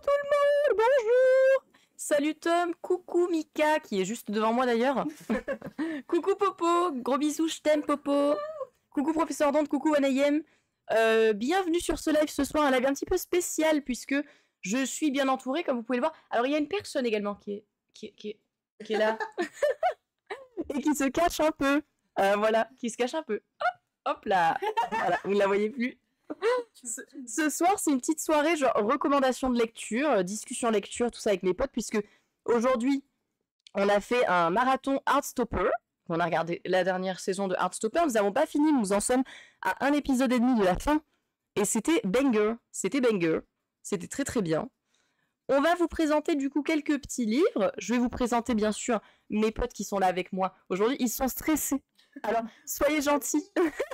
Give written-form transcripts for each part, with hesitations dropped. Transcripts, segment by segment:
tout le monde, bonjour. Salut Tom, coucou Mika, qui est juste devant moi d'ailleurs. Coucou Popo, gros bisous, je t'aime Popo. Coucou Professeur Dante, coucou 1AM. Bienvenue sur ce live ce soir, un live un petit peu spécial puisque je suis bien entourée comme vous pouvez le voir. Alors il y a une personne également qui est là et qui se cache un peu. Voilà, qui se cache un peu. Hop là, voilà, vous ne la voyez plus. Ce soir, c'est une petite soirée genre recommandation de lecture, discussion lecture, tout ça avec mes potes, puisque aujourd'hui, on a fait un marathon Heartstopper. On a regardé la dernière saison de Heartstopper. Nous n'avons pas fini, nous en sommes à un épisode et demi de la fin. Et c'était banger. C'était banger. C'était très très bien. On va vous présenter du coup quelques petits livres. Je vais vous présenter bien sûr mes potes qui sont là avec moi aujourd'hui. Ils sont stressés. Alors, soyez gentils.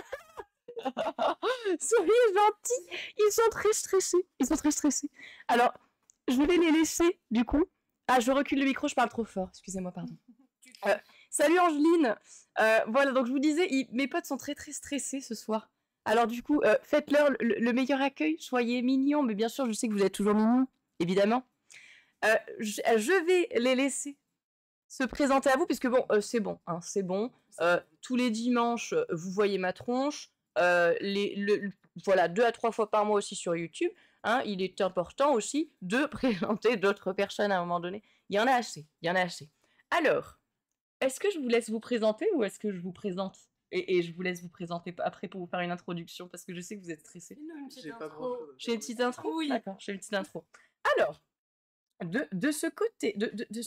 Soyez gentils, ils sont très stressés. Ils sont très stressés. Alors, je vais les laisser, du coup. Ah, je recule le micro, je parle trop fort. Excusez-moi, pardon. Salut Angeline. Voilà, donc je vous disais, mes potes sont très très stressés ce soir. Alors du coup, faites-leur le meilleur accueil. Soyez mignons, mais bien sûr, je sais que vous êtes toujours mignons, évidemment. Je vais les laisser se présenter à vous, puisque bon, c'est bon, hein, c'est bon. Tous les dimanches, vous voyez ma tronche. Voilà, 2 à 3 fois par mois aussi sur YouTube. Hein, il est important aussi de présenter d'autres personnes à un moment donné. Il y en a assez, il y en a assez. Alors, est-ce que je vous laisse vous présenter ou est-ce que je vous présente et je vous laisse vous présenter après pour vous faire une introduction parce que je sais que vous êtes stressés. J'ai pas grand-chose. J'ai une petite intro. Oui. D'accord, j'ai une petite intro. Alors, de ce côté, de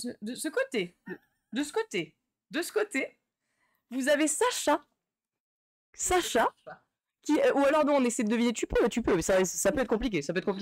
ce côté, vous avez Sacha. Sacha. Ou alors non, on essaie de deviner, tu peux, mais ça peut être compliqué,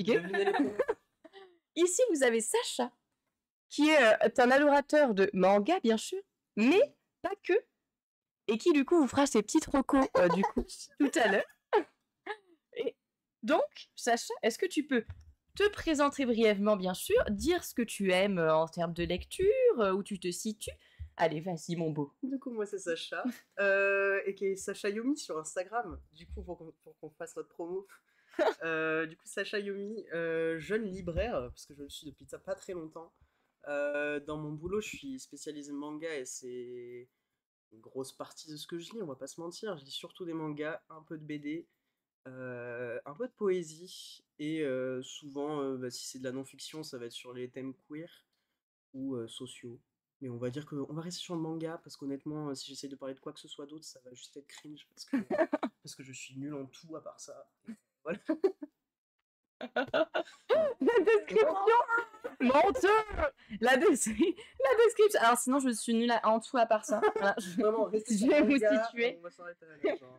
Ici, vous avez Sacha, qui est un adorateur de manga, bien sûr, mais pas que, et qui du coup vous fera ses petites recos du coup tout à l'heure. Et donc, Sacha, est-ce que tu peux te présenter brièvement, bien sûr, dire ce que tu aimes en termes de lecture, où tu te situes. Allez, vas-y, mon beau. Du coup, moi, c'est Sacha, et qui est Sacha Yomi sur Instagram, du coup, pour qu'on fasse notre promo. Du coup, Sacha Yomi, jeune libraire, parce que je le suis depuis pas très longtemps. Dans mon boulot, je suis spécialisé manga, et c'est une grosse partie de ce que je lis, on va pas se mentir. Je lis surtout des mangas, un peu de BD, un peu de poésie, et souvent, si c'est de la non-fiction, ça va être sur les thèmes queer ou sociaux. Mais on va dire qu'on va rester sur le manga, parce qu'honnêtement, si j'essaie de parler de quoi que ce soit d'autre, ça va juste être cringe, parce que je suis nul en tout à part ça. Voilà. La description menteur. La description. Alors sinon, je suis nulle en tout à part ça. Voilà, Vraiment, restez sur vais le vous manga, situer. on va s'arrêter là, genre.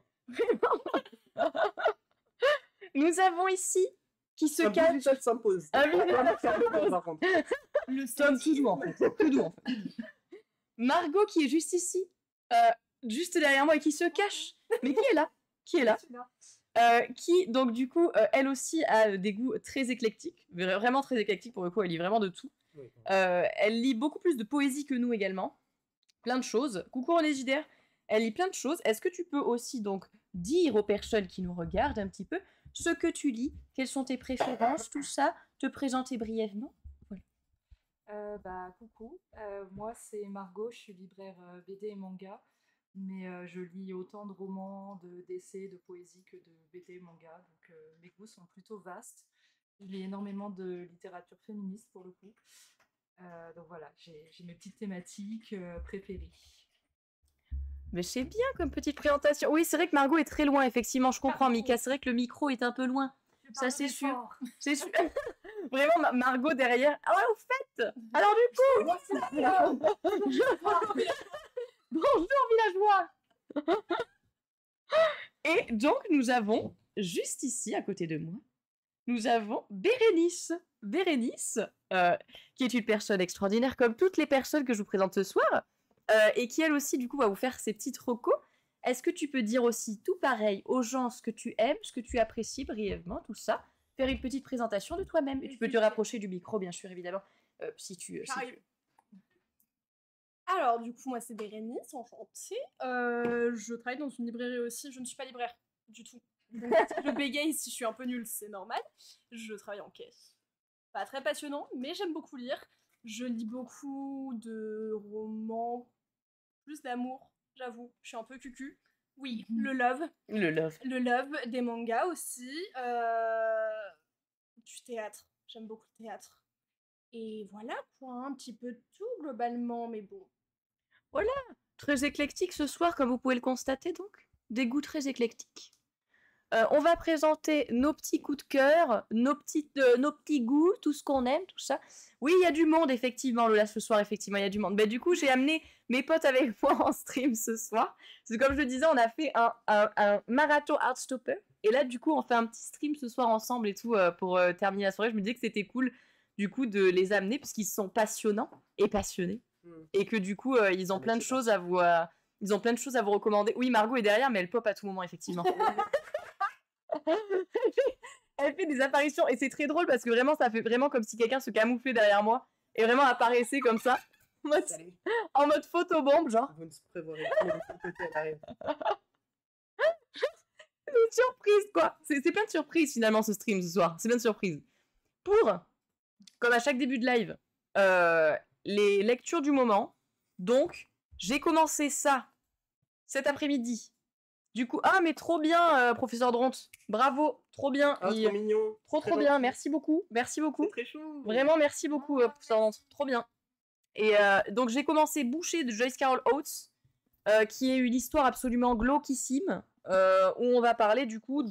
Nous avons ici qui se Un cache. bruitage s'impose. Un bruitage s'impose, par contre. Le Tom, tout doux en fait. Tout doux en fait. Margot qui est juste ici, juste derrière moi et qui se cache. Mais qui est là? Qui est là? Qui, donc du coup, elle aussi a des goûts très éclectiques, vraiment très éclectiques pour le coup, elle lit vraiment de tout. Oui. Elle lit beaucoup plus de poésie que nous également, plein de choses. Coucou René Gider, elle lit plein de choses. Est-ce que tu peux aussi donc dire aux personnes qui nous regardent un petit peu ce que tu lis, quelles sont tes préférences, tout ça, te présenter brièvement? Coucou, moi c'est Margot, je suis libraire BD et manga, mais je lis autant de romans, d'essais, de poésie que de BD et manga, donc mes goûts sont plutôt vastes. Je lis énormément de littérature féministe pour le coup, donc voilà, j'ai mes petites thématiques préférées. Mais c'est bien comme petite présentation. Oui, c'est vrai que Margot est très loin, effectivement, je comprends, Pardon. Mika, c'est vrai que le micro est un peu loin. Ça, c'est sûr. Fort. C'est sûr. Vraiment, Margot derrière. Ah ouais, au fait. Alors du coup, bonjour villageois. Et donc, nous avons, juste ici, à côté de moi, nous avons Bérénice. Bérénice, qui est une personne extraordinaire, comme toutes les personnes que je vous présente ce soir, et qui, elle aussi, du coup, va vous faire ses petites recos. Est-ce que tu peux dire aussi tout pareil aux gens ce que tu aimes, ce que tu apprécies brièvement, tout ça, faire une petite présentation de toi-même. Et tu peux te rapprocher du micro, bien sûr, évidemment, si tu... Alors, du coup, moi, c'est Bérénice, enchantée. Je travaille dans une librairie aussi. Je ne suis pas libraire du tout. Donc, je bégaye si je suis un peu nulle, c'est normal. Je travaille en caisse. pas très passionnant, mais j'aime beaucoup lire. Je lis beaucoup de romans, plus d'amour, j'avoue. Je suis un peu cucu. Oui, le love. Le love. Le love, des mangas aussi. Du théâtre. J'aime beaucoup le théâtre. Et voilà, quoi, un petit peu de tout globalement, mais bon. Très éclectique ce soir, comme vous pouvez le constater donc. Des goûts très éclectiques. On va présenter nos petits coups de cœur, nos petits goûts, tout ce qu'on aime, tout ça. Oui, il y a du monde, effectivement, Lola, ce soir, effectivement, il y a du monde. Mais du coup, j'ai amené mes potes avec moi en stream ce soir. Parce que comme je le disais, on a fait un marathon Heartstopper. Et là, du coup, on fait un petit stream ce soir ensemble et tout pour terminer la soirée. Je me disais que c'était cool, du coup, de les amener, parce qu'ils sont passionnants et passionnés. Et que du coup, ils ont plein de choses à vous... ils ont plein de choses à vous recommander. Oui, Margot est derrière, mais elle pop à tout moment, effectivement. Elle fait des apparitions et c'est très drôle parce que vraiment ça fait vraiment comme si quelqu'un se camouflait derrière moi et vraiment apparaissait comme ça en mode photobombe genre. Vous ne se prévoirez plus de quel côté elle arrive. Une surprise quoi. C'est plein de surprises finalement ce stream ce soir. C'est plein de surprises. Pour, comme à chaque début de live, les lectures du moment. Donc j'ai commencé ça cet après-midi. Du coup, ah mais trop bien, professeur Dronte, bravo, trop bien, Ah, trop mignon. trop bien, merci beaucoup, C'est très chou. vraiment merci beaucoup, professeur Dronte, trop bien. Et donc j'ai commencé Boucher de Joyce Carol Oates, qui est une histoire absolument glauquissime, où on va parler du coup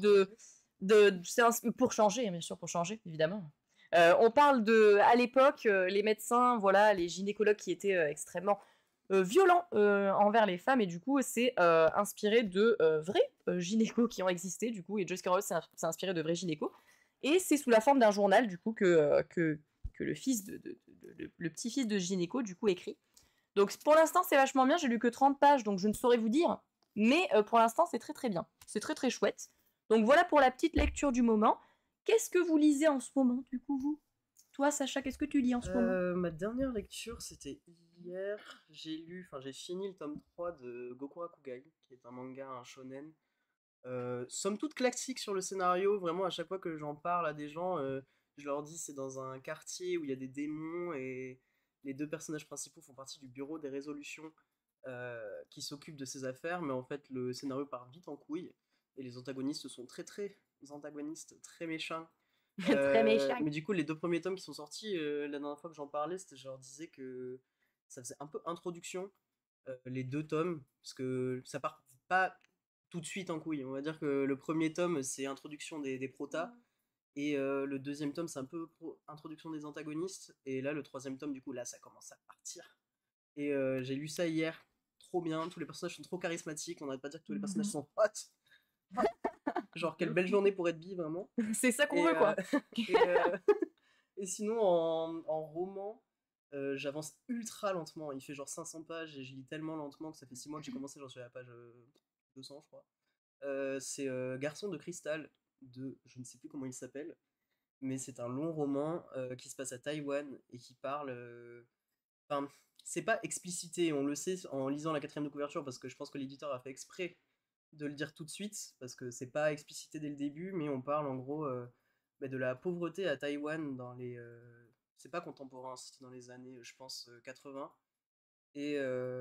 pour changer, bien sûr, pour changer, évidemment. On parle à l'époque, les médecins, voilà, les gynécologues qui étaient extrêmement violent envers les femmes et du coup c'est inspiré de vrais gynécos qui ont existé du coup et Joyce Carol s'est inspiré de vrais gynécos et c'est sous la forme d'un journal du coup que le fils le petit-fils de gynéco du coup écrit. Donc pour l'instant c'est vachement bien, j'ai lu que 30 pages donc je ne saurais vous dire mais pour l'instant c'est très très bien, c'est très très chouette. Donc voilà pour la petite lecture du moment. Qu'est-ce que vous lisez en ce moment du coup vous? Toi Sacha, qu'est-ce que tu lis en ce moment? Ma dernière lecture c'était hier, j'ai fini le tome 3 de Goku Rakugai, qui est un manga, un shonen. Somme toute classique sur le scénario, vraiment à chaque fois que j'en parle à des gens, je leur dis c'est dans un quartier où il y a des démons et les deux personnages principaux font partie du bureau des résolutions qui s'occupe de ces affaires, mais en fait le scénario part vite en couille et les antagonistes sont très antagonistes, très méchants. Très méchant. Mais du coup, les 2 premiers tomes qui sont sortis, la dernière fois que j'en parlais, je leur disais que ça faisait un peu introduction, les 2 tomes, parce que ça part pas tout de suite en couille. On va dire que le premier tome, c'est introduction des protas, et le deuxième tome, c'est un peu introduction des antagonistes, et là, le troisième tome, du coup, là, ça commence à partir. Et j'ai lu ça hier, trop bien, tous les personnages sont trop charismatiques, on n'arrête pas de dire que tous les personnages sont hot. Genre, quelle belle journée pour être bi, vraiment. C'est ça qu'on veut, quoi. Et sinon, en roman, j'avance ultra lentement. Il fait genre 500 pages et je lis tellement lentement que ça fait 6 mois que j'ai commencé, j'en suis à la page 200, je crois. C'est Garçon de cristal, je ne sais plus comment il s'appelle, mais c'est un long roman qui se passe à Taïwan et qui parle... Enfin, c'est pas explicité, on le sait en lisant la 4e de couverture, parce que je pense que l'éditeur a fait exprès de le dire tout de suite, parce que c'est pas explicité dès le début, mais on parle en gros de la pauvreté à Taïwan dans les... c'est pas contemporain, c'était dans les années, je pense, 80. Et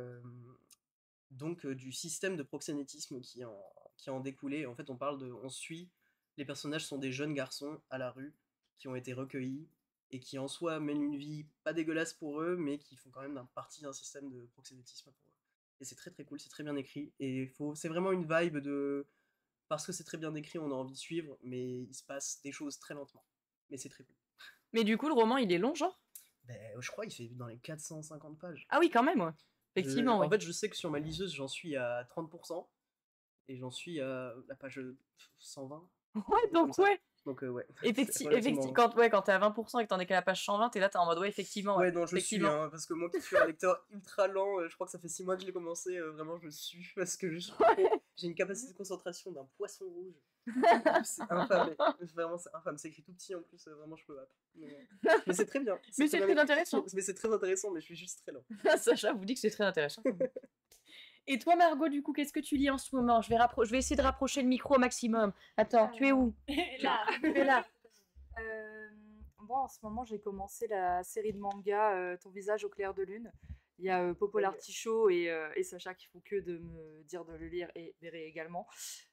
donc du système de proxénétisme qui en découlait. En fait, on suit, les personnages sont des jeunes garçons à la rue qui ont été recueillis et qui en soi mènent une vie pas dégueulasse pour eux, mais qui font quand même partie d'un système de proxénétisme pour eux. Et c'est très très cool, c'est très bien écrit, et c'est vraiment une vibe de... Parce que c'est très bien écrit, on a envie de suivre, mais il se passe des choses très lentement. Mais c'est très cool. Mais du coup, le roman, il est long, genre? Je crois qu'il fait dans les 450 pages. Ah oui, quand même, ouais. Effectivement, ouais. En fait, je sais que sur ma liseuse, j'en suis à 30%, et j'en suis à la page 120. Ouais, donc ouais. Donc ouais. Effectivement, quand t'es à 20% et que t'en es qu'à la page 120, t'es là, t'es en mode ouais, effectivement. Ouais, non, je suis, parce que moi qui suis un lecteur ultra lent, je crois que ça fait 6 mois que je l'ai commencé, vraiment je suis, parce que j'ai une capacité de concentration d'un poisson rouge. C'est infâme, vraiment c'est infâme, c'est écrit tout petit en plus, vraiment je peux pas. Mais c'est très bien. Mais c'est très intéressant. Mais c'est très intéressant, mais je suis juste très lent. Sacha vous dit que c'est très intéressant. Et toi Margot, du coup, qu'est-ce que tu lis en ce moment? Je vais essayer de rapprocher le micro au maximum. Attends, tu es où? Là. Tu es là. moi, en ce moment, j'ai commencé la série de manga Ton visage au clair de lune. Il y a Popo l'artichaut et Sacha qui font que de me dire de le lire et Béré également.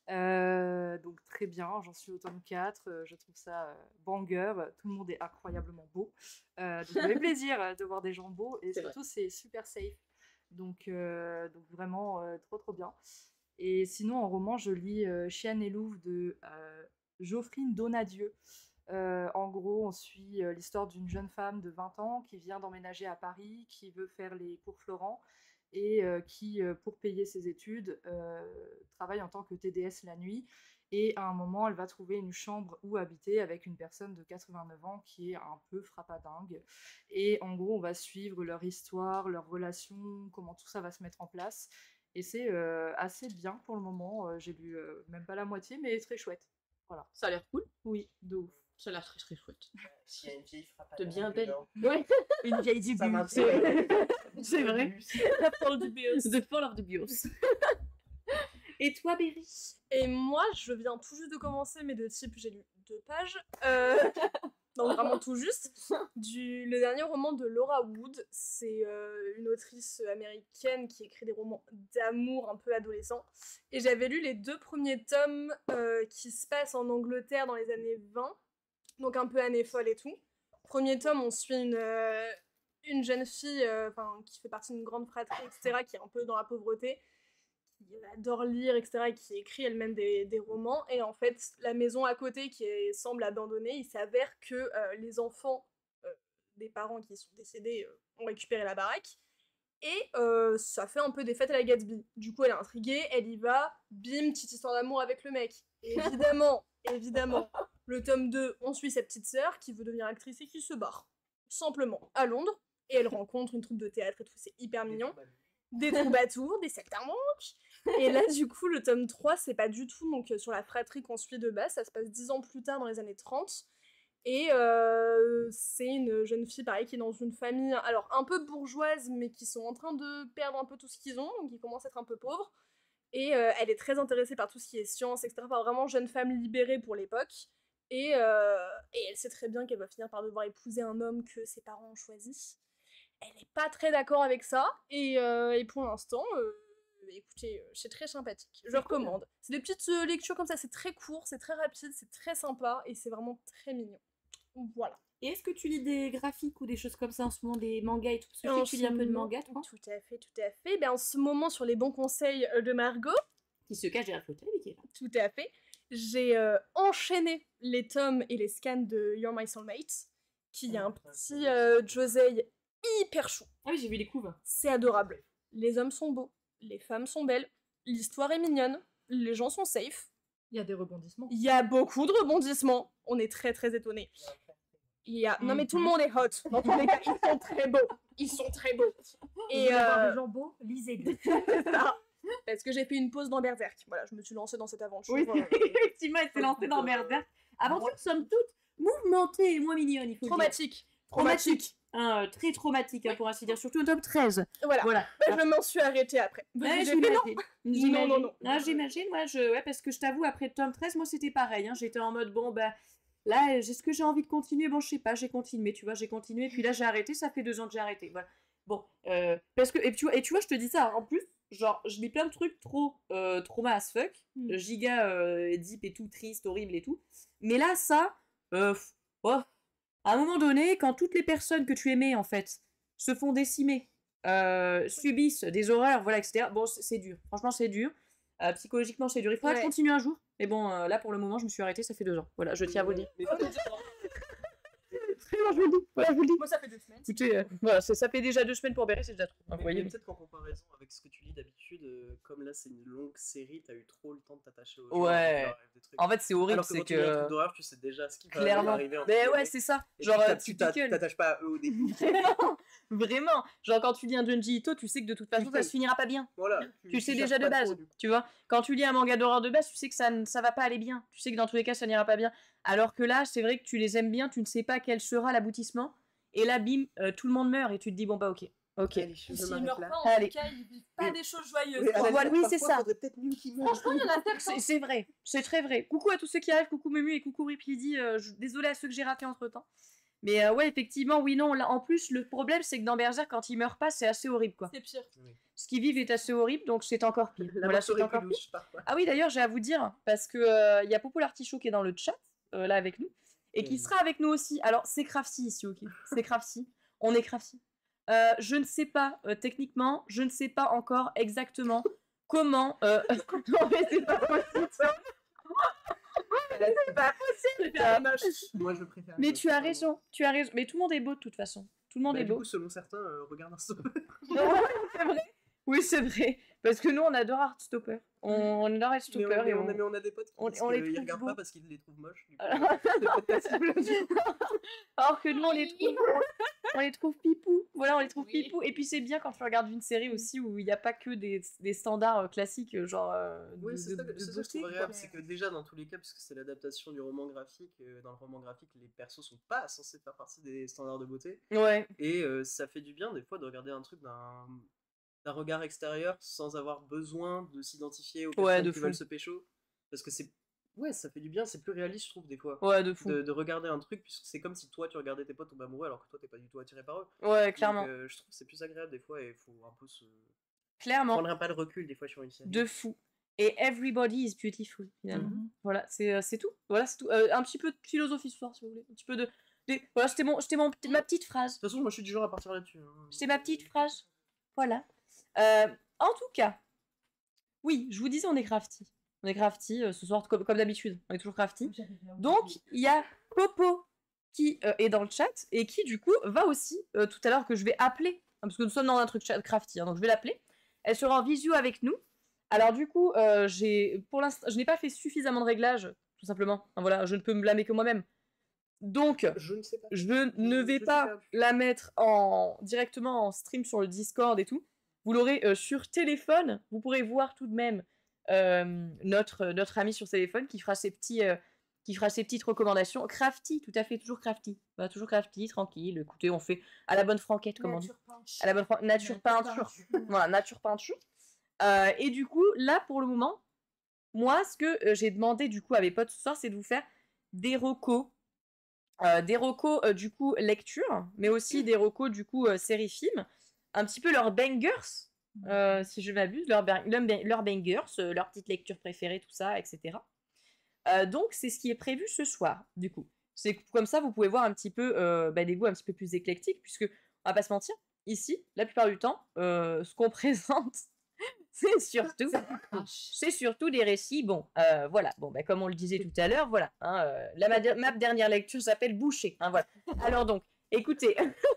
Donc très bien, j'en suis au tome 4. Je trouve ça banger. Tout le monde est incroyablement beau. Donc ça fait plaisir de voir des gens beaux et C'est surtout c'est super safe. Donc vraiment trop bien. Et sinon en roman, je lis Chienne et Louve de Geoffrine Donadieu. En gros, on suit l'histoire d'une jeune femme de 20 ans qui vient d'emménager à Paris, qui veut faire les cours Florent et qui, pour payer ses études, travaille en tant que TDS la nuit. Et à un moment, elle va trouver une chambre où habiter avec une personne de 89 ans qui est un peu frappadingue. Et en gros, on va suivre leur histoire, leur relation, comment tout ça va se mettre en place. Et c'est assez bien pour le moment. J'ai lu même pas la moitié, mais très chouette. Voilà. Ça a l'air cool. Oui, de ouf. Ça a l'air très chouette. S'il y a une vieille frappe De bien belle. dedans, Ouais. Une vieille du ça but. m'intéresse. C'est vrai. La parole du bios. The Fall of the Bios. Et toi, Berry? Et moi, je viens tout juste de commencer, mais de type, j'ai lu 2 pages. Donc vraiment tout juste. Le dernier roman de Laura Wood. C'est une autrice américaine qui écrit des romans d'amour un peu adolescents. Et j'avais lu les 2 premiers tomes qui se passent en Angleterre dans les années 20. Donc un peu année folle et tout. Premier tome, on suit une jeune fille qui fait partie d'une grande fratrie, etc., qui est un peu dans la pauvreté, qui adore lire, etc., et qui écrit elle-même des romans. Et en fait, la maison à côté qui semble abandonnée, il s'avère que les enfants des parents qui sont décédés ont récupéré la baraque. Et ça fait un peu des fêtes à la Gatsby. Du coup, elle est intriguée, elle y va, bim, petite histoire d'amour avec le mec. Et évidemment, le tome 2, on suit sa petite sœur qui veut devenir actrice et qui se barre. Simplement, à Londres. Et elle rencontre une troupe de théâtre et tout, c'est hyper mignon. Des troubadours, des saltimbanques. Et là, du coup, le tome 3, c'est pas du tout donc, sur la fratrie qu'on suit de base. Ça se passe 10 ans plus tard, dans les années 30. Et c'est une jeune fille, pareil, qui est dans une famille, alors un peu bourgeoise, mais qui sont en train de perdre un peu tout ce qu'ils ont, donc ils commencent à être un peu pauvres. Et elle est très intéressée par tout ce qui est science, etc. Enfin, vraiment jeune femme libérée pour l'époque. Et elle sait très bien qu'elle va finir par devoir épouser un homme que ses parents ont choisi. Elle n'est pas très d'accord avec ça. Et pour l'instant, écoutez, c'est très sympathique. Je recommande. C'est des petites lectures comme ça, c'est très court, c'est très rapide, c'est très sympa et c'est vraiment très mignon. Voilà. Et est-ce que tu lis des graphiques ou des choses comme ça en ce moment, des mangas et tout? Parce que je sais que tu lis un peu de manga, toi. Tout à fait. Ben, en ce moment, sur les bons conseils de Margot, Qui se cache derrière le fauteuil et qui est là. tout à fait, j'ai enchaîné les tomes et les scans de You're My Soulmate, qui est un petit Josei hyper chou. Ah oui, j'ai vu les couves. C'est adorable. Les hommes sont beaux, les femmes sont belles, l'histoire est mignonne, les gens sont safe. Il y a des rebondissements. Il y a beaucoup de rebondissements. On est très très étonnés. Non mais tout le monde est hot. Dans tous les cas, ils sont très beaux. Ils sont très beaux. Et des gens beaux, lisez-les. c'est ça. Parce que j'ai fait une pause dans Berserk. Voilà, je me suis lancée dans cette aventure. Oui, effectivement, elle s'est lancée dans Berserk. Aventure, somme toute, mouvementée et moins mignonne, il faut le dire. Traumatique. Très traumatique, hein, pour ainsi dire, surtout au top 13. Voilà. Voilà. Bah, je m'en suis arrêtée après. Ouais, J'ai fait non. j'imagine. Non. Ah, j'imagine, ouais, parce que je t'avoue, après le tome 13, moi c'était pareil. Hein, j'étais en mode, bon, bah, là, est-ce que j'ai envie de continuer? Bon, je sais pas, j'ai continué, tu vois, puis là j'ai arrêté, ça fait 2 ans que j'ai arrêté. Voilà. Bon, parce que, et tu vois, je te dis ça, en plus, genre, je lis plein de trucs trop trauma as fuck, giga deep et tout, triste, horrible et tout. Mais là, ça, à un moment donné, quand toutes les personnes que tu aimais, en fait, se font décimer, subissent des horreurs, voilà, etc. Bon, c'est dur. Franchement, c'est dur. Psychologiquement, c'est dur. Il faudra que je continue un jour. Mais bon, là, pour le moment, je me suis arrêtée, ça fait 2 ans. Voilà, je tiens à vous le dire. Vraiment, je vous le dis. Voilà, je vous le dis. Moi, ça fait 2 semaines. Écoutez, voilà, ça fait déjà 2 semaines pour Béret, c'est déjà trop. Vous voyez. peut-être qu'en comparaison avec ce que tu lis d'habitude, comme là c'est une longue série, t'as eu trop le temps de t'attacher aux gens, Ouais. de leur rêve, des trucs. En fait, c'est horrible, Alors que c'est quand tu lis un truc que. d'horreur, tu sais déjà ce qui va Clairement. arriver en Mais premier. ouais, c'est ça. Et Genre, tu typical. t'attaches pas à eux au début. Vraiment. Genre, quand tu lis un Junji Ito, tu sais que de toute façon, ça se finira pas bien. Voilà. Tu le sais cherches déjà de pas base, trop, du coup. tu vois. Quand tu lis un manga d'horreur de base, tu sais que ça va pas aller bien. Tu sais que dans tous les cas, ça n'ira pas bien. Alors que là, c'est vrai que tu les aimes bien, tu ne sais pas quel sera l'aboutissement. Et là, bim, tout le monde meurt et tu te dis, bon bah ok. Allez, je S'ils m'arrête meurent là. pas, en Allez. tout cas, ils vivent pas Oui. des choses joyeuses. Oui, à la Voilà, limite, oui, c'est parfois, ça. faudrait peut-être mieux qu'ils meurent. Franchement, il y en a certains. C'est vrai, c'est très vrai. Coucou à tous ceux qui arrivent, coucou Mumu et coucou Ripley. Désolée à ceux que j'ai ratés entre temps. Mais ouais, effectivement, oui, non. Là, en plus, le problème, c'est que dans Bergerac, quand il meurt pas, c'est assez horrible, quoi. C'est pire. Ce qu'ils vivent est assez horrible, donc c'est encore pire. La Voilà, mort c'est serait encore plus pire. douce, parfois. Ah oui, d'ailleurs, j'ai à vous dire, parce que il y a Popo l'Artichaut qui est dans le chat, là, avec nous, et qui sera avec nous aussi. Alors, c'est Crafty ici, ok. C'est Crafty. On est Crafty. Je ne sais pas, techniquement, je ne sais pas encore exactement comment... Non, mais c'est pas possible, ça. C'est pas possible. Moi, je préfère. Mais tu as raison, tu as raison. Mais tout le monde est beau, de toute façon. Tout le monde Bah, est du beau. coup, selon certains, regarde un stopper. C'est vrai. Oui, c'est vrai. Parce que nous, on adore Heartstopper. On adore Mais Heartstopper. et on a des potes qui on disent les qu'ils trouve regardent beaux. pas parce qu'ils les trouvent moches. Du coup, Alors- c'est pas possible. Alors que nous, on les trouve pipou. Voilà, on les trouve Oui. pipou. Et puis, c'est bien quand tu regardes une série aussi où il n'y a pas que des standards classiques, genre. Oui, c'est ça, c'est ça que je trouve beauté, quoi. agréable, c'est que déjà dans tous les cas, puisque c'est l'adaptation du roman graphique, dans le roman graphique, les persos sont pas censés faire partie des standards de beauté, Ouais. et ça fait du bien des fois de regarder un truc d'un regard extérieur sans avoir besoin de s'identifier aux Ouais, personnes de qui fou. veulent se pécho, parce que c'est, ouais, ça fait du bien, c'est plus réaliste je trouve des fois, Ouais, de fou. de regarder un truc, puisque c'est comme si toi tu regardais tes potes tomber amoureux alors que toi t'es pas du tout attiré par eux. Ouais, clairement. Donc, je trouve que c'est plus agréable des fois et il faut un peu se Clairement. prendre un pas de recul des fois sur une série. De fou. Et everybody is beautiful, finalement. Mhm. Voilà, c'est tout. Voilà, c'est tout. Un petit peu de philosophie ce soir, si vous voulez. Un petit peu de. Voilà, c'était ma petite phrase. De toute façon, moi je suis du genre à partir là-dessus. Hein. C'était ma petite phrase. Voilà. En tout cas, oui, je vous disais, on est crafty. On est crafty ce soir, comme d'habitude. On est toujours crafty. Donc, il y a Popo qui est dans le chat et qui, du coup, va aussi, tout à l'heure, que je vais appeler. Parce que nous sommes dans un truc chat crafty, hein, donc je vais l'appeler. Elle sera en visio avec nous. Alors, du coup, pour l'instant, je n'ai pas fait suffisamment de réglages, tout simplement. Enfin, voilà, je ne peux me blâmer que moi-même. Donc, Je ne sais pas. je ne vais Je pas sais pas. la mettre directement en stream sur le Discord et tout. Vous l'aurez sur téléphone. Vous pourrez voir tout de même notre ami sur téléphone qui fera ses petites recommandations. Crafty, tout à fait, toujours crafty. Voilà, toujours crafty, tranquille. Écoutez, on fait à la bonne franquette, comme on dit. À la bonne nature peinture. Voilà, nature peinture. Et du coup, là, pour le moment, moi, ce que j'ai demandé du coup à mes potes ce soir, c'est de vous faire des recos. Du coup, lecture, mais aussi des recos, du coup, séries-films. Un petit peu leurs bangers, si je m'abuse, leurs bangers, leurs petites lectures préférées, tout ça, etc. Donc, c'est ce qui est prévu ce soir, du coup. C'est comme ça, vous pouvez voir un petit peu des goûts un petit peu plus éclectiques, puisque, on va pas se mentir, ici, la plupart du temps, ce qu'on présente, c'est surtout des récits. Bon, voilà. Bon, comme on le disait tout à l'heure, voilà. Hein, ma dernière lecture s'appelle Boucher. Hein, voilà. Alors donc, écoutez,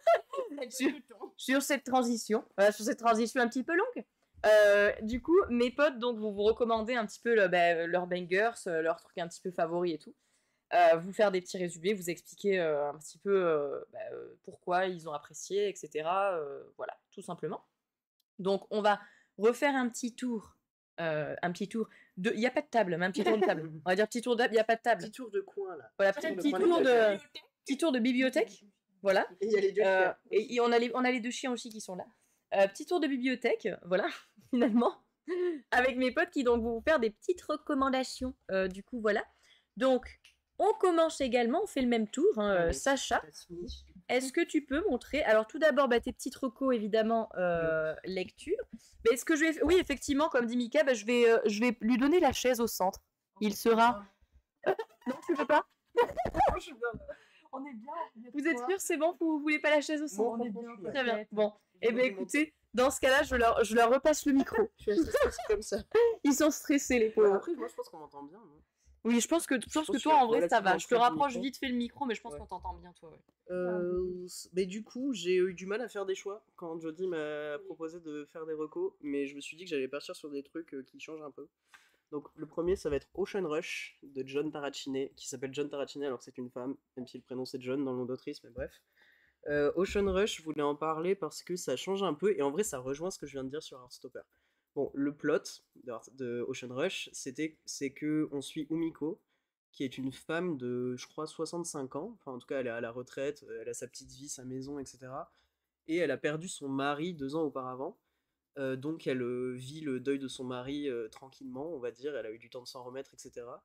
sur cette transition un petit peu longue, du coup, mes potes, donc, vous recommandez un petit peu leurs bangers, leurs trucs un petit peu favoris et tout. Vous faire des petits résumés, vous expliquer un petit peu pourquoi ils ont apprécié, etc. Voilà, tout simplement. Donc, on va refaire un petit tour. Il n'y a pas de table, mais un petit tour de table. On va dire petit tour de table, il n'y a pas de table. Petit tour de coin là. Voilà, Petit petit tour tour de bibliothèque. Voilà. Et il y a les deux chiens. Et on a les deux chiens aussi qui sont là. Petit tour de bibliothèque, voilà, finalement. Avec mes potes qui donc vont vous faire des petites recommandations. Du coup, voilà. Donc, on commence également, on fait le même tour. Hein, Allez, Sacha, t'as fini. est-ce que tu peux montrer... Alors, tout d'abord, tes petites recos, évidemment, lecture. Mais ce que je vais... Oui, effectivement, comme dit Mika, je vais lui donner la chaise au centre. Il sera... Non, tu veux pas? On est bien. Vous êtes sûr, c'est bon? Vous voulez pas la chaise au centre? Bon, On est bien. Très bien. Bon. Je Eh bien, vais écoutez, dans ce cas-là, je leur repasse le micro. Je suis assez stressée comme ça. Ils sont stressés, les Ouais, pauvres. après, moi je pense qu'on m'entend bien. non Oui, je pense que pense toi, en vrai, ça va. relativement Je te près du rapproche micro. vite fait le micro, mais je pense Ouais. qu'on t'entend bien, toi. Ouais. Mais du coup, j'ai eu du mal à faire des choix quand Jody m'a proposé de faire des recos, mais je me suis dit que j'allais partir sur des trucs qui changent un peu. Donc le premier, ça va être Ocean Rush de John Tarachine, qui s'appelle John Tarachine alors que c'est une femme, même si le prénom c'est John dans le nom d'autrice, mais bref. Ocean Rush, je voulais en parler parce que ça change un peu, et en vrai ça rejoint ce que je viens de dire sur Heartstopper. Bon, le plot de Ocean Rush, c'est que on suit Umiko, qui est une femme de, je crois, 65 ans, enfin en tout cas elle est à la retraite, elle a sa petite vie, sa maison, etc. Et elle a perdu son mari 2 ans auparavant, donc elle vit le deuil de son mari tranquillement, on va dire, elle a eu du temps de s'en remettre, etc.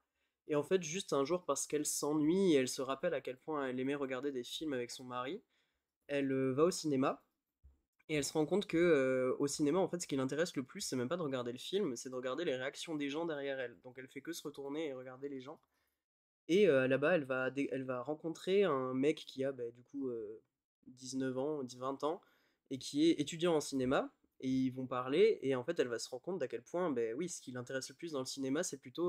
Et en fait, juste un jour, parce qu'elle s'ennuie et elle se rappelle à quel point elle aimait regarder des films avec son mari, elle va au cinéma et elle se rend compte que au cinéma, en fait, ce qui l'intéresse le plus, c'est même pas de regarder le film, c'est de regarder les réactions des gens derrière elle. Donc elle fait que se retourner et regarder les gens. Et là-bas, elle va rencontrer un mec qui a du coup 19 ans, 20 ans, et qui est étudiant en cinéma. Et ils vont parler, et en fait, elle va se rendre compte d'à quel point, oui, ce qui l'intéresse le plus dans le cinéma, c'est plutôt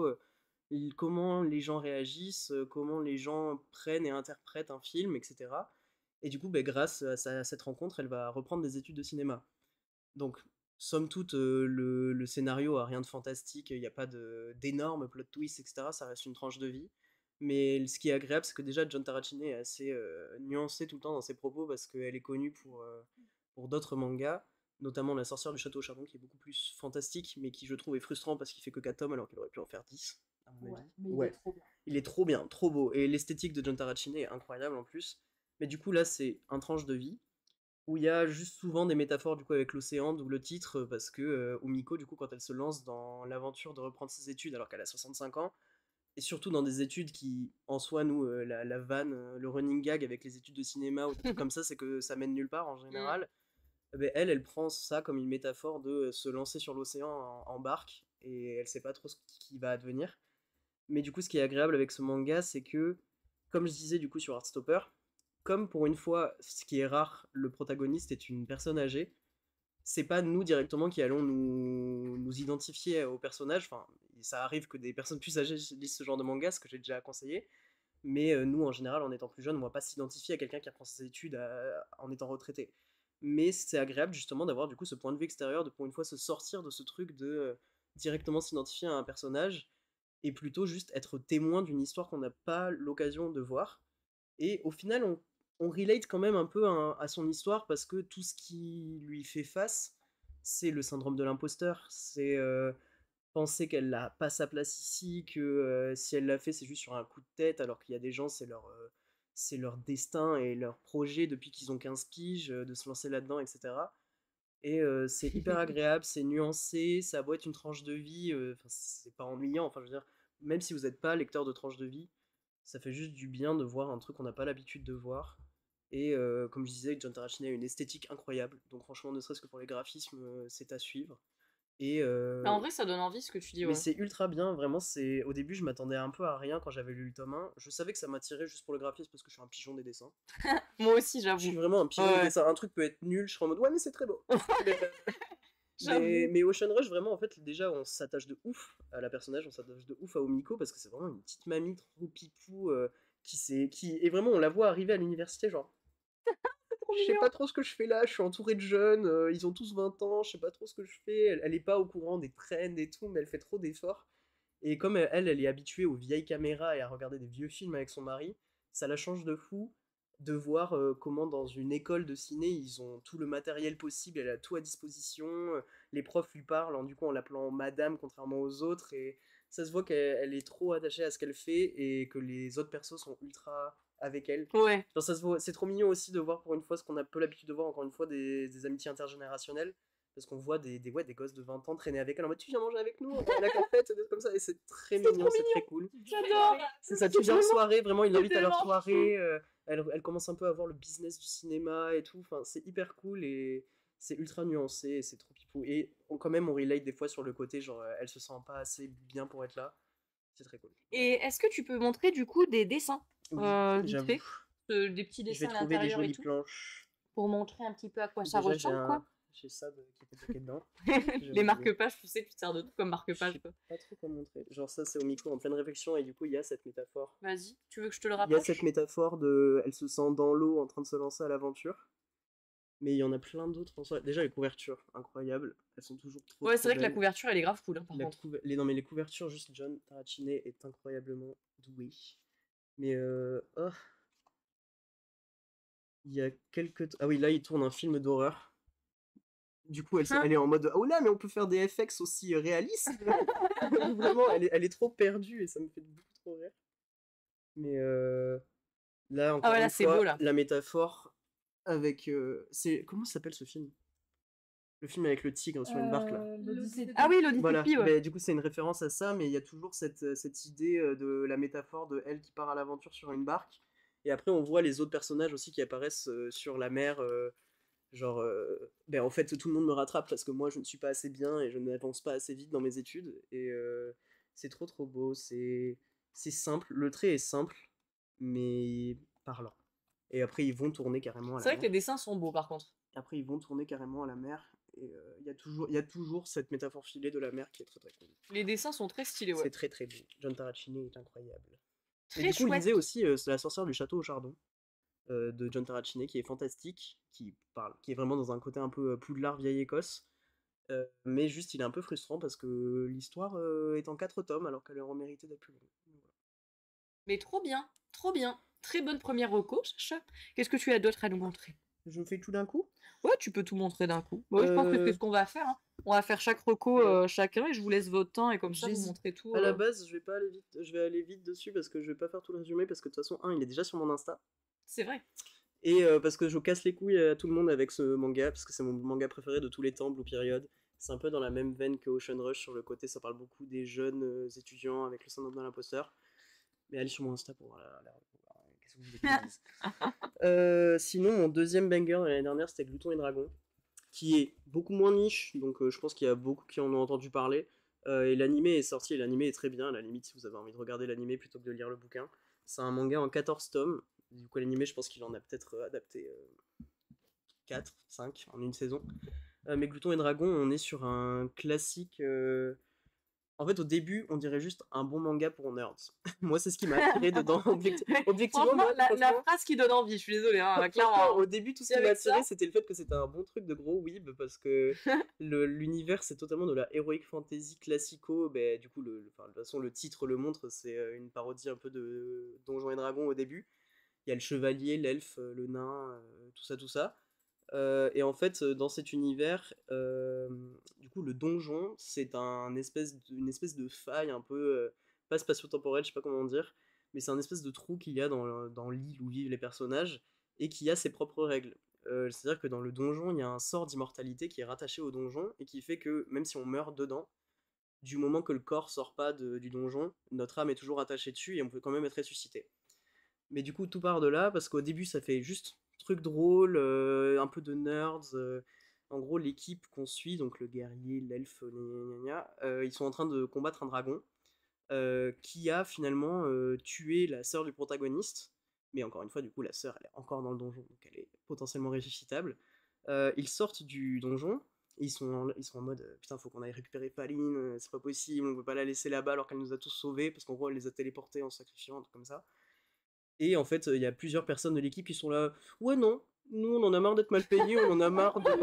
comment les gens réagissent, comment les gens prennent et interprètent un film, etc. Et du coup, grâce à cette rencontre, elle va reprendre des études de cinéma. Donc, somme toute, le scénario a rien de fantastique, il n'y a pas d'énormes plot twists, etc. Ça reste une tranche de vie. Mais ce qui est agréable, c'est que déjà John Tarantino est assez nuancé tout le temps dans ses propos parce qu'elle est connue pour d'autres mangas, notamment La sorcière du château au charbon, qui est beaucoup plus fantastique, mais qui je trouve est frustrant parce qu'il fait que 4 tomes alors qu'il aurait pu en faire 10, à mon Ouais, avis. mais il est Ouais, trop bien. il est trop bien, trop beau. Et l'esthétique de John Tarantino est incroyable en plus. Mais du coup, là, c'est un tranche de vie où il y a juste souvent des métaphores du coup avec l'océan, d'où le titre, parce que Umiko, du coup, quand elle se lance dans l'aventure de reprendre ses études alors qu'elle a 65 ans, et surtout dans des études qui, en soi, nous, la vanne, le running gag avec les études de cinéma ou des trucs comme ça, c'est que ça mène nulle part en général. Elle prend ça comme une métaphore de se lancer sur l'océan en barque, et elle sait pas trop ce qui va advenir. Mais du coup, ce qui est agréable avec ce manga, c'est que, comme je disais du coup sur Heartstopper, comme pour une fois, ce qui est rare, le protagoniste est une personne âgée, c'est pas nous directement qui allons nous identifier au personnage. Enfin, ça arrive que des personnes plus âgées lisent ce genre de manga, ce que j'ai déjà conseillé. Mais nous, en général, en étant plus jeunes, on va pas s'identifier à quelqu'un qui apprend ses études en étant retraité. Mais c'est agréable justement d'avoir du coup ce point de vue extérieur, de pour une fois se sortir de ce truc de directement s'identifier à un personnage et plutôt juste être témoin d'une histoire qu'on n'a pas l'occasion de voir. Et au final, on relate quand même un peu à son histoire parce que tout ce qui lui fait face, c'est le syndrome de l'imposteur. C'est penser qu'elle n'a pas sa place ici, que si elle l'a fait, c'est juste sur un coup de tête, alors qu'il y a des gens, c'est leur destin et leur projet depuis qu'ils ont 15 piges de se lancer là-dedans, etc. Et c'est hyper agréable, c'est nuancé, ça a beau être une tranche de vie, c'est pas ennuyant, enfin je veux dire, même si vous n'êtes pas lecteur de tranche de vie, ça fait juste du bien de voir un truc qu'on n'a pas l'habitude de voir. Et comme je disais, John Tarantino a une esthétique incroyable, donc franchement, ne serait-ce que pour les graphismes, c'est à suivre. Et Bah, en vrai, ça donne envie ce que tu dis, mais ouais. c'est ultra bien, vraiment, c'est au début je m'attendais un peu à rien quand j'avais lu le tome 1. Je savais que ça m'attirait juste pour le graphisme parce que je suis un pigeon des dessins. Moi aussi, Je j'avoue. suis vraiment un pigeon des Ouais. dessins. Un truc peut être nul, je serai en mode ouais mais c'est très beau. J'avoue. Mais Ocean Rush, vraiment, en fait, déjà, on s'attache de ouf à la personnage, on s'attache de ouf à Omiko, parce que c'est vraiment une petite mamie trop pipou, et vraiment, on la voit arriver à l'université, genre, je sais pas trop ce que je fais là, je suis entouré de jeunes, ils ont tous 20 ans, je sais pas trop ce que je fais, elle est pas au courant des trends et tout, mais elle fait trop d'efforts. Et comme elle est habituée aux vieilles caméras et à regarder des vieux films avec son mari, ça la change de fou de voir comment dans une école de ciné, ils ont tout le matériel possible, elle a tout à disposition, les profs lui parlent du coup en l'appelant madame contrairement aux autres, et ça se voit qu'elle est trop attachée à ce qu'elle fait et que les autres persos sont ultra avec elle. Ouais. Genre, ça se voit, c'est trop mignon aussi de voir pour une fois ce qu'on a peu l'habitude de voir, encore une fois, des amitiés intergénérationnelles. Parce qu'on voit des gosses de 20 ans traîner avec elle en mode tu viens manger avec nous, on va à la cafette, des trucs comme ça, et c'est très mignon, c'est très cool. J'adore. C'est ça, tu viens en soirée, vraiment, ils l'invitent à leur tellement soirée, elle commence un peu à voir le business du cinéma et tout, enfin, c'est hyper cool et c'est ultra nuancé et c'est trop pipou. Et quand même, on relate des fois sur le côté, genre, elle se sent pas assez bien pour être là, c'est très cool. Et est-ce que tu peux montrer du coup des dessins Oui, vite j'avoue. fait des petits Je vais dessins à trouver des l'intérieur et jolies tout planches. pour montrer un petit peu à quoi ça Déjà, ressemble, quoi. j'ai ça qui est bloqué dedans. Les marque-pages, tu sais, tu te sers de tout comme Je marque-page, sais quoi. pas trop quoi montrer. Genre ça c'est Omiko en pleine réflexion et du coup il y a cette métaphore. Vas-y, tu veux que je te le Il y a rapproche? cette métaphore de elle se sent dans l'eau en train de se lancer à l'aventure. Mais il y en a plein d'autres en soi. Déjà les couvertures, incroyables. Elles sont toujours trop Ouais, c'est vrai que la belles. couverture, elle est grave cool, hein, par contre. Non mais les couvertures, juste John Tarantino est incroyablement doué. Mais oh, il y a quelques... Ah oui, là il tourne un film d'horreur. Du coup, elle est en mode oh là, mais on peut faire des FX aussi réalistes. Vraiment, elle est trop perdue et ça me fait beaucoup trop rire. Mais là, encore ouais, là, une c'est fois, beau, là. la métaphore avec. C'est comment ça s'appelle ce film? Le film avec le tigre sur une barque là. L'Odyssée de Ah oui, l'Odyssée de Voilà, Pi, ouais. du coup c'est une référence à ça, mais il y a toujours cette idée de la métaphore de elle qui part à l'aventure sur une barque. Et après on voit les autres personnages aussi qui apparaissent sur la mer, genre en fait tout le monde me rattrape parce que moi je ne suis pas assez bien et je n'avance pas assez vite dans mes études. Et c'est trop beau, c'est simple, le trait est simple, mais parlant. Et après ils vont tourner carrément à C'est la vrai que les mer. dessins sont beaux par contre. Après ils vont tourner carrément à la mer. Et il y a toujours cette métaphore filée de la mer qui est très cool. Les dessins sont très stylés, ouais. C'est très beau. John Tarachini est incroyable. Et Très du coup, chouette. lisez aussi C'est la sorcière du château au chardon de John Tarachini qui est fantastique, qui est vraiment dans un côté un peu Poudlard vieille Écosse. Mais juste il est un peu frustrant parce que l'histoire est en 4 tomes alors qu'elle aurait mérité d'être plus longue. Voilà. Mais trop bien, trop bien. Très bonne première reco, Sacha. Qu'est-ce que tu as d'autre à nous montrer? Je me fais tout d'un coup. Ouais, tu peux tout montrer d'un coup. Bah oui, je pense que c'est ce qu'on va faire. Hein. On va faire chaque reco chacun et je vous laisse votre temps et comme ça vous J'hésite. montrez tout. À la base, je vais pas aller vite. Je vais aller vite dessus parce que je vais pas faire tout le résumé parce que de toute façon, il est déjà sur mon Insta. C'est vrai. Et parce que je casse les couilles à tout le monde avec ce manga, parce que c'est mon manga préféré de tous les temps, Blue Period. C'est un peu dans la même veine que Ocean Rush sur le côté, ça parle beaucoup des jeunes étudiants avec le syndrome de l'imposteur. Mais allez sur mon Insta pour voir qu'est-ce que vous voulez que je dise. Sinon, mon deuxième banger de l'année dernière, c'était Glouton et Dragon, qui est beaucoup moins niche, donc je pense qu'il y a beaucoup qui en ont entendu parler. Et l'animé est sorti, et l'animé est très bien, à la limite si vous avez envie de regarder l'animé plutôt que de lire le bouquin. C'est un manga en 14 tomes. Du coup, l'animé, je pense qu'il en a peut-être adapté 4, 5 en une saison. Mais Glouton et Dragon, on est sur un classique. En fait, au début, on dirait juste un bon manga pour nerds. Moi, c'est ce qui m'a attiré dedans. Objectivement, Franchement, moi, la phrase qui donne envie, je suis désolée, hein, clairement. au début, tout ce qui m'a attiré, c'était le fait que c'était un bon truc de gros weeb, parce que l'univers, c'est totalement de la heroic fantasy classico. Du coup, de toute façon, le titre le montre, c'est une parodie un peu de Donjons et Dragons au début. Il y a le chevalier, l'elfe, le nain, tout ça, tout ça. Et en fait, dans cet univers, du coup, le donjon, c'est une espèce de faille un peu, pas spatio-temporelle, je sais pas comment dire, mais c'est un espèce de trou qu'il y a dans l'île où vivent les personnages et qui a ses propres règles. C'est-à-dire que dans le donjon, il y a un sort d'immortalité qui est rattaché au donjon et qui fait que même si on meurt dedans, du moment que le corps sort pas du donjon, notre âme est toujours attachée dessus et on peut quand même être ressuscité. Mais du coup, tout part de là, parce qu'au début, ça fait juste truc drôle, un peu de nerds. En gros, l'équipe qu'on suit, donc le guerrier, l'elfe, ils sont en train de combattre un dragon qui a finalement tué la sœur du protagoniste. Mais encore une fois, du coup, la sœur, elle est encore dans le donjon, donc elle est potentiellement ressuscitable. Ils sortent du donjon, et ils sont en mode putain, faut qu'on aille récupérer Paline, c'est pas possible, on peut pas la laisser là-bas alors qu'elle nous a tous sauvés, parce qu'en gros, elle les a téléportés en sacrifiant, un truc comme ça. Et en fait, il y a plusieurs personnes de l'équipe qui sont là. Ouais, non, nous on en a marre d'être mal payés, on en a marre de.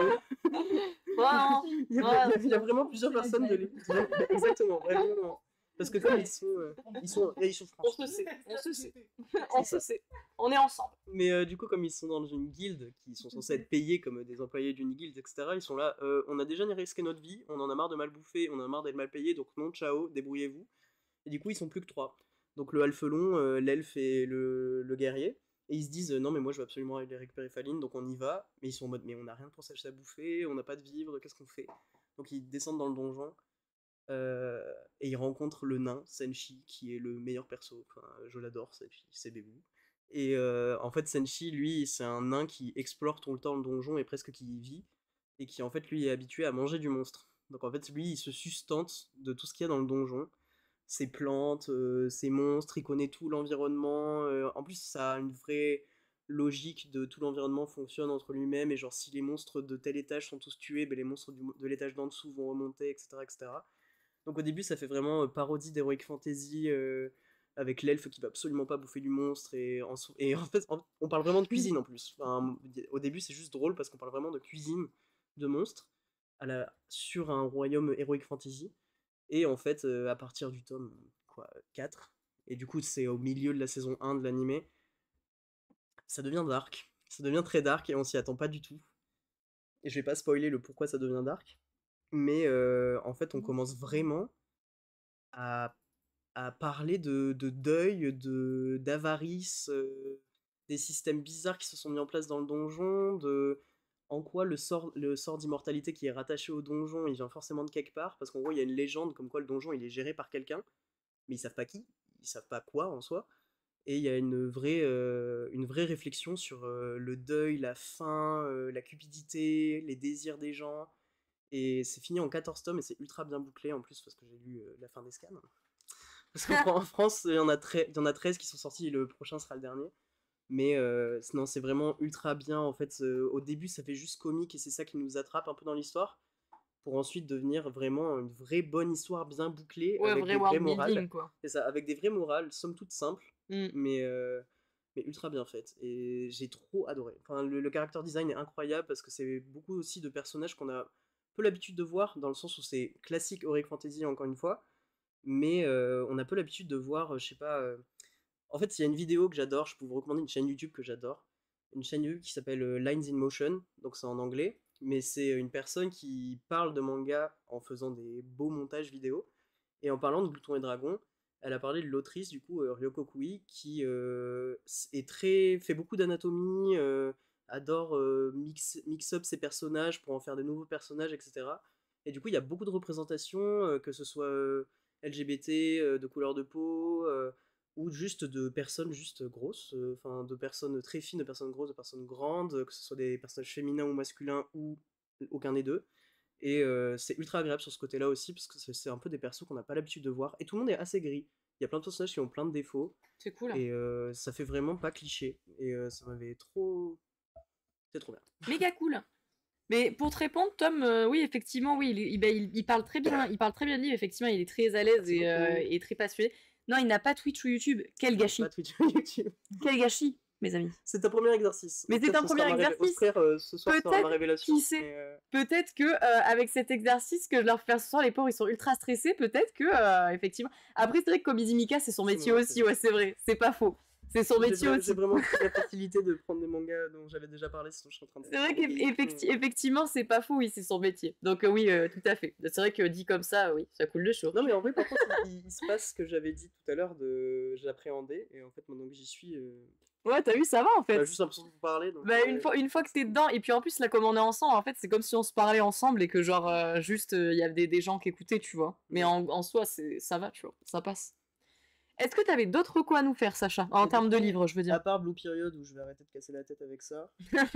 Il y a vraiment plusieurs personnes de l'équipe. Exactement, vraiment. Parce que comme ils sont On se sait, on se sait, on est ensemble. Mais du coup, comme ils sont dans une guilde, qui sont censés être payés comme des employés d'une guilde, etc., ils sont là, on a déjà risqué notre vie, on en a marre de mal bouffer, on en a marre d'être mal payés, donc non, ciao, débrouillez-vous. Et du coup, ils sont plus que 3. Donc le Alphelon, l'elfe et le guerrier. Et ils se disent non mais moi je veux absolument aller récupérer Faline, donc on y va. Mais ils sont en mode mais on n'a rien pour s'acheter à bouffer, on n'a pas de vivres, qu'est-ce qu'on fait? Donc ils descendent dans le donjon et ils rencontrent le nain Senshi qui est le meilleur perso. Enfin, je l'adore, Senshi, c'est bébou. Et en fait Senshi lui c'est un nain qui explore tout le temps le donjon et presque qui y vit et qui en fait lui est habitué à manger du monstre. Donc en fait lui il se sustente de tout ce qu'il y a dans le donjon. Ses plantes, ses monstres, il connaît tout l'environnement. En plus, ça a une vraie logique de tout l'environnement fonctionne entre lui-même. Et genre, si les monstres de tel étage sont tous tués, les monstres de l'étage d'en dessous vont remonter, etc., etc. Donc au début, ça fait vraiment parodie d'Heroic Fantasy avec l'elfe qui va absolument pas bouffer du monstre. Et en fait, on parle vraiment de cuisine en plus. Enfin, au début, c'est juste drôle parce qu'on parle vraiment de cuisine de monstres sur un royaume Heroic Fantasy. Et en fait, à partir du tome 4, et du coup c'est au milieu de la saison 1 de l'animé, ça devient dark. Ça devient très dark et on s'y attend pas du tout. Et je vais pas spoiler le pourquoi ça devient dark, mais en fait on commence vraiment à, parler de deuil, d'avarice, des systèmes bizarres qui se sont mis en place dans le donjon, en quoi le sort d'immortalité qui est rattaché au donjon, il vient forcément de quelque part, parce qu'en gros, il y a une légende comme quoi le donjon, il est géré par quelqu'un, mais ils savent pas qui, ils savent pas quoi en soi. Et il y a une vraie réflexion sur le deuil, la faim, la cupidité, les désirs des gens. Et c'est fini en 14 tomes et c'est ultra bien bouclé en plus parce que j'ai lu la fin des scans. Parce qu'en France, il y en a 13 qui sont sortis et le prochain sera le dernier. Mais non, c'est vraiment ultra bien en fait. Au début, ça fait juste comique et c'est ça qui nous attrape un peu dans l'histoire. Pour ensuite devenir vraiment une vraie bonne histoire bien bouclée Ouais, avec vrai des vraies world morales. building, quoi. C'est ça, avec des vraies morales, somme toute simples, Mm. mais ultra bien faites. Et j'ai trop adoré. Enfin, le character design est incroyable parce que c'est beaucoup aussi de personnages qu'on a peu l'habitude de voir, dans le sens où c'est classique Heroic Fantasy, encore une fois, mais on a peu l'habitude de voir, je sais pas. En fait, il y a une vidéo que j'adore, je peux vous recommander une chaîne YouTube que j'adore. Une chaîne YouTube qui s'appelle Lines in Motion, donc c'est en anglais, mais c'est une personne qui parle de manga en faisant des beaux montages vidéo. Et en parlant de Bouton et Dragon, elle a parlé de l'autrice, du coup, Ryoko Kui, qui fait beaucoup d'anatomie, adore mix up ses personnages pour en faire de nouveaux personnages, etc. Et du coup, il y a beaucoup de représentations, que ce soit LGBT, de couleur de peau, ou juste de personnes juste grosses, enfin de personnes très fines, de personnes grosses, de personnes grandes, que ce soit des personnages féminins ou masculins ou aucun des deux. Et c'est ultra agréable sur ce côté-là aussi, parce que c'est un peu des persos qu'on n'a pas l'habitude de voir. Et tout le monde est assez gris. Il y a plein de personnages qui ont plein de défauts. C'est cool. Et ça fait vraiment pas cliché. Et ça m'avait trop... C'est trop bien. Méga cool. Mais pour te répondre, Tom, oui, effectivement, oui, il parle très bien, il parle très bien de livre, effectivement, il est très à l'aise Merci beaucoup. et très passionné. Non, il n'a pas Twitch ou YouTube. Quel gâchis. Pas Twitch ou YouTube. Quel gâchis, mes amis. C'est un premier exercice. Mais c'est un premier exercice. Ce soir, sera ma révélation. Qui sait, peut-être que avec cet exercice que je leur fais ce soir, les pauvres, ils sont ultra stressés. Peut-être que, effectivement. Après, c'est vrai que comme il dit Mika, c'est son métier aussi. Ouais, c'est vrai. C'est pas faux. C'est son métier aussi. J'ai vraiment la facilité de prendre des mangas dont j'avais déjà parlé, sinon je suis en train de... C'est vrai qu'effectivement, c'est pas faux, oui, c'est son métier. Donc oui, tout à fait. C'est vrai que dit comme ça, oui, ça coule de chaud. Non mais en vrai, par contre, il se passe ce que j'avais dit tout à l'heure de j'appréhendais, et en fait, maintenant que j'y suis... Ouais, t'as vu, ça va en fait. J'ai juste l'impression de vous parler. Donc, bah, une fois que t'es dedans, et puis en plus, là, comme on est ensemble, en fait, c'est comme si on se parlait ensemble et que, genre, juste, il y avait des gens qui écoutaient, tu vois. Mais en soi, ça va, tu vois, ça passe. Est-ce que t'avais d'autres recos à nous faire, Sacha? En termes de livres, je veux dire. À part Blue Period, où je vais arrêter de casser la tête avec ça.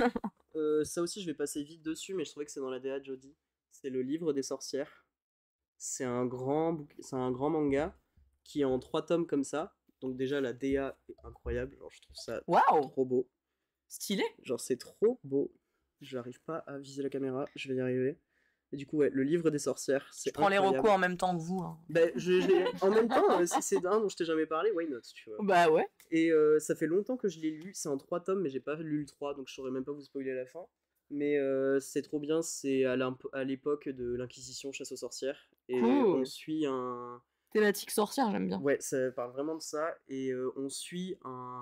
Ça aussi, je vais passer vite dessus, mais je trouvais que c'est dans la DA de Jody. C'est le livre des sorcières. C'est un grand manga qui est en 3 tomes comme ça. Donc déjà, la DA est incroyable. Genre, je trouve ça trop beau. Stylé. Genre, c'est trop beau. J'arrive pas à viser la caméra, je vais y arriver. Et du coup, ouais, le livre des sorcières, c'est incroyable. Je prends les recos en même temps que vous. Hein. Bah, en même temps, si c'est d'un dont je t'ai jamais parlé, why not, tu vois. Bah ouais. Et ça fait longtemps que je l'ai lu, c'est en 3 tomes, mais j'ai pas lu le 3, donc je saurais même pas vous spoiler la fin. Mais c'est trop bien, c'est à l'époque de l'Inquisition, chasse aux sorcières. Et on suit un... Thématique sorcière, j'aime bien. Ouais, ça parle vraiment de ça. Et on suit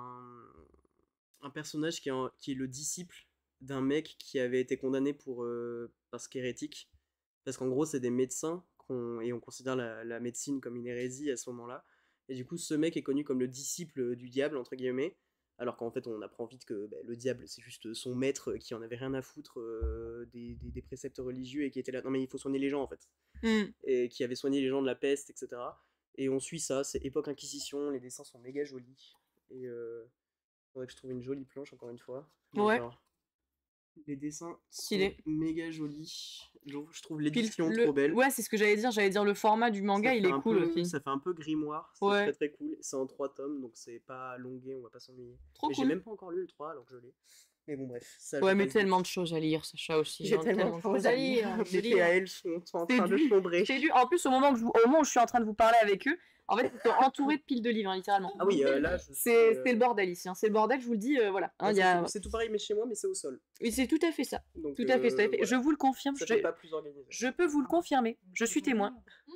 un personnage qui est le disciple d'un mec qui avait été condamné parce qu'hérétique. Parce qu'en gros, c'est des médecins, et on considère la médecine comme une hérésie à ce moment-là. Et du coup, ce mec est connu comme le disciple du diable, entre guillemets. Alors qu'en fait, on apprend vite que le diable, c'est juste son maître qui en avait rien à foutre des préceptes religieux et qui était là. Non, mais il faut soigner les gens, en fait. Et qui avait soigné les gens de la peste, etc. Et on suit ça, c'est époque Inquisition, les dessins sont méga jolis. Et faudrait que je trouve une jolie planche, encore une fois. Ouais. Genre, les dessins sont méga jolis. Je trouve l'édition trop belle. Ouais, c'est ce que j'allais dire le format du manga, il est cool aussi. Ça fait un peu grimoire, c'est très très cool. C'est en 3 tomes, donc c'est pas longué, on va pas s'ennuyer. Trop cool. J'ai même pas encore lu le 3 alors que je l'ai. Mais bon, bref. Ça, ouais, mais tellement de choses à lire, Sacha aussi. J'ai tellement de choses à lire. Les PAL sont en train de sombrer. En plus, au moment où je suis en train de vous parler avec eux, en fait, ils sont entourés de piles de livres, hein, littéralement. Ah oui, là, c'est le bordel ici. Hein. C'est le bordel, je vous le dis, voilà. Hein, c'est tout pareil, mais chez moi, mais c'est au sol. Oui, c'est tout à fait ça. Donc, tout à fait. Voilà. Je vous le confirme. Ça fait pas plus organisé. Je peux vous le confirmer. Je suis témoin.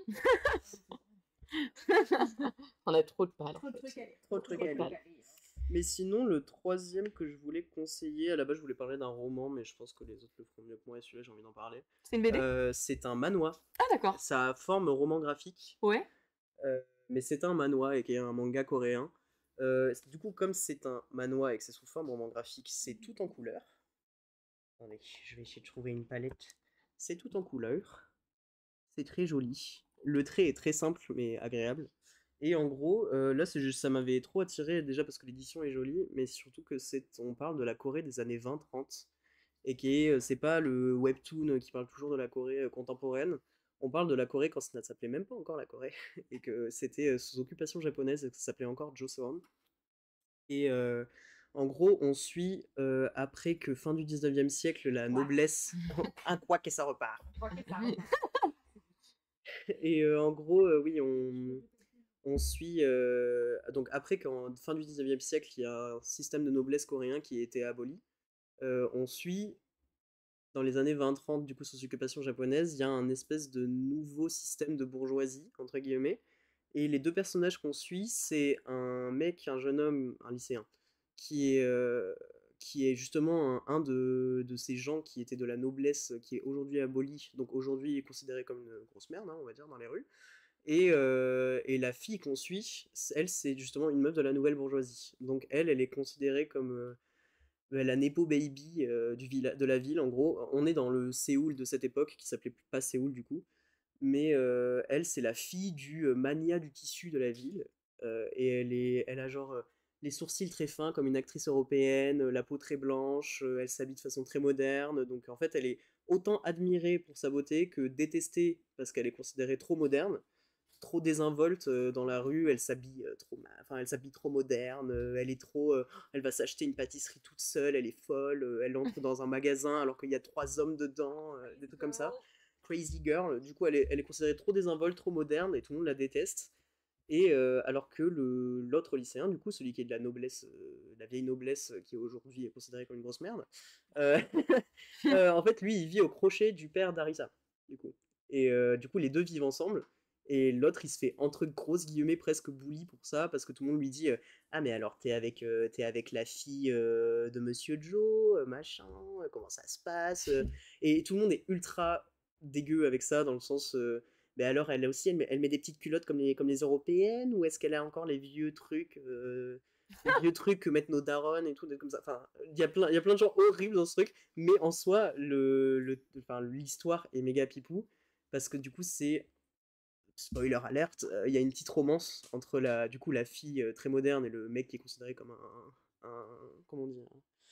On a trop de palles. Trop de trucs à lire. Mais sinon, le troisième que je voulais conseiller, à la base, je voulais parler d'un roman, mais je pense que les autres le feront mieux que moi, et celui-là, j'ai envie d'en parler. C'est une BD c'est un manhwa. Ah, d'accord. Ça forme roman graphique. Ouais. Mais c'est un manhwa, et qui est un manga coréen. Du coup, comme c'est un manhwa et que c'est sous forme roman graphique, c'est tout en couleur. Attendez, je vais essayer de trouver une palette. C'est tout en couleur. C'est très joli. Le trait est très simple mais agréable. Et en gros, là, ça m'avait trop attiré déjà parce que l'édition est jolie, mais surtout que on parle de la Corée des années 20-30 et c'est pas le webtoon qui parle toujours de la Corée contemporaine. On parle de la Corée quand ça ne s'appelait même pas encore la Corée et que c'était sous occupation japonaise et que ça s'appelait encore Joseon. Et en gros, on suit après que fin du 19e siècle, la noblesse. Un quoi que ça repart. Et en gros, oui, on suit. Donc, après qu'en fin du 19e siècle, il y a un système de noblesse coréen qui a été aboli, on suit. Dans les années 20-30, du coup, sous occupation japonaise, il y a un espèce de nouveau système de bourgeoisie, entre guillemets. Et les deux personnages qu'on suit, c'est un mec, un jeune homme, un lycéen, qui est, euh, qui est justement un de ces gens qui étaient de la noblesse, qui est aujourd'hui aboli, donc aujourd'hui est considéré comme une grosse merde, hein, on va dire, dans les rues. Et la fille qu'on suit, elle, c'est justement une meuf de la nouvelle bourgeoisie. Donc elle est considérée comme la Nepo Baby de la ville, en gros. On est dans le Séoul de cette époque, qui s'appelait pas Séoul du coup. Mais elle, c'est la fille du mania du tissu de la ville. Et elle a genre les sourcils très fins comme une actrice européenne, la peau très blanche, elle s'habille de façon très moderne. Donc en fait, elle est autant admirée pour sa beauté que détestée parce qu'elle est considérée trop moderne, trop désinvolte dans la rue. Elle s'habille enfin elle s'habille trop moderne. Elle est trop, elle va s'acheter une pâtisserie toute seule. Elle est folle. Elle entre dans un magasin alors qu'il y a 3 hommes dedans, des trucs comme ça. Crazy Girl. Du coup, elle est considérée trop désinvolte, trop moderne, et tout le monde la déteste. Et alors que l'autre lycéen, du coup, celui qui est de la noblesse, la vieille noblesse, qui aujourd'hui est considérée comme une grosse merde, euh, en fait, lui, il vit au crochet du père d'Arisa, du coup. Et du coup, les deux vivent ensemble. Et l'autre, il se fait entre grosses guillemets presque bully pour ça, parce que tout le monde lui dit ah, mais alors t'es avec la fille de Monsieur Joe, machin, comment ça se passe Et tout le monde est ultra dégueu avec ça, dans le sens mais alors elle aussi, elle met des petites culottes comme les européennes, ou est-ce qu'elle a encore les vieux trucs que mettent nos darons et tout, comme ça. Enfin, il y a plein de gens horribles dans ce truc, mais en soi, enfin, l'histoire est méga pipou, parce que du coup, c'est spoiler alerte, il y a une petite romance entre du coup, la fille très moderne et le mec qui est considéré comme comment on dit,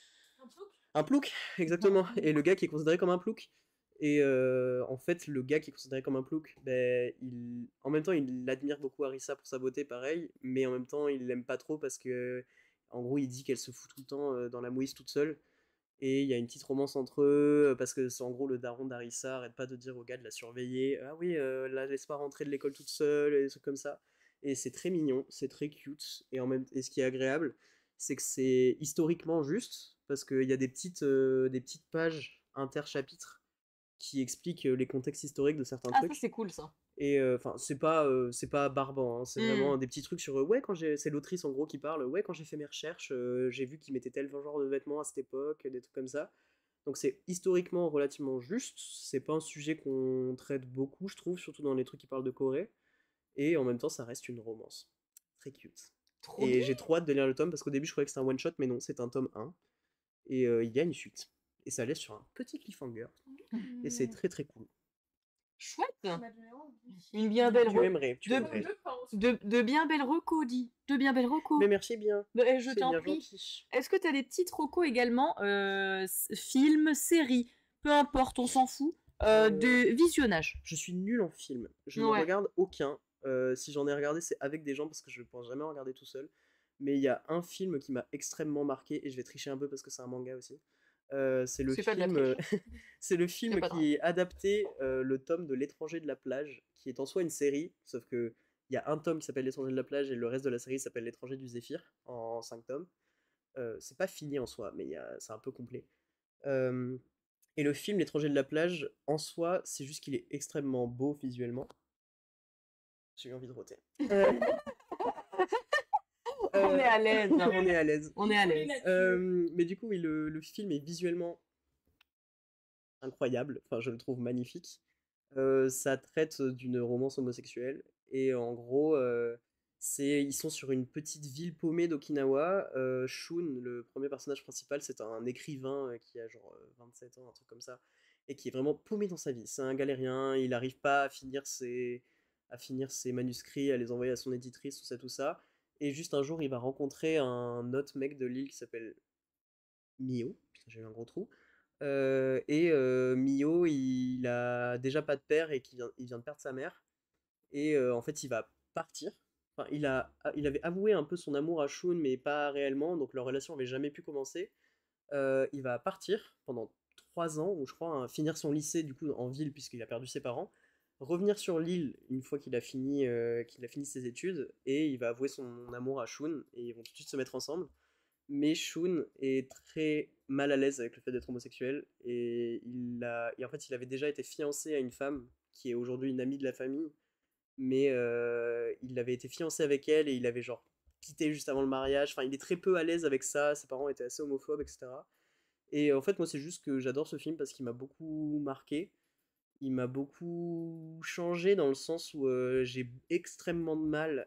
un plouc, exactement. Et le gars qui est considéré comme un plouc. Et en fait, le gars qui est considéré comme un plouc, ben, en même temps, il admire beaucoup Arisa pour sa beauté, pareil, mais en même temps, il l'aime pas trop parce que, en gros, il dit qu'elle se fout tout le temps dans la mouise toute seule. Et il y a une petite romance entre eux, parce que c'est en gros le daron d'Arissa arrête pas de dire au gars de la surveiller, ah oui, la laisse pas rentrer de l'école toute seule, et des trucs comme ça. Et c'est très mignon, c'est très cute, et ce qui est agréable, c'est que c'est historiquement juste, parce qu'il y a des petites pages interchapitres qui expliquent les contextes historiques de certains Ah, ça trucs. c'est cool ça. Et enfin, c'est pas barbant, hein, c'est vraiment des petits trucs sur ouais, c'est l'autrice en gros qui parle, ouais, quand j'ai fait mes recherches, j'ai vu qu'ils mettaient tel genre de vêtements à cette époque, des trucs comme ça. Donc c'est historiquement relativement juste, c'est pas un sujet qu'on traite beaucoup, je trouve, surtout dans les trucs qui parlent de Corée, et en même temps, ça reste une romance. Très cute. Trop Et bien. j'ai trop hâte de lire le tome parce qu'au début, je croyais que c'était un one shot, mais non, c'est un tome 1. Et il y a une suite. Et ça laisse sur un petit cliffhanger. Et c'est très très cool. Chouette. Ça m'a donné envie. Une bien belle Tu aimerais, tu de- aimerais. de bien belles recos, dis. De bien belles recos. Mais merci bien. Je C'est t'en bien prie. gentil. Est-ce que tu as des petites recos également, films, séries, peu importe, on s'en fout, de visionnage? Je suis nul en film. Je ne Ouais. regarde aucun. Si j'en ai regardé, c'est avec des gens parce que je ne pense jamais en regarder tout seul. Mais il y a un film qui m'a extrêmement marqué et je vais tricher un peu parce que c'est un manga aussi. C'est le C'est pas de la film, triche. c'est le film pas qui est adapté le tome de L'étranger de la plage, qui est en soi une série, sauf que il y a un tome qui s'appelle L'étranger de la plage et le reste de la série s'appelle L'étranger du Zéphyr en 5 tomes. C'est pas fini en soi, mais c'est un peu complet. Euh, et le film L'étranger de la plage, en soi, c'est juste qu'il est extrêmement beau visuellement. J'ai eu envie de roter. On est à l'aise. On est à l'aise. On est à l'aise. Mais du coup, oui, le film est visuellement incroyable. Enfin, je le trouve magnifique. Ça traite d'une romance homosexuelle. Et en gros, Ils sont sur une petite ville paumée d'Okinawa. Shun, le premier personnage principal, c'est un écrivain qui a genre 27 ans, un truc comme ça, et qui est vraiment paumé dans sa vie. C'est un galérien, il n'arrive pas à finir ses manuscrits, à les envoyer à son éditrice, tout ça, tout ça. Et juste un jour, il va rencontrer un autre mec de l'île qui s'appelle Mio. Putain, j'ai eu un gros trou. Mio, il a déjà pas de père et il vient de perdre sa mère. En fait, il va partir. Enfin, il avait avoué un peu son amour à Shun, mais pas réellement, donc leur relation avait jamais pu commencer. Il va partir pendant 3 ans, ou je crois, hein, finir son lycée du coup en ville puisqu'il a perdu ses parents, revenir sur l'île une fois qu'il a fini ses études, et il va avouer son amour à Shun, et ils vont tout de suite se mettre ensemble. Mais Shun est très mal à l'aise avec le fait d'être homosexuel, et en fait il avait déjà été fiancé à une femme qui est aujourd'hui une amie de la famille, mais il avait été fiancé avec elle et il avait genre quitté juste avant le mariage. Enfin, il est très peu à l'aise avec ça, ses parents étaient assez homophobes, etc. Et en fait, moi, c'est juste que j'adore ce film parce qu'il m'a beaucoup marqué. Il m'a beaucoup changé dans le sens où j'ai extrêmement de mal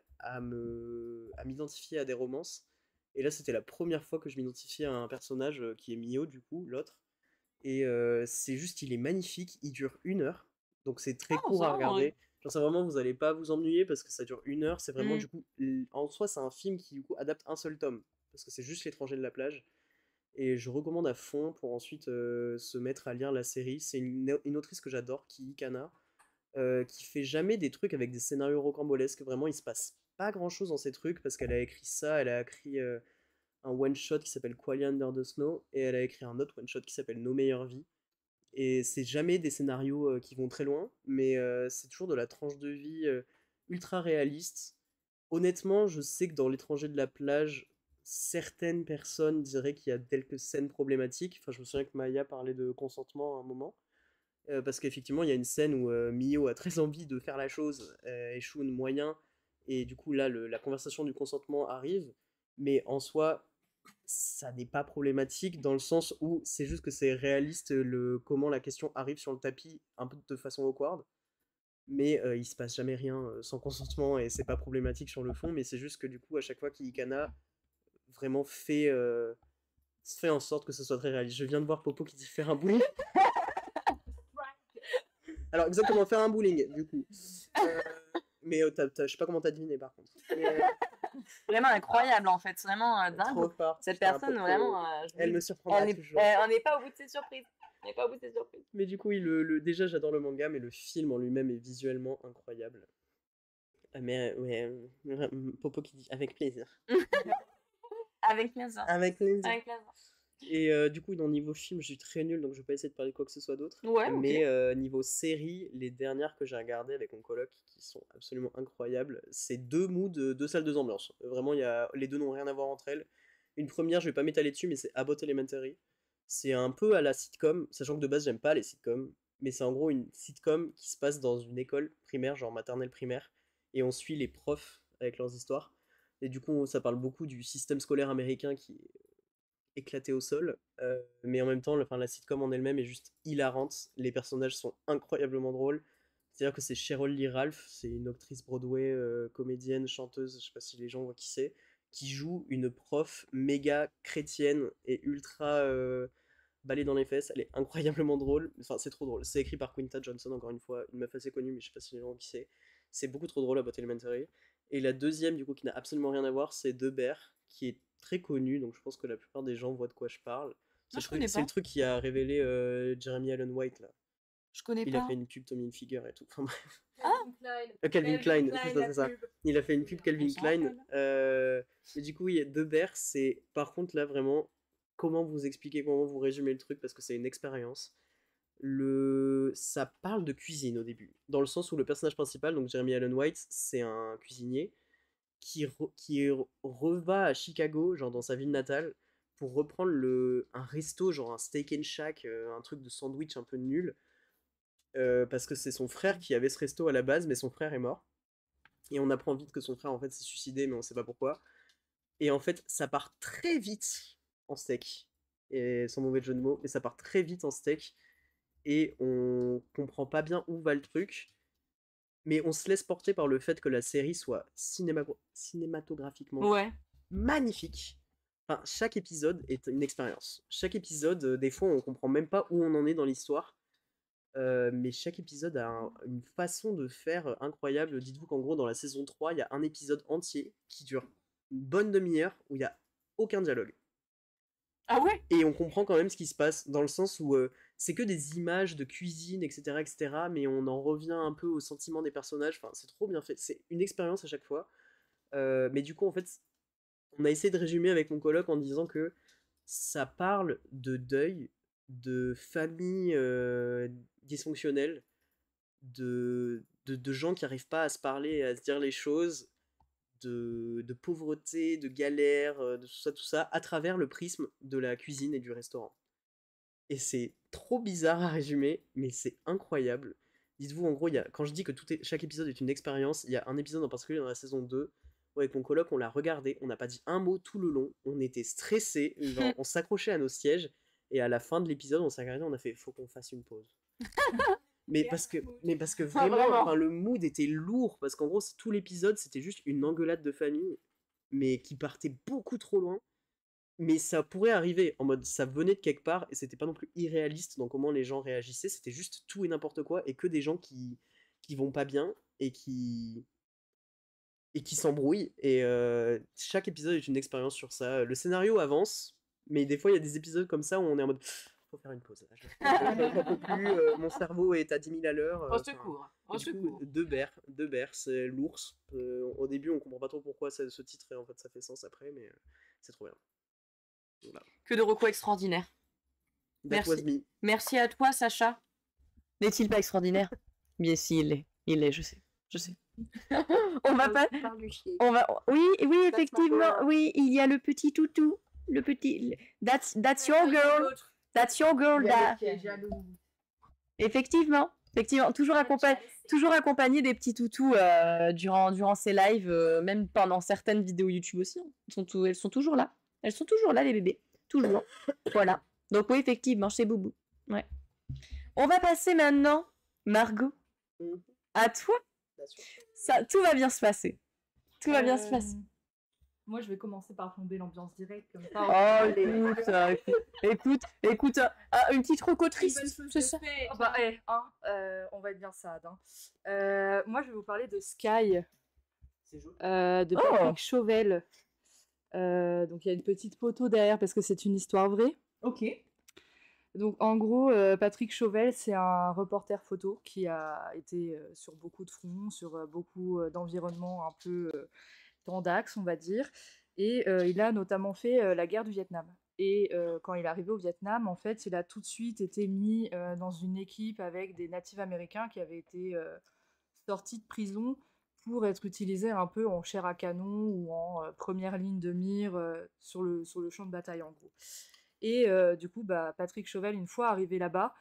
à m'identifier à des romances. Et là, c'était la première fois que je m'identifiais à un personnage qui est Mio, du coup, l'autre. Et c'est juste, il est magnifique, il dure 1 heure, donc c'est très Ah, court ça à va, en vrai. regarder. Genre, ça vraiment, vous allez pas vous ennuyer parce que ça dure 1 heure. C'est vraiment, Mm. du coup, en soi, c'est un film qui, du coup, adapte un seul tome parce que c'est juste L'étranger de la plage. Et je recommande à fond pour ensuite se mettre à lire la série. C'est une autrice que j'adore, Kii Kana, qui fait jamais des trucs avec des scénarios rocambolesques. Vraiment, il se passe pas grand chose dans ces trucs parce qu'elle a écrit ça, elle a écrit un one-shot qui s'appelle Qualia Under the Snow, et elle a écrit un autre one-shot qui s'appelle Nos meilleures vies. Et c'est jamais des scénarios qui vont très loin, mais c'est toujours de la tranche de vie ultra réaliste. Honnêtement, je sais que dans L'étranger de la plage, certaines personnes diraient qu'il y a quelques scènes problématiques. Enfin, je me souviens que Maya parlait de consentement à un moment. Parce qu'effectivement, il y a une scène où Mio a très envie de faire la chose, et Shun moyen, et du coup là, la conversation du consentement arrive, mais en soi, ça n'est pas problématique dans le sens où c'est juste que c'est réaliste comment la question arrive sur le tapis un peu de façon awkward, mais il se passe jamais rien sans consentement et c'est pas problématique sur le fond, mais c'est juste que du coup à chaque fois qu'Ikana vraiment fait en sorte que ce soit très réaliste. Je viens de voir Popo qui dit faire un bowling. Alors exactement, faire un bowling du coup. Mais je sais pas comment t'as deviné par contre. Vraiment incroyable en fait, c'est vraiment dingue. Trop fort. Cette Putain, personne, Popo, vraiment. elle me surprendra toujours. On n'est pas au bout de ses surprises. On n'est pas au bout de ses surprises. Mais du coup, déjà j'adore le manga, mais le film en lui-même est visuellement incroyable. Mais ouais, Popo qui dit avec plaisir. Avec plaisir. Avec plaisir. Avec plaisir. Et du coup, dans niveau film, je suis très nul, donc je vais pas essayer de parler de quoi que ce soit d'autre. Ouais, ok. Mais niveau série, les dernières que j'ai regardées avec mon coloc, qui sont absolument incroyables, c'est 2 salles, 2 ambiances. Vraiment, les deux n'ont rien à voir entre elles. Une première, je vais pas m'étaler dessus, mais c'est Abbott Elementary. C'est un peu à la sitcom, sachant que de base, j'aime pas les sitcoms. Mais c'est en gros une sitcom qui se passe dans une école primaire, genre maternelle primaire. Et on suit les profs avec leurs histoires. Et du coup, ça parle beaucoup du système scolaire américain qui est éclaté au sol, mais en même temps, la sitcom en elle-même est juste hilarante. Les personnages sont incroyablement drôles. C'est-à-dire que c'est Cheryl Lee Ralph, c'est une actrice Broadway, comédienne, chanteuse, je sais pas si les gens voient qui c'est, qui joue une prof méga chrétienne et ultra balai dans les fesses. Elle est incroyablement drôle. Enfin, c'est trop drôle. C'est écrit par Quinta Johnson, encore une fois, une meuf assez connue, mais je sais pas si les gens voient qui c'est. C'est beaucoup trop drôle à About Elementary. Et la deuxième, du coup, qui n'a absolument rien à voir, c'est De Bear, qui est très connu, donc je pense que la plupart des gens voient de quoi je parle. C'est le truc qui a révélé Jeremy Allen White, là. Je connais Il pas. a fait une pub Tommy Hilfiger et tout. Enfin bref. Calvin Klein. C'est ça. Il a fait une pub Calvin Klein. Mais du coup, De Bear, c'est par contre là vraiment comment vous expliquer, comment vous résumer le truc parce que c'est une expérience. Ça parle de cuisine au début, dans le sens où le personnage principal, donc Jeremy Allen White, c'est un cuisinier qui reva à Chicago, genre dans sa ville natale, pour reprendre un resto, genre un steak and shack, un truc de sandwich un peu nul, parce que c'est son frère qui avait ce resto à la base, mais son frère est mort. Et on apprend vite que son frère en fait s'est suicidé, mais on sait pas pourquoi. Et en fait, ça part très vite en steak, et sans mauvais jeu de mots, mais ça part très vite en steak, et on comprend pas bien où va le truc. mais on se laisse porter par le fait que la série soit cinématographiquement Ouais. magnifique. Enfin, chaque épisode est une expérience. Chaque épisode, des fois, on comprend même pas où on en est dans l'histoire. Mais chaque épisode a une façon de faire incroyable. Dites-vous qu'en gros, dans la saison 3, il y a un épisode entier qui dure une bonne demi-heure où il n'y a aucun dialogue. Ah ouais? Et on comprend quand même ce qui se passe, dans le sens où c'est que des images de cuisine, etc., mais on en revient un peu au sentiment des personnages. Enfin, c'est trop bien fait. C'est une expérience à chaque fois. Mais du coup, en fait, on a essayé de résumer avec mon coloc en disant que ça parle de deuil, de famille dysfonctionnelle, de gens qui n'arrivent pas à se parler et à se dire les choses, de pauvreté, de galère, de tout ça, à travers le prisme de la cuisine et du restaurant. Et c'est trop bizarre à résumer, mais c'est incroyable. Dites-vous, en gros, quand je dis que chaque épisode est une expérience, il y a un épisode en particulier dans la saison 2, où avec mon coloc, on l'a regardé, on n'a pas dit un mot tout le long, on était stressés, genre, on s'accrochait à nos sièges, et à la fin de l'épisode, on s'est regardé, on a fait, faut qu'on fasse une pause. Mais parce que vraiment, vraiment. enfin, le mood était lourd, parce qu'en gros, tout l'épisode, c'était juste une engueulade de famille, mais qui partait beaucoup trop loin. Mais ça pourrait arriver, en mode, ça venait de quelque part, et c'était pas non plus irréaliste dans comment les gens réagissaient, c'était juste tout et n'importe quoi, et que des gens qui vont pas bien, et qui s'embrouillent, et chaque épisode est une expérience sur ça. Le scénario avance, mais des fois, il y a des épisodes comme ça où on est en mode, faut faire une pause, là, j'en peux plus, mon cerveau est à 10 000 à l'heure. Au secours. Et du coup, Deux Bers, c'est l'ours. Au début, on comprend pas trop pourquoi ce titre, et en fait, ça fait sens après, mais c'est trop bien. Voilà. Que de recours extraordinaires. That was me. Merci à toi, Sacha. N'est-il pas extraordinaire? Bien si, il l'est. Il l'est, je sais. On va pas... Oui, effectivement. Oui, il y a le petit toutou. Le petit... That's your girl. That's your girl. Effectivement. Toujours accompagné des petits toutous durant ces lives, même pendant certaines vidéos YouTube aussi. Hein. Elles sont toujours là. Elles sont toujours là, les bébés. Toujours. Voilà. Donc oui, effectivement, chez Boubou. Ouais. On va passer maintenant, Margot, à toi. Tout va bien se passer. Tout va bien se passer. Moi, je vais commencer par plomber l'ambiance directe. Comme ça, écoute, une petite recotrice. C'est ça. On va être bien sad. Hein. Moi, je vais vous parler de Sky, de Patrick Chauvel. Donc, il y a une petite photo derrière parce que c'est une histoire vraie. Ok. Donc, en gros, Patrick Chauvel, c'est un reporter photo qui a été sur beaucoup de fronts, sur beaucoup d'environnements un peu d'axe, on va dire. Et il a notamment fait la guerre du Vietnam. Et quand il est arrivé au Vietnam, en fait, il a tout de suite été mis dans une équipe avec des natifs américains qui avaient été sortis de prison pour être utilisés un peu en chair à canon ou en première ligne de mire sur le champ de bataille, en gros. Et du coup, Patrick Chauvel, une fois arrivé là-bas...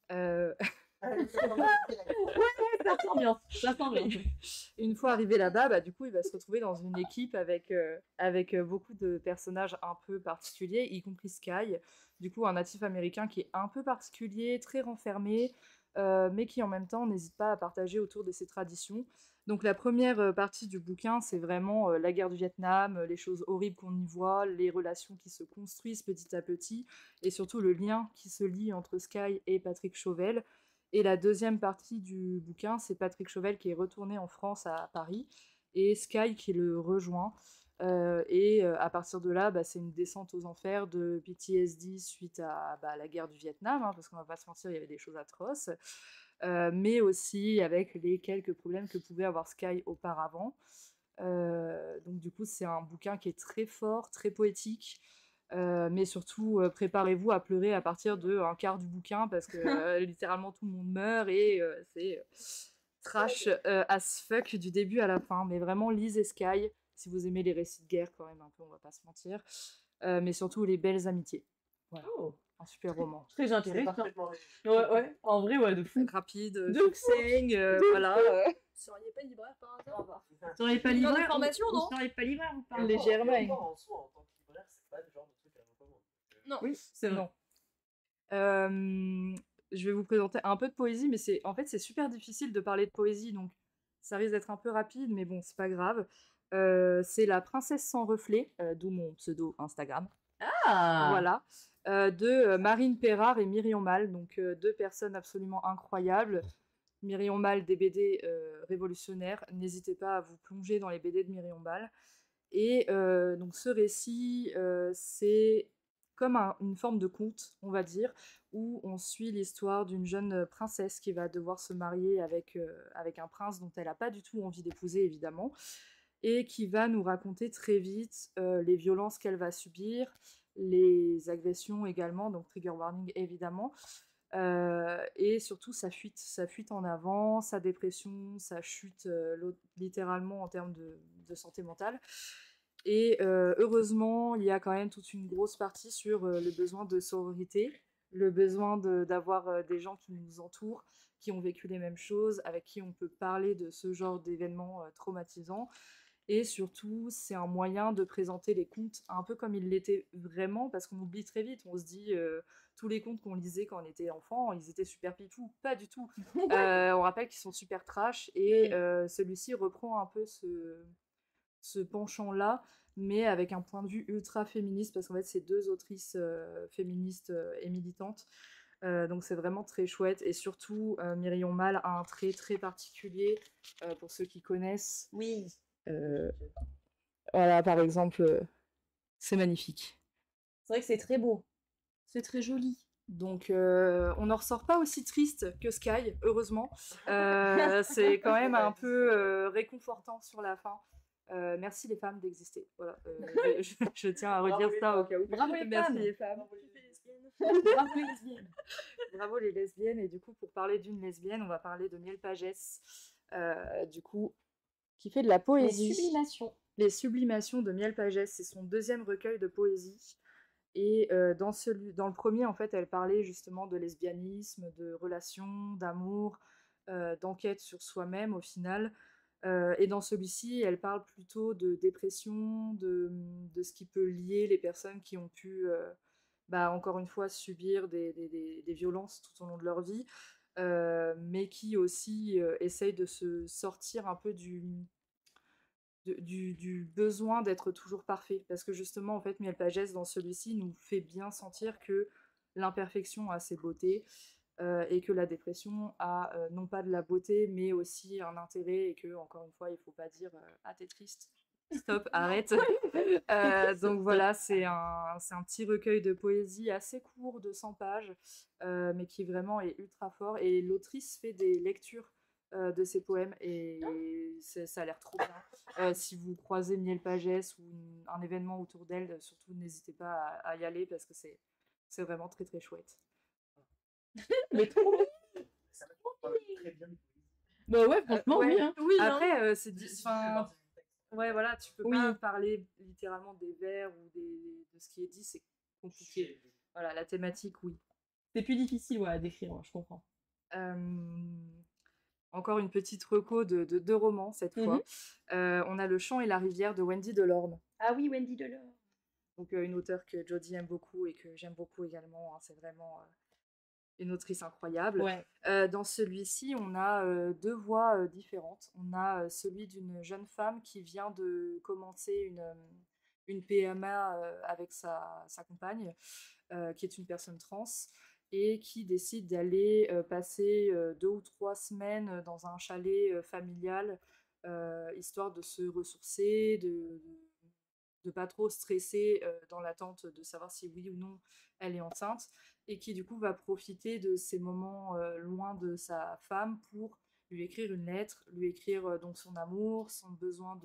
Ça sent bien. Une fois arrivé là-bas, du coup, il va se retrouver dans une équipe avec beaucoup de personnages un peu particuliers, y compris Sky, du coup, un natif américain qui est un peu particulier, très renfermé, mais qui en même temps n'hésite pas à partager autour de ses traditions. Donc la première partie du bouquin, c'est vraiment la guerre du Vietnam, les choses horribles qu'on y voit, les relations qui se construisent petit à petit, et surtout le lien qui se lie entre Sky et Patrick Chauvel. Et la deuxième partie du bouquin, c'est Patrick Chauvel qui est retourné en France à Paris, et Sky qui le rejoint. À partir de là, c'est une descente aux enfers de PTSD suite à la guerre du Vietnam, hein, parce qu'on va pas se mentir, il y avait des choses atroces. Mais aussi avec les quelques problèmes que pouvait avoir Sky auparavant. Donc du coup, c'est un bouquin qui est très fort, très poétique, mais surtout, préparez-vous à pleurer à partir d'un quart du bouquin, parce que littéralement tout le monde meurt, et c'est trash as fuck du début à la fin. Mais vraiment, lisez Sky, si vous aimez les récits de guerre quand même un peu, on va pas se mentir, mais surtout les belles amitiés. Voilà. Un super roman. Très intéressant. Ouais, en vrai, ouais, de fou. Rapide, succinct, voilà. Vous seriez pas libraire par hasard? Vous seriez pas libraire? D'information, non? Vous seriez pas libraire? On parle légèrement. En soi, en tant que libraire, c'est pas le genre de truc à recommander. Non. Oui, c'est vrai. Je vais vous présenter un peu de poésie, mais c'est super difficile de parler de poésie, donc ça risque d'être un peu rapide, mais bon, c'est pas grave. C'est La Princesse sans reflet, d'où mon pseudo Instagram. Ah. Voilà. De Marine Perrard et Myriam Mal, donc 2 personnes absolument incroyables. Myriam Mal, des BD révolutionnaires. N'hésitez pas à vous plonger dans les BD de Myriam Mal. Et donc ce récit, c'est comme une forme de conte, on va dire, où on suit l'histoire d'une jeune princesse qui va devoir se marier avec un prince dont elle n'a pas du tout envie d'épouser, évidemment, et qui va nous raconter très vite les violences qu'elle va subir, les agressions également, donc trigger warning évidemment, et surtout sa fuite en avant, sa dépression, sa chute littéralement en termes de santé mentale. Et heureusement, il y a quand même toute une grosse partie sur le besoin de sororité, le besoin d'avoir des gens qui nous entourent, qui ont vécu les mêmes choses, avec qui on peut parler de ce genre d'événements traumatisants. Et surtout, c'est un moyen de présenter les contes un peu comme ils l'étaient vraiment, parce qu'on oublie très vite. On se dit, tous les contes qu'on lisait quand on était enfant, ils étaient super pipous. Pas du tout. On rappelle qu'ils sont super trash. Et celui-ci reprend un peu ce penchant-là, mais avec un point de vue ultra féministe, parce qu'en fait, c'est 2 autrices féministes et militantes. Donc c'est vraiment très chouette. Et surtout, Myriam Mal a un trait très particulier, pour ceux qui connaissent. Oui. Voilà, par exemple, c'est magnifique. C'est vrai que c'est très beau. C'est très joli. Donc on n'en ressort pas aussi triste que Sky, heureusement. C'est quand même un peu réconfortant sur la fin. Merci les femmes d'exister. Voilà, je tiens à redire ça au cas où. Bravo les Merci femmes. les femmes. Bravo les lesbiennes. Bravo les lesbiennes. Et du coup, pour parler d'une lesbienne, on va parler de Miel Pagès, du coup, qui fait de la Les poésie. sublimations. Les Sublimations de Miel Pagès, c'est son 2e recueil de poésie. Et dans le premier, en fait, elle parlait justement de lesbianisme, de relations, d'amour, d'enquête sur soi-même au final. Et dans celui-ci, elle parle plutôt de dépression, de ce qui peut lier les personnes qui ont pu, encore une fois, subir des violences tout au long de leur vie, mais qui aussi essayent de se sortir un peu du besoin d'être toujours parfait. Parce que justement, en fait, Miel Pagès, dans celui-ci, nous fait bien sentir que l'imperfection a ses beautés, et que la dépression a non pas de la beauté, mais aussi un intérêt, et que, encore une fois, il ne faut pas dire ah, t'es triste. Stop, arrête. Donc voilà, c'est un petit recueil de poésie assez court, de 100 pages, mais qui vraiment est ultra fort. Et l'autrice fait des lectures de ses poèmes, et ça a l'air trop bien. Si vous croisez Miel Pagès ou un événement autour d'elle, surtout n'hésitez pas à y aller, parce que c'est vraiment très très chouette. Mais trop bien. Ça va très bien. Bah ouais, franchement, ouais. oui. Hein. Oui, hein. Après, ouais, voilà, tu peux Oui. pas parler littéralement des vers ou de ce qui est dit, c'est compliqué. Voilà, la thématique, oui. C'est plus difficile ouais, à décrire, ouais, je comprends. Encore une petite reco de 2 romans cette fois. On a Le Chant et la rivière de Wendy Delorme. Ah oui, Wendy Delorme. Donc une auteure que Jodie aime beaucoup et que j'aime beaucoup également. Hein, c'est vraiment une autrice incroyable. Ouais. Dans celui-ci, on a 2 voix différentes. On a celui d'une jeune femme qui vient de commencer une PMA avec sa compagne, qui est une personne trans, et qui décide d'aller passer 2 ou 3 semaines dans un chalet familial, histoire de se ressourcer, de pas trop stresser dans l'attente de savoir si oui ou non elle est enceinte, et qui du coup va profiter de ces moments loin de sa femme pour lui écrire une lettre, lui écrire donc son amour, son besoin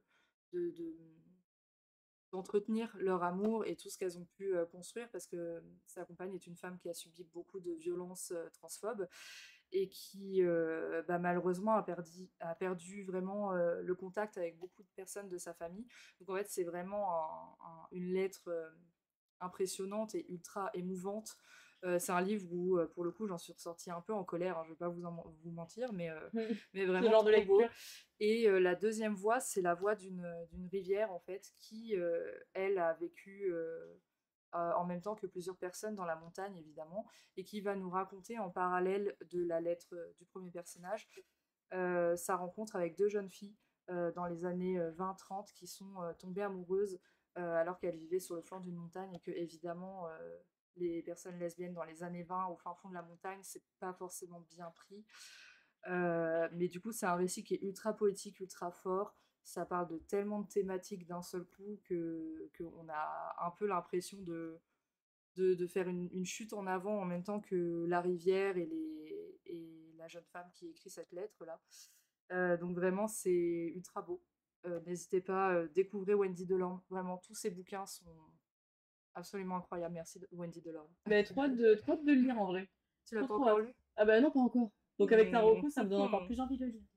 d'entretenir leur amour et tout ce qu'elles ont pu construire, parce que sa compagne est une femme qui a subi beaucoup de violences transphobes, et qui malheureusement a perdu vraiment le contact avec beaucoup de personnes de sa famille. Donc en fait, c'est vraiment une lettre impressionnante et ultra émouvante. C'est un livre où, pour le coup, j'en suis ressortie un peu en colère, hein, je ne vais pas vous mentir, mais vraiment Ce genre de trop beau. lecture. Et la deuxième voix, c'est la voix d'une rivière, en fait, qui, elle, a vécu en même temps que plusieurs personnes dans la montagne, évidemment, et qui va nous raconter en parallèle de la lettre du premier personnage sa rencontre avec 2 jeunes filles dans les années 20-30 qui sont tombées amoureuses alors qu'elles vivaient sur le flanc d'une montagne et que évidemment les personnes lesbiennes dans les années 20 au fin fond de la montagne, c'est pas forcément bien pris. Mais du coup, c'est un récit qui est ultra poétique, ultra fort. Ça parle de tellement de thématiques d'un seul coup qu'on a un peu l'impression de faire une chute en avant en même temps que la rivière et la jeune femme qui écrit cette lettre-là. Donc vraiment, c'est ultra beau. N'hésitez pas, découvrez Wendy Delorme. Vraiment, tous ces bouquins sont absolument incroyables. Merci Wendy Delorme. Mais trop hâte de le lire en vrai. Tu l'as pas Trop encore hâte. lu? Ah bah non, pas encore. Donc avec ta Mais- reco, ça me donne encore plus envie de le lire.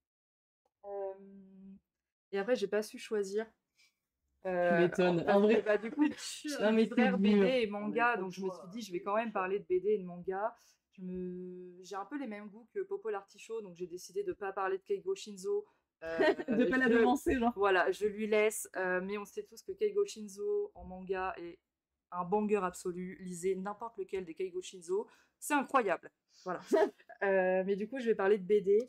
Et après, j'ai pas su choisir. Tu m'étonnes. Parce En vrai, que, bah, du coup, je suis non, mais libraire c'est BD dur. et manga, On a donc je me trop suis de dit, choix. je vais quand même parler de BD et de manga. J'ai un peu les mêmes goûts que Popo l'Artichaut, donc j'ai décidé de pas parler de Keigo Shinzo. de pas la devancer, genre. Voilà, je lui laisse, mais on sait tous que Keigo Shinzo en manga est un banger absolu. Lisez n'importe lequel des Keigo Shinzo, c'est incroyable. Voilà. Mais du coup, je vais parler de BD.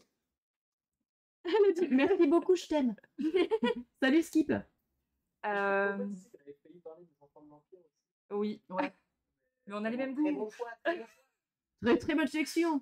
Elle dit merci beaucoup, je t'aime. Salut Skip. Euh, Tu sais qu'elle avait failli parler des enfants de vampires aussi. oui, ouais. Mais on a les mêmes Très goûts. bon choix, très bon choix. Très très bonne sélection.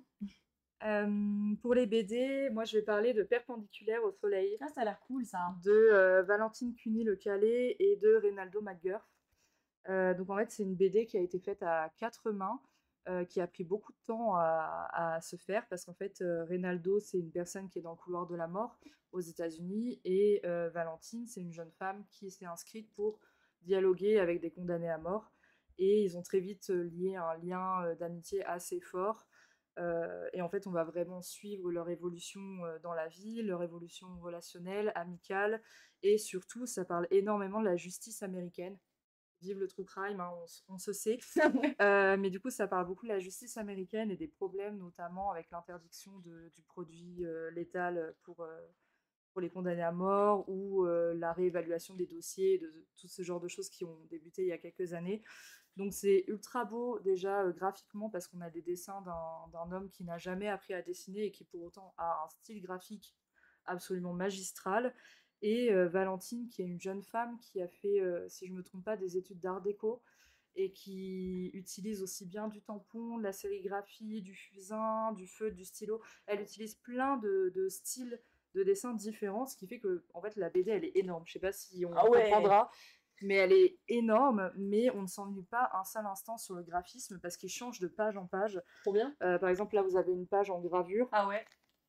Pour les BD, moi je vais parler de Perpendiculaire au soleil Ah, ça a l'air cool ça. de Valentine Cuny-Le Calais et de Reynaldo McGurk. Donc en fait, c'est une BD qui a été faite à 4 mains, qui a pris beaucoup de temps à se faire parce qu'en fait, Reynaldo, c'est une personne qui est dans le couloir de la mort aux États-Unis et Valentine, c'est une jeune femme qui s'est inscrite pour dialoguer avec des condamnés à mort. Et ils ont très vite lié un lien d'amitié assez fort. Et en fait, on va vraiment suivre leur évolution dans la vie, leur évolution relationnelle, amicale, et surtout, ça parle énormément de la justice américaine. Vive le true crime, hein, on se sait. Mais du coup, ça parle beaucoup de la justice américaine et des problèmes, notamment avec l'interdiction du produit létal pour les condamnés à mort ou la réévaluation des dossiers, de tout ce genre de choses qui ont débuté il y a quelques années. Donc c'est ultra beau déjà graphiquement parce qu'on a des dessins d'un homme qui n'a jamais appris à dessiner et qui pour autant a un style graphique absolument magistral. Et Valentine qui est une jeune femme qui a fait, si je ne me trompe pas, des études d'art déco et qui utilise aussi bien du tampon, de la sérigraphie, du fusain, du feutre, du stylo. Elle utilise plein de styles de dessins différents, ce qui fait que en fait, la BD elle est énorme. Je ne sais pas si on Ah ouais. comprendra. Mais elle est énorme, mais on ne s'ennuie pas un seul instant sur le graphisme parce qu'il change de page en page. Trop bien. Par exemple, là, vous avez une page en gravure. Ah ouais.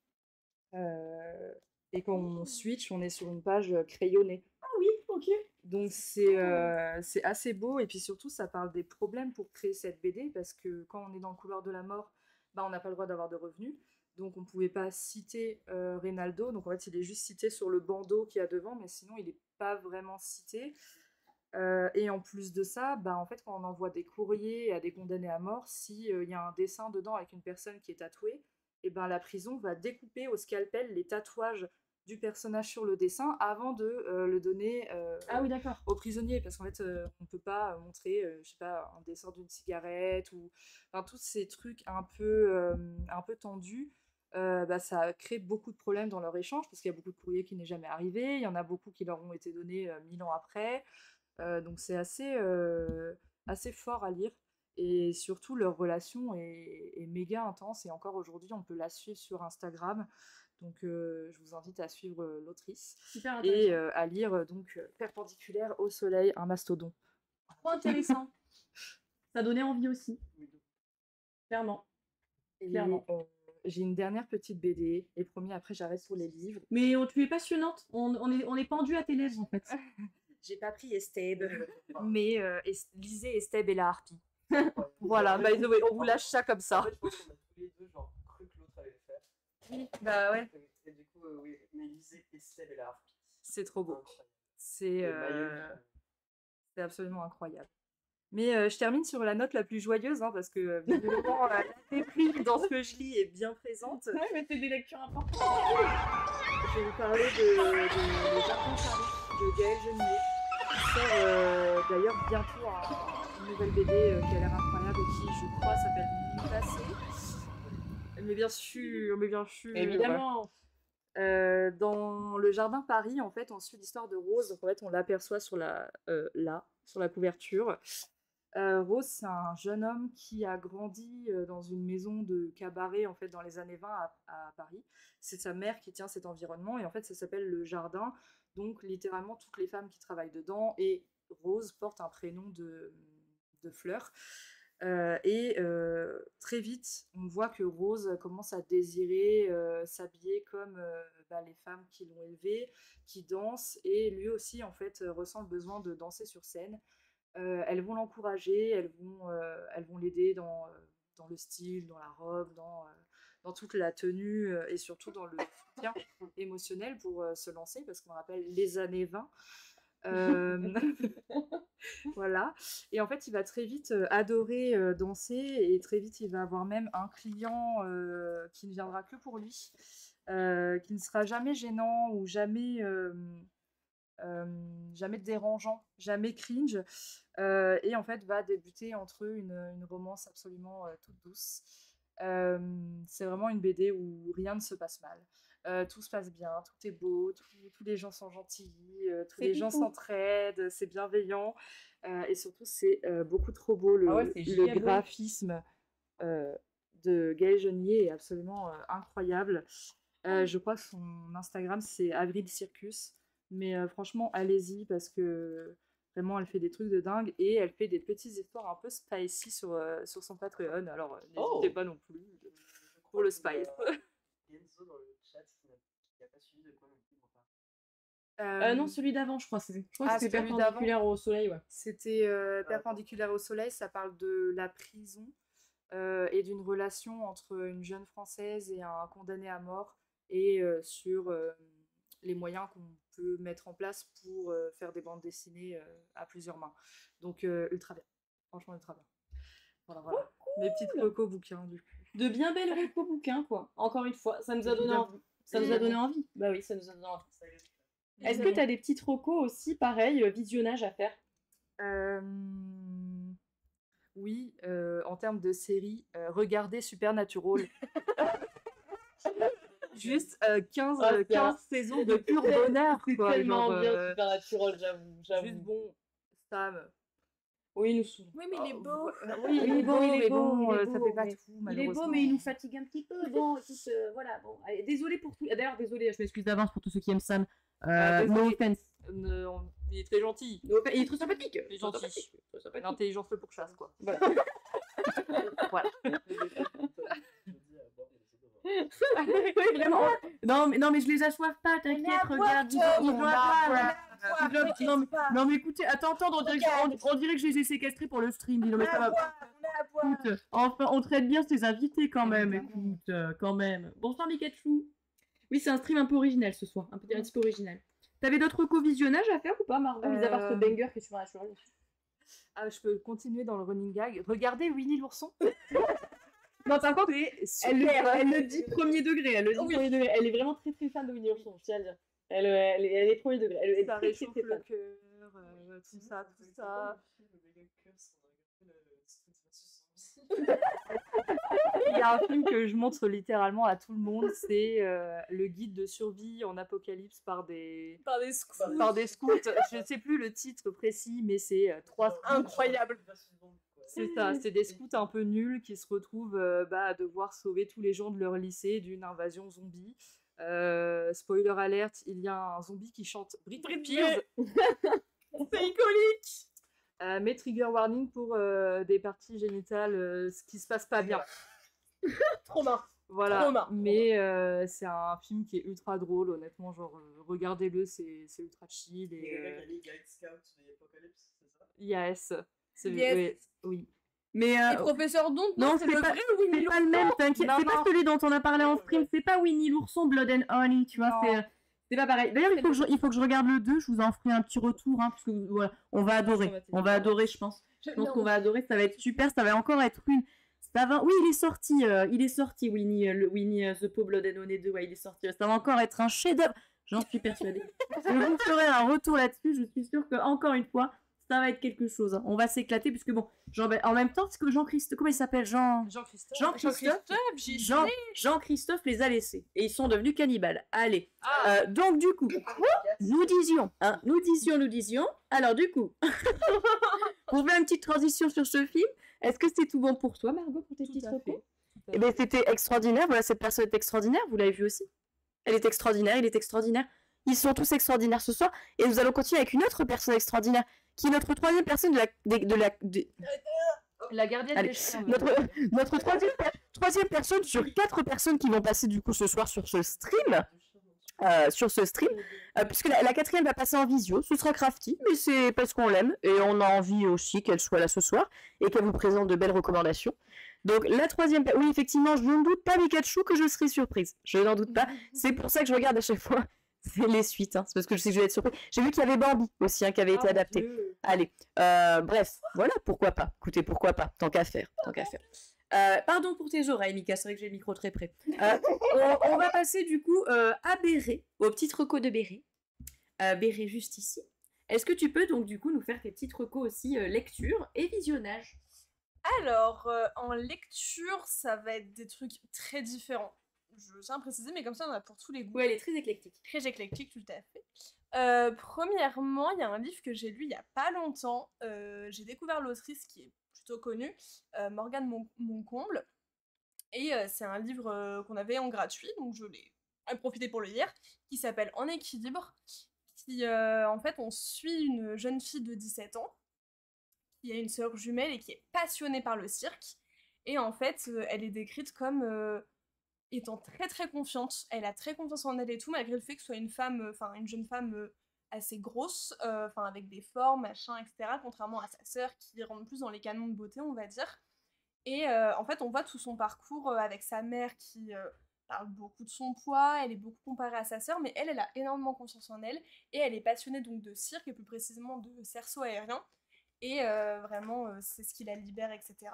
Et quand on switch, on est sur une page crayonnée. Ah oui, ok. Donc c'est assez beau. Et puis surtout, ça parle des problèmes pour créer cette BD parce que quand on est dans le couloir de la mort, bah, on n'a pas le droit d'avoir de revenus. Donc on ne pouvait pas citer Reynaldo. Donc en fait, il est juste cité sur le bandeau qu'il y a devant, mais sinon, il n'est pas vraiment cité. Et en plus de ça, bah, en fait, quand on envoie des courriers à des condamnés à mort, s'il y a un dessin dedans avec une personne qui est tatouée, et ben, la prison va découper au scalpel les tatouages du personnage sur le dessin avant de le donner Ah oui, d'accord. aux prisonniers. Parce qu'en fait, on ne peut pas montrer je sais pas, un dessin d'une cigarette ou enfin, tous ces trucs un peu tendus. Bah, ça crée beaucoup de problèmes dans leur échange parce qu'il y a beaucoup de courriers qui n'est jamais arrivé. Il y en a beaucoup qui leur ont été donnés 1000 ans après. Donc c'est assez fort à lire et surtout leur relation est méga intense et encore aujourd'hui on peut la suivre sur Instagram, donc je vous invite à suivre l'autrice Super et intéressant. à lire donc Perpendiculaire au soleil, un mastodon. Trop intéressant. Ça donnait envie aussi. Clairement. Et Clairement. j'ai une dernière petite BD et promis après j'arrête sur les livres. Mais tu es passionnante. On est pendu à tes lèvres en fait. J'ai pas pris Esteb, mais lisez Esteb et la harpie. Voilà, by the way, on vous lâche ça comme En ça. fait, je pense qu'on a tous les deux genre cru que l'autre allait le faire. Oui, bah ouais. Et du coup, oui, mais lisez Estelle et la harpie. C'est trop beau. Incroyable. C'est Et Maïeux, c'est absolument incroyable. Mais je termine sur la note la plus joyeuse, hein, parce que visiblement, la déprime dans ce que je lis est bien présente. Ouais, mais c'est des lectures importantes. Je vais vous parler de Le Jardin Charlie de Gaël Genier, qui sort d'ailleurs bientôt une nouvelle BD qui a l'air incroyable et qui, je crois, s'appelle Nuit Passée. Mais bien sûr, Évidemment. Dans le jardin Paris, en fait, on suit l'histoire de Rose. Donc, en fait, on l'aperçoit sur sur la couverture. Rose, c'est un jeune homme qui a grandi dans une maison de cabaret en fait dans les années 20 à Paris. C'est sa mère qui tient cet environnement et en fait ça s'appelle le jardin. Donc littéralement toutes les femmes qui travaillent dedans et Rose porte un prénom de fleur. Très vite, on voit que Rose commence à désirer s'habiller comme les femmes qui l'ont élevée, qui dansent, et lui aussi en fait ressent le besoin de danser sur scène. Elles vont l'encourager, elles vont l'aider dans le style, dans la robe, dans toute la tenue et surtout dans le soutien émotionnel pour se lancer, parce qu'on rappelle les années 20. Voilà. Et en fait, il va très vite adorer danser et très vite, il va avoir même un client qui ne viendra que pour lui, qui ne sera jamais gênant ou jamais dérangeant, jamais cringe. Et en fait, va débuter entre eux une romance absolument toute douce. C'est vraiment une BD où rien ne se passe mal. Tout se passe bien, tout est beau, tous les gens sont gentils, tous les gens s'entraident, c'est bienveillant. Et surtout, c'est beaucoup trop beau. Le graphisme de Gaël Genier est absolument incroyable. Je crois que son Instagram, c'est Avril Circus. Mais franchement, allez-y parce que vraiment, elle fait des trucs de dingue et elle fait des petites histoires un peu spicy sur son Patreon. Alors, n'hésitez pas non plus pour le spice. Enzo dans le chat qui n'a pas suivi de quoi non plus. Non, celui d'avant, je crois. Je crois que c'était celui perpendiculaire au soleil, ouais. C'était perpendiculaire au soleil. Ça parle de la prison et d'une relation entre une jeune Française et un condamné à mort et sur les moyens qu'on peut mettre en place pour faire des bandes dessinées à plusieurs mains. Donc ultra bien, franchement ultra bien. Voilà. Cool. Mes petites recos bouquins du coup. De bien belles recos bouquins quoi. Encore une fois, ça nous a donné envie. Ça nous a donné envie. Bah oui, ça nous a donné envie. Est-ce que tu as des petites recos aussi, pareil, visionnage à faire? Oui, en termes de série, regardez Supernatural. Juste 15 saisons de pur bonheur. C'est tellement bien Supernatural, j'avoue. Juste bon, Sam. Oui, il nous saoule. Oui, mais il est beau. Oui, il est beau, ça fait pas tout, malheureusement. Il est beau, mais il nous fatigue un petit peu. Bon, écoute, voilà. Bon, allez, désolé pour tout. D'ailleurs, désolé, je m'excuse d'avance pour tous ceux qui aiment Sam. No offense. Il est très gentil. Il est très sympathique. Il est gentil. L'intelligence le pourchasse, quoi. Voilà. Voilà. Oui, vraiment. Non, mais je les assoive pas, t'inquiète, regarde. Non, mais écoutez, attends, on dirait que je les ai séquestrés pour le stream. Non, mais ça va. Écoute, enfin, on traite bien ses invités quand même, écoute, quand même. Bonsoir, Pikachu. Oui, c'est un stream un peu original ce soir, un petit peu original. T'avais d'autres co-visionnages à faire ou pas, Margot, mis à part ce banger qui est sur Supernatural? Je peux continuer dans le running gag. Regardez Winnie l'ourson. Non, par contre, elle le dit premier degré. Elle est vraiment très très fan de Winnie l'ourson, je tiens à le dire. Elle est premier degré. Elle est ça très, réchauffe très, très le cœur, tout ça. Il y a un film que je montre littéralement à tout le monde, c'est le guide de survie en apocalypse par des scouts. Je ne sais plus le titre précis, mais c'est 3 scouts. Incroyable. C'est ça, c'est des scouts un peu nuls qui se retrouvent à devoir sauver tous les gens de leur lycée d'une invasion zombie. Spoiler alert, il y a un zombie qui chante Britney Spears. C'est iconique. Mais trigger warning pour des parties génitales, ce qui se passe pas bien. Trauma. Voilà, mais c'est un film qui est ultra drôle, honnêtement, genre regardez-le, c'est ultra chill. Et Guide Scout de l'Apocalypse, c'est ça? Yes. Oui. Mais Et Professeur Don't, non, c'est pas le même, t'inquiète. C'est pas celui dont on a parlé en stream, c'est pas Winnie l'ourson, Blood and Honey, tu vois, c'est pas pareil. D'ailleurs, il faut que je regarde le 2, je vous en ferai un petit retour, parce que voilà, on va adorer, je pense. Je pense qu'on va adorer, ça va être super, ça va encore être une... Oui, il est sorti, Winnie, The Pooh, Blood and Honey 2, ouais, il est sorti, ça va encore être un chef-d'œuvre, j'en suis persuadée. Je vous ferai un retour là-dessus, je suis sûre que, encore une fois, Ça va être quelque chose. Hein. On va s'éclater puisque bon, en même temps, c'est que Jean-Christophe, comment il s'appelle Jean-Christophe. Jean-Christophe les a laissés et ils sont devenus cannibales. Allez. Ah. Donc du coup, nous disions. Alors du coup, on fait une petite transition sur ce film. Est-ce que c'est tout bon pour toi, Margot, pour tes petites recos? Eh bien, c'était extraordinaire. Voilà, cette personne est extraordinaire. Vous l'avez vu aussi. Elle est extraordinaire. Il est extraordinaire. Ils sont tous extraordinaires ce soir. Et nous allons continuer avec une autre personne extraordinaire, qui est notre troisième personne La gardienne Allez, des chiens. notre troisième personne sur 4 personnes qui vont passer du coup ce soir sur ce stream. Puisque la quatrième va passer en visio, ce sera Crafty, mais c'est parce qu'on l'aime et on a envie aussi qu'elle soit là ce soir et qu'elle vous présente de belles recommandations. Donc la troisième, oui effectivement, je n'en doute pas Pikachu que je serai surprise, je n'en doute pas, c'est pour ça que je regarde à chaque fois les suites, hein. C'est parce que je sais que je vais être surprise. J'ai vu qu'il y avait Bambi aussi qui avait été adapté. Dieu. Allez, bref, voilà, pourquoi pas, écoutez, pourquoi pas, tant qu'à faire. Pardon pour tes oreilles, Mika, c'est vrai que j'ai le micro très près. On va passer du coup à Béré, aux petites recos de Béré. Béré juste ici. Est-ce que tu peux donc du coup nous faire tes petites recos aussi lecture et visionnage? Alors, en lecture, ça va être des trucs très différents. Je tiens à préciser, mais comme ça, on a pour tous les goûts. Ouais, elle est très éclectique. Très éclectique, tout à fait. Premièrement, il y a un livre que j'ai lu il y a pas longtemps. J'ai découvert l'autrice qui est plutôt connue, Morgane Moncomble. Et c'est un livre qu'on avait en gratuit, donc je l'ai profité pour le lire, qui s'appelle En équilibre. Qui, en fait, on suit une jeune fille de 17 ans qui a une sœur jumelle et qui est passionnée par le cirque. Et en fait, elle est décrite comme étant très très confiante. Elle a très confiance en elle et tout, malgré le fait que ce soit une femme, une jeune femme assez grosse, avec des formes, machin, etc. Contrairement à sa sœur qui rentre plus dans les canons de beauté, on va dire. Et en fait, on voit tout son parcours avec sa mère qui parle beaucoup de son poids, elle est beaucoup comparée à sa sœur, mais elle a énormément confiance en elle, et elle est passionnée donc de cirque, et plus précisément de cerceau aérien, et vraiment, c'est ce qui la libère, etc.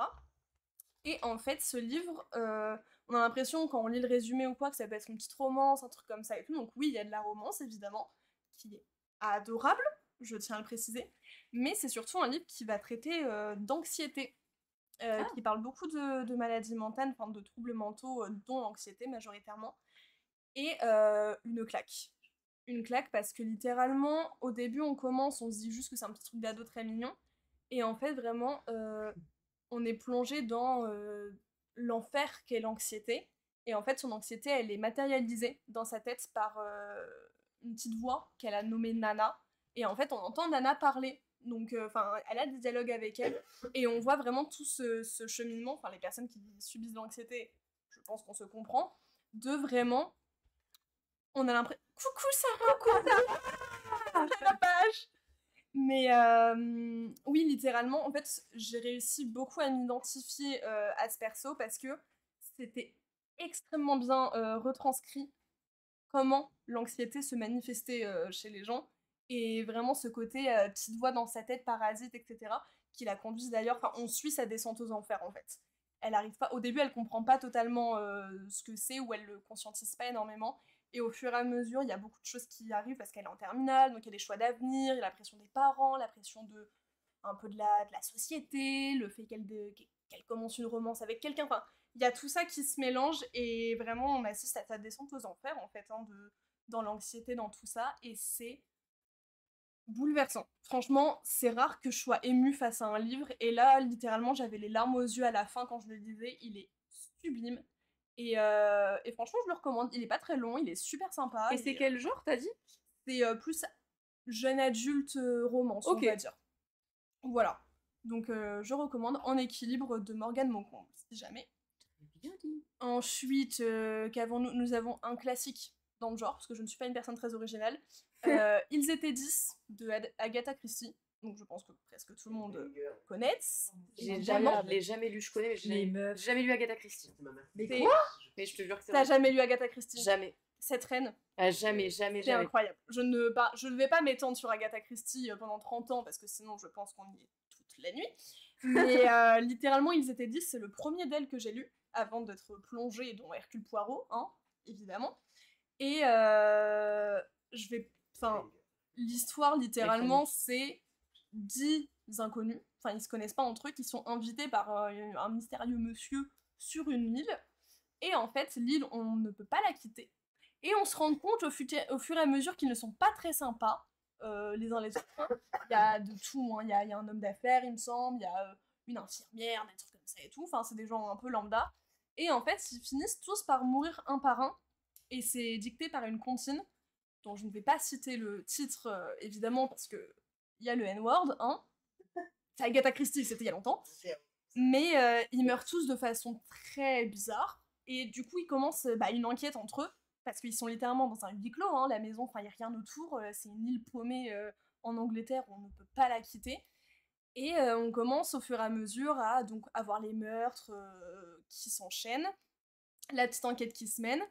Et en fait, ce livre, on a l'impression, quand on lit le résumé ou quoi, que ça peut être une petite romance, un truc comme ça et tout, donc oui, il y a de la romance, évidemment, qui est adorable, je tiens à le préciser, mais c'est surtout un livre qui va traiter d'anxiété, qui parle beaucoup de maladies mentales, enfin de troubles mentaux, dont l'anxiété majoritairement, et une claque. Une claque parce que littéralement, au début on commence, on se dit juste que c'est un petit truc d'ado très mignon, et en fait vraiment, on est plongé dans l'enfer qu'est l'anxiété, et en fait son anxiété elle est matérialisée dans sa tête par une petite voix qu'elle a nommée Nana, et en fait on entend Nana parler. Donc, elle a des dialogues avec elle, et on voit vraiment tout ce cheminement, les personnes qui subissent l'anxiété, je pense qu'on se comprend, de vraiment, on a l'impression... Coucou Sarah, la page. Mais oui, littéralement, en fait, j'ai réussi beaucoup à m'identifier à ce perso, parce que c'était extrêmement bien retranscrit comment l'anxiété se manifestait chez les gens. Et vraiment ce côté petite voix dans sa tête, parasite, etc., qui la conduit d'ailleurs, on suit sa descente aux enfers en fait. Elle arrive pas, au début elle comprend pas totalement ce que c'est, ou elle le conscientise pas énormément, et au fur et à mesure il y a beaucoup de choses qui arrivent parce qu'elle est en terminale, donc il y a des choix d'avenir, il y a la pression des parents, la pression de un peu de la société, le fait qu'elle commence une romance avec quelqu'un, il y a tout ça qui se mélange, et vraiment on assiste à sa descente aux enfers en fait, dans l'anxiété, dans tout ça, et c'est bouleversant. Franchement, c'est rare que je sois émue face à un livre, et là, littéralement, j'avais les larmes aux yeux à la fin quand je le lisais. Il est sublime, et franchement, je le recommande. Il est pas très long, il est super sympa. Et c'est quel genre, t'as dit? C'est plus jeune adulte romance, on va dire. Voilà. Donc, je recommande En équilibre de Morgane Moncomble, si jamais. Bien dit. Ensuite, nous avons un classique dans le genre, parce que je ne suis pas une personne très originale. Ils étaient 10 de Agatha Christie, donc je pense que presque tout le monde connaît. Je l'ai jamais lu, je connais, mais j'ai jamais lu Agatha Christie. Mais quoi? Mais je te jure que c'est T'as jamais lu Agatha Christie? Jamais. Cette reine? Jamais. C'est incroyable. Je ne vais pas m'étendre sur Agatha Christie pendant 30 ans, parce que sinon je pense qu'on y est toute la nuit. Mais littéralement, Ils étaient 10, c'est le premier d'elle que j'ai lu, avant d'être plongée dans Hercule Poirot, évidemment. Et l'histoire, littéralement, c'est 10 inconnus, enfin ils se connaissent pas entre eux, qui sont invités par un mystérieux monsieur sur une île. Et en fait, l'île, on ne peut pas la quitter. Et on se rend compte au fur et à mesure qu'ils ne sont pas très sympas, les uns les autres. Il y a de tout, hein. Il y a un homme d'affaires, il me semble, il y a une infirmière, des trucs comme ça et tout. Enfin, c'est des gens un peu lambda. Et en fait, ils finissent tous par mourir un par un. Et c'est dicté par une comptine, dont je ne vais pas citer le titre, évidemment, parce que il y a le N-word, hein. C'est Agatha Christie, c'était il y a longtemps. Mais ils meurent tous de façon très bizarre. Et du coup, ils commencent une enquête entre eux, parce qu'ils sont littéralement dans un huis clos, hein, la maison, enfin, il n'y a rien autour, c'est une île paumée en Angleterre, on ne peut pas la quitter. Et on commence au fur et à mesure à donc avoir les meurtres qui s'enchaînent, la petite enquête qui se mène.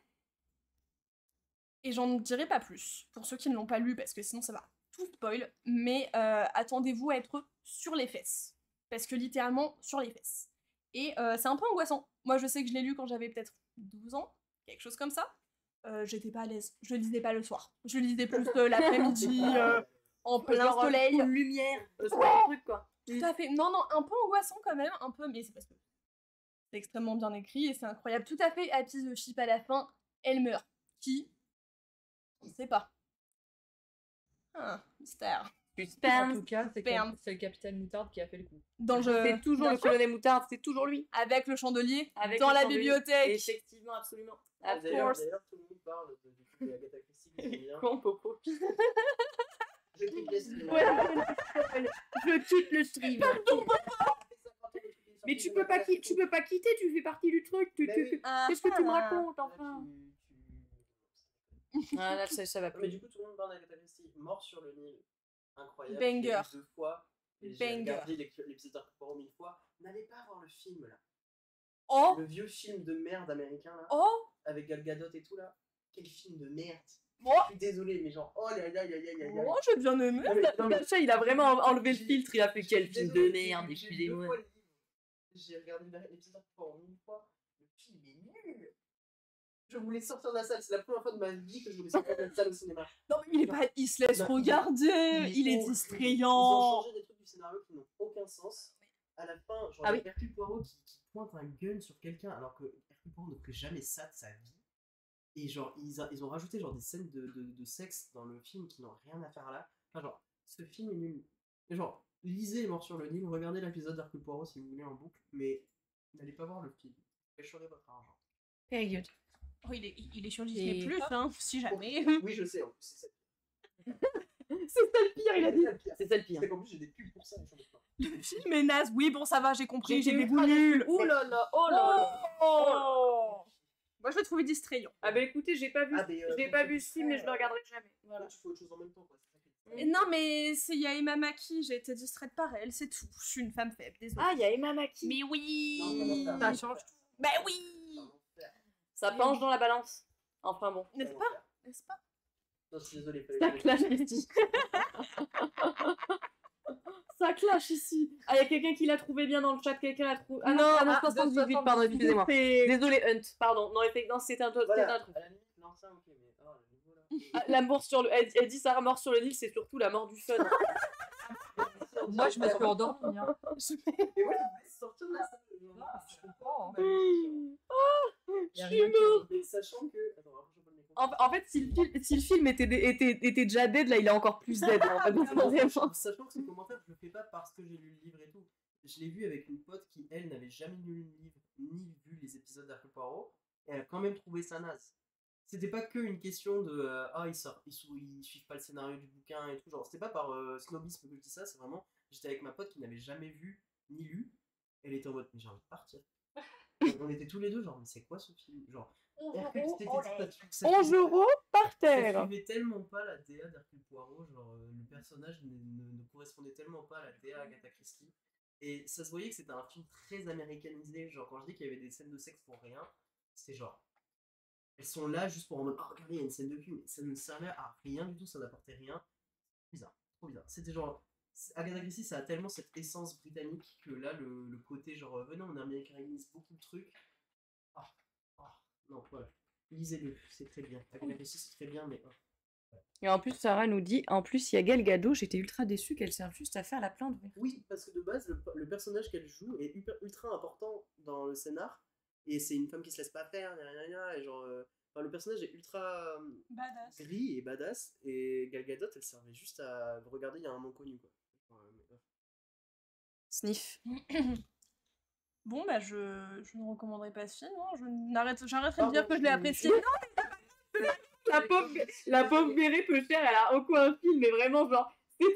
Et j'en dirai pas plus, pour ceux qui ne l'ont pas lu, parce que sinon ça va tout spoil, mais attendez-vous à être sur les fesses. Parce que littéralement, sur les fesses. Et c'est un peu angoissant. Moi, je sais que je l'ai lu quand j'avais peut-être 12 ans, quelque chose comme ça. J'étais pas à l'aise. Je le lisais pas le soir. Je le lisais plus l'après-midi, en plein soleil. Full lumière, truc quoi. Tout à fait. Non, non, un peu angoissant quand même, un peu, mais c'est parce que c'est extrêmement bien écrit et c'est incroyable. Tout à fait happy the ship à la fin, elle meurt. Qui? On ne sait pas. Ah, mystère. En Suspense. tout cas, c'est Merde. le capitaine Moutarde qui a fait le coup. Dans je... C'est toujours Bien le sûr. colonel Moutarde, c'est toujours lui. Avec le chandelier, Avec dans le la chandelier. bibliothèque. Effectivement, absolument. Of D'ailleurs, course. tout le monde parle de Agatha Christie, que j'aime bien. Con popo. Je quitte les streams. Je quitte le stream. Mais tu peux pas quitter, tu fais partie du truc. Mais oui. Qu'est-ce que tu me Ah. racontes Là, enfin? tu- Ah là, ça va Non, mais plus. du coup, tout le monde parle d'Agatha Christie. Mort sur le Nil. Incroyable. Banger. Je l'ai vu 2 fois. Et j'ai Banger. regardé l'épisode d'Hercule Poirot 1000 fois. N'allez pas voir le film là. Oh, Le vieux film de merde américain là. oh, Avec Gal Gadot et tout là. Quel film de merde. oh, Je suis désolé, mais genre, oh là là là là là là. oh, j'ai bien aimé. Non, mais- non, mais- Sacha, il a vraiment enlevé le J'ai- filtre, il a fait quel film de Désolé, merde, j'ai vu excusez-moi. 2 fois le livre. J'ai regardé l'épisode d'Hercule Poirot 1000 fois. Le film est nul. Je voulais sortir de la salle. C'est la première fois de ma vie que je voulais sortir de la salle au cinéma. Non, mais il est pas, il se laisse Non, regarder, il est horrible. Ils ont distrayant. changé des trucs du scénario qui n'ont aucun sens. À la fin, genre Ah oui. Hercule Poirot qui pointe un gun sur quelqu'un alors que Hercule Poirot ne ferait jamais ça de sa vie. Et genre, ils ont rajouté genre des scènes de sexe dans le film qui n'ont rien à faire là. Enfin, genre, ce film est nul. Et genre, lisez Mort sur le Nil, regardez l'épisode d'Hercule Poirot si vous voulez en boucle, mais n'allez pas voir le film. Pêcherez votre argent. Very good. Oh, il est sur Et- Disney Plus, hein, si jamais. Oui, je sais, en plus, c'est ça. C'est ça le pire, il a dit. C'est C'est ça le pire. C'est qu'en plus, j'ai des pubs pour ça. j'en ai plein. Le film est naze. Oui, bon, ça va, j'ai compris, j'ai des goûts ultra nuls. déçue. Oh là là, oh là là. Oh. Moi, je l'ai trouvé distrayant. Ah bah écoutez, j'ai pas vu, Ah, mais, j'ai pour pas ceux vu qui ce film, mais je font, le regarderai jamais. Voilà. Voilà. Tu fais autre chose en même temps, quoi. C'est ça qui est- Et non, mais il y a Emma Mackey, j'ai été distraite par elle, c'est tout. Je suis une femme faible, désolée. Ah, il y a Emma Mackey. Mais oui. Non, Ça change tout. Bah oui. C'est un enfer. Ça penche dans la balance. Enfin bon. N'est-ce C'est un pas? enfer. N'est-ce pas? Non, je suis désolé. fallait Ça que je- clash ici. Ça clash ici. Ah, il y a quelqu'un qui l'a trouvé bien dans le chat. Quelqu'un l'a trouvé. Ah non, Non, ah non, ah, 78, pardon, excusez-moi. C'est- Désolé, Hunt. Pardon. Non, effectivement, c'était un truc. Voilà, C'était un truc. à la limite, l'ancien, ok, mais oh, le nouveau là. Ah, la mort sur le. Elle dit Sarah mort sur le Nil, c'est surtout la mort du fun. Moi, je me suis endormie. Hein. Et moi, je voulais sortir de la salle. Je comprends. Je suis mort. Et sachant que. Attends, après, je vais pas le micro. En fait, si le film était déjà dead, là, il est encore plus dead. En fait, vraiment. Sachant que ce commentaire, je le fais pas parce que j'ai lu le livre et tout. Je l'ai vu avec une pote qui, elle, n'avait jamais lu le livre ni vu les épisodes d'Hercule Poirot. Et elle a quand même trouvé ça naze. C'était pas que une question de ils suivent pas le scénario du bouquin et tout. Genre, c'était pas par snobisme que je dis ça, c'est vraiment. J'étais avec ma pote qui n'avait jamais vu ni lu. Elle était en mode, mais j'ai envie de partir. On était tous les deux, genre, mais c'est quoi ce film? Genre, Hercule, ça 11 euros par ça terre. suivait tellement pas la DA d'Hercule Poirot, genre le personnage ne correspondait tellement pas à la DA Agatha Christie. Et ça se voyait que c'était un film très américanisé, genre quand je dis qu'il y avait des scènes de sexe pour rien, c'était genre. Elles sont là juste pour en mode, oh regardez, il y a une scène de cul, mais ça ne servait à rien du tout, ça n'apportait rien. Bizarre, trop bizarre. C'était genre. Agatha Christie, ça a tellement cette essence britannique que là, le côté genre, venez, on américanise beaucoup de trucs. Ah, non, voilà. Lisez-le, c'est très bien. Agatha Christie, c'est très bien, mais. Et en plus, Sarah nous dit, en plus, il y a Gal Gadot, j'étais ultra déçue qu'elle serve juste à faire la plainte. Oui, parce que de base, le personnage qu'elle joue est ultra important dans le scénar. Et c'est une femme qui se laisse pas faire, et genre. Enfin, le personnage est ultra Badass. gris et badass. Et Gal Gadot, elle servait juste à regarder, il y a un nom connu, quoi. Sniff. Bon, bah, je ne recommanderais pas ce film. Hein. J'arrêterai de dire que je l'ai apprécié. La pauvre Béré peu chère, elle a encore un film, mais vraiment, genre.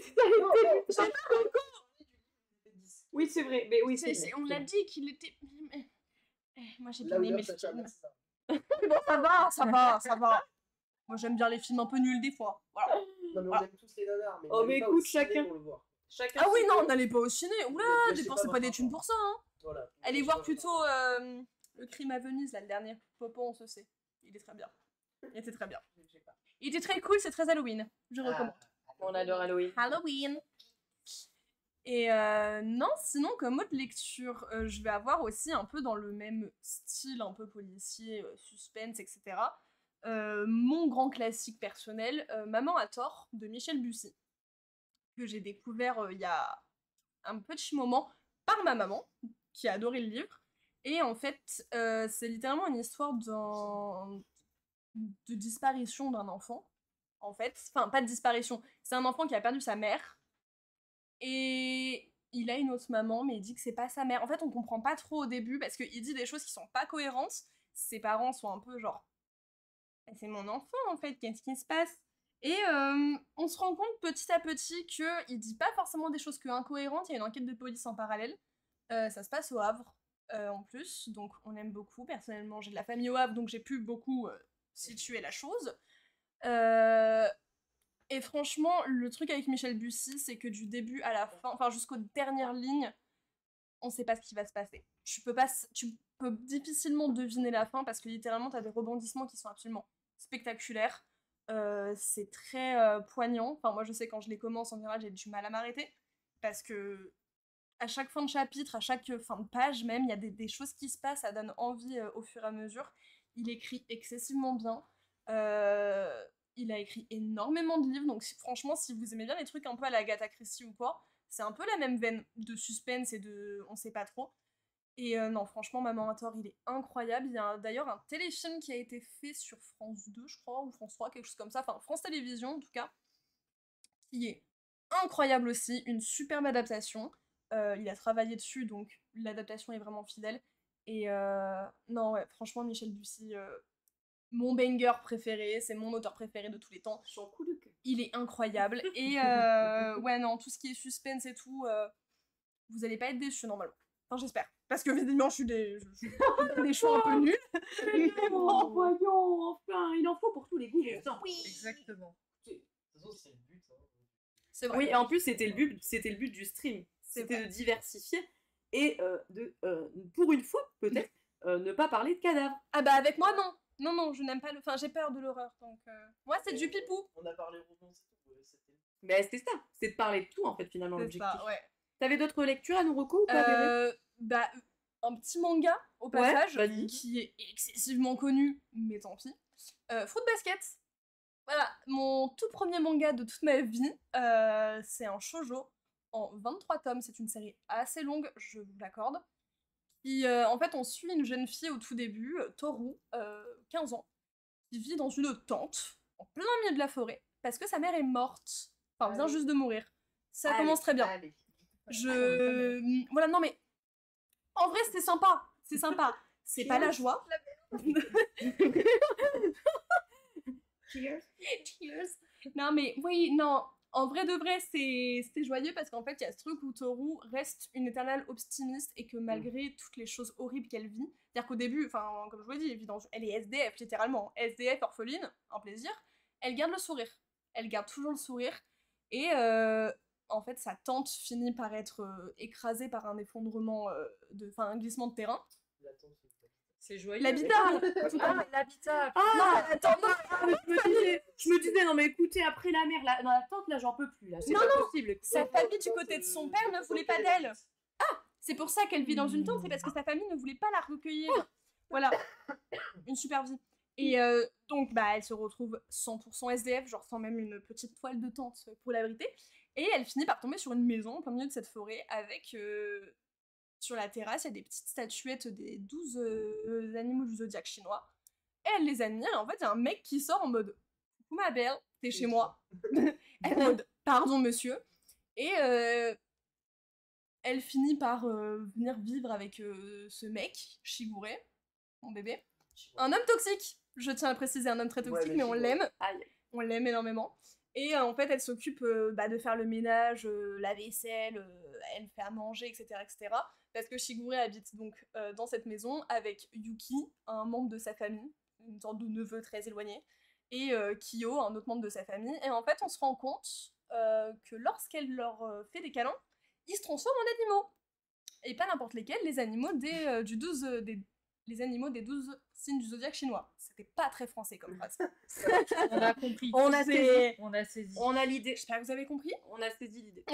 Oui, c'est vrai. Mais oui, On l'a dit qu'il était. Moi, j'ai Là bien où aimé ça le film. ça. Bon, ça va. Moi, j'aime bien les films un peu nuls des fois. Voilà. Non, mais on aime tous les nanars. Mais Oh, on mais allait pas au écoute, ciné chacun- pour le voir. Ah oui, non, on n'allait pas au ciné. Oula, Gâchez dépensez pas pas des votre thunes argent. pour ça. Hein. Voilà. Allez voir plutôt Le Crime à Venise, là, le dernier. Popo, on se sait. Il est très bien. Il était très bien. Il était très cool, c'est très Halloween. Je recommande. On adore Halloween. Halloween. Et non, sinon, comme autre lecture, je vais avoir aussi un peu dans le même style, un peu policier, suspense, etc. Mon grand classique personnel, Maman a tort, de Michel Bussy, que j'ai découvert il y a un petit moment par ma maman, qui a adoré le livre. Et en fait, c'est littéralement une histoire de disparition d'un enfant, en fait. Enfin, pas de disparition, c'est un enfant qui a perdu sa mère, et il a une autre maman, mais il dit que c'est pas sa mère. En fait, on comprend pas trop au début, parce qu'il dit des choses qui sont pas cohérentes. Ses parents sont un peu genre, c'est mon enfant en fait, qu'est-ce qui se passe? Et on se rend compte petit à petit qu'il dit pas forcément des choses que incohérentes, il y a une enquête de police en parallèle. Ça se passe au Havre en plus, donc on aime beaucoup. Personnellement, j'ai de la famille au Havre, donc j'ai pu beaucoup situer la chose. Et franchement, le truc avec Michel Bussy, c'est que du début à la fin, enfin jusqu'aux dernières lignes, on sait pas ce qui va se passer. Tu peux difficilement deviner la fin parce que littéralement, t'as des rebondissements qui sont absolument spectaculaires. C'est très poignant. Enfin, moi, je sais quand je les commence, en général, j'ai du mal à m'arrêter parce que à chaque fin de chapitre, à chaque fin de page même, il y a des choses qui se passent, ça donne envie au fur et à mesure. Il écrit excessivement bien. Il a écrit énormément de livres, donc franchement, si vous aimez bien les trucs un peu à la Agatha Christie ou quoi, c'est un peu la même veine de suspense et de on sait pas trop. Et non, franchement, Maman a tort, il est incroyable. Il y a d'ailleurs un téléfilm qui a été fait sur France 2, je crois, ou France 3, quelque chose comme ça, enfin France Télévisions en tout cas, qui est incroyable aussi, une superbe adaptation. Il a travaillé dessus, donc l'adaptation est vraiment fidèle. Et non, ouais, franchement, Michel Bussy, mon banger préféré, c'est mon auteur préféré de tous les temps. Son coup de cœur. Il est incroyable. Et ouais, non, tout ce qui est suspense et tout, vous allez pas être déçus normalement. Enfin, j'espère. Parce que visiblement, je suis des choix un peu nuls. Oh, voyons, enfin, il en faut pour tous les goûts. Oui, Exactement. De toute façon, c'est le but. Hein. c'est vrai. Oui, et en plus, c'était le but du stream. C'est C'était vrai. de diversifier et pour une fois, peut-être, ne pas parler de cadavres. Ah bah avec moi, non. Non, je n'aime pas le... Enfin, j'ai peur de l'horreur, donc... Moi, c'est du pipou. On a parlé romance et tout. C'était. Mais c'était ça, c'est de parler de tout, en fait, finalement, C'est l'objectif. ça, ouais. T'avais d'autres lectures à nous reco ou pas, Bébé Bah, un petit manga, au Ouais, passage, vas-y. qui est excessivement connu, mais tant pis. Fruit Basket. Voilà, mon tout premier manga de toute ma vie. C'est un shoujo en 23 tomes. C'est une série assez longue, je vous l'accorde. Qui, en fait, on suit une jeune fille au tout début, Toru, 15 ans, qui vit dans une tente, en plein milieu de la forêt, parce que sa mère est morte. Enfin, vient juste de mourir. Ça commence très bien. Allez. Voilà, non mais... En vrai, c'était sympa. C'est sympa. C'est pas la joie. Cheers. Cheers. Non mais, oui, non. En vrai de vrai, c'était joyeux parce qu'en fait, il y a ce truc où Toru reste une éternelle optimiste et que malgré toutes les choses horribles qu'elle vit, c'est-à-dire qu'au début, enfin, comme je vous l'ai dit, elle est SDF, littéralement. SDF, orpheline, un plaisir. Elle garde le sourire. Elle garde toujours le sourire. Et en fait, sa tante finit par être écrasée par un effondrement, enfin un glissement de terrain. C'est joyeux. L'habitat. Ah, l'habitat. Non, attends, non. Je me disais, non mais écoutez, après la mère, dans la tente, là, j'en peux plus, là. C'est Non, pas possible. Sa famille du côté de son père ne voulait pas d'elle. Ah, c'est pour ça qu'elle vit dans une tente, c'est parce que sa famille ne voulait pas la recueillir. Voilà, une super vie. Et donc, bah, elle se retrouve 100% SDF, genre sans même une petite toile de tente pour l'abriter. Et elle finit par tomber sur une maison au plein milieu de cette forêt avec, sur la terrasse, il y a des petites statuettes des 12 animaux du zodiaque chinois. Et elle les admire, et en fait, il y a un mec qui sort en mode « Coucou ma belle, t'es chez moi ?» Elle est en mode « Pardon monsieur ?» Et elle finit par venir vivre avec ce mec, Shigure, mon bébé. Un homme toxique, je tiens à préciser, un homme très toxique, mais on l'aime. On l'aime énormément. Et en fait, elle s'occupe de faire le ménage, la vaisselle, elle fait à manger, etc., etc. Parce que Shigure habite donc dans cette maison avec Yuki, un membre de sa famille, une sorte de neveu très éloigné, et Kyo, un autre membre de sa famille. Et en fait, on se rend compte que lorsqu'elle leur fait des câlins, ils se transforment en animaux. Et pas n'importe lesquels, les animaux les animaux des 12 signes du zodiaque chinois. C'était pas très français comme phrase. On a compris. On a saisi. On a l'idée. J'espère que vous avez compris. On a saisi l'idée.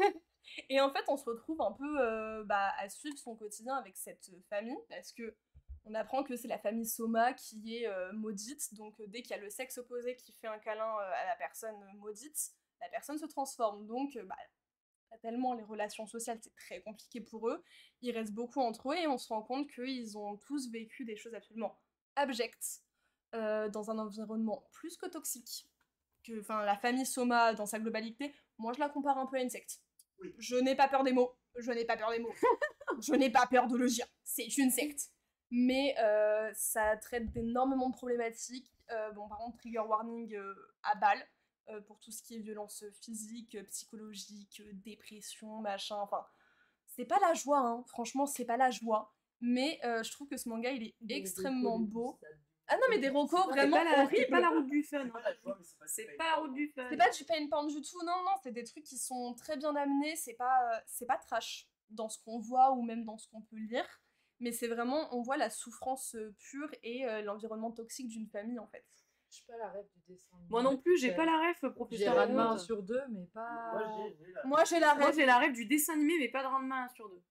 Et en fait, on se retrouve un peu à suivre son quotidien avec cette famille, parce que on apprend que c'est la famille Soma qui est maudite, donc dès qu'il y a le sexe opposé qui fait un câlin à la personne maudite, la personne se transforme. Donc, tellement les relations sociales, c'est très compliqué pour eux. Ils restent beaucoup entre eux et on se rend compte qu'ils ont tous vécu des choses absolument abjectes dans un environnement plus que toxique. Enfin, la famille Soma, dans sa globalité, moi je la compare un peu à une secte. Oui. Je n'ai pas peur des mots. Je n'ai pas peur des mots. Je n'ai pas peur de le dire. C'est une secte. Mais ça traite d'énormément de problématiques. Bon, par contre, trigger warning à balle. Pour tout ce qui est violence physique, psychologique, dépression, machin, enfin, c'est pas la joie, hein. Franchement, c'est pas la joie, mais je trouve que ce manga, il est extrêmement beau. Ah non, mais des recos vraiment horribles. C'est pas la route du fun. C'est pas la joie, mais C'est pas la route du fun. C'est pas du pain porn du tout, non, non, c'est des trucs qui sont très bien amenés, c'est pas trash dans ce qu'on voit ou même dans ce qu'on peut lire, mais c'est vraiment, on voit la souffrance pure et l'environnement toxique d'une famille, en fait. Je suis pas la rêve du dessin. Moi non plus, j'ai pas la ref, J'ai professeur. Ranma 1 sur 2, mais pas. Moi, j'ai la Moi rêve. j'ai la ref du dessin animé, mais pas de Ranma 1 sur 2.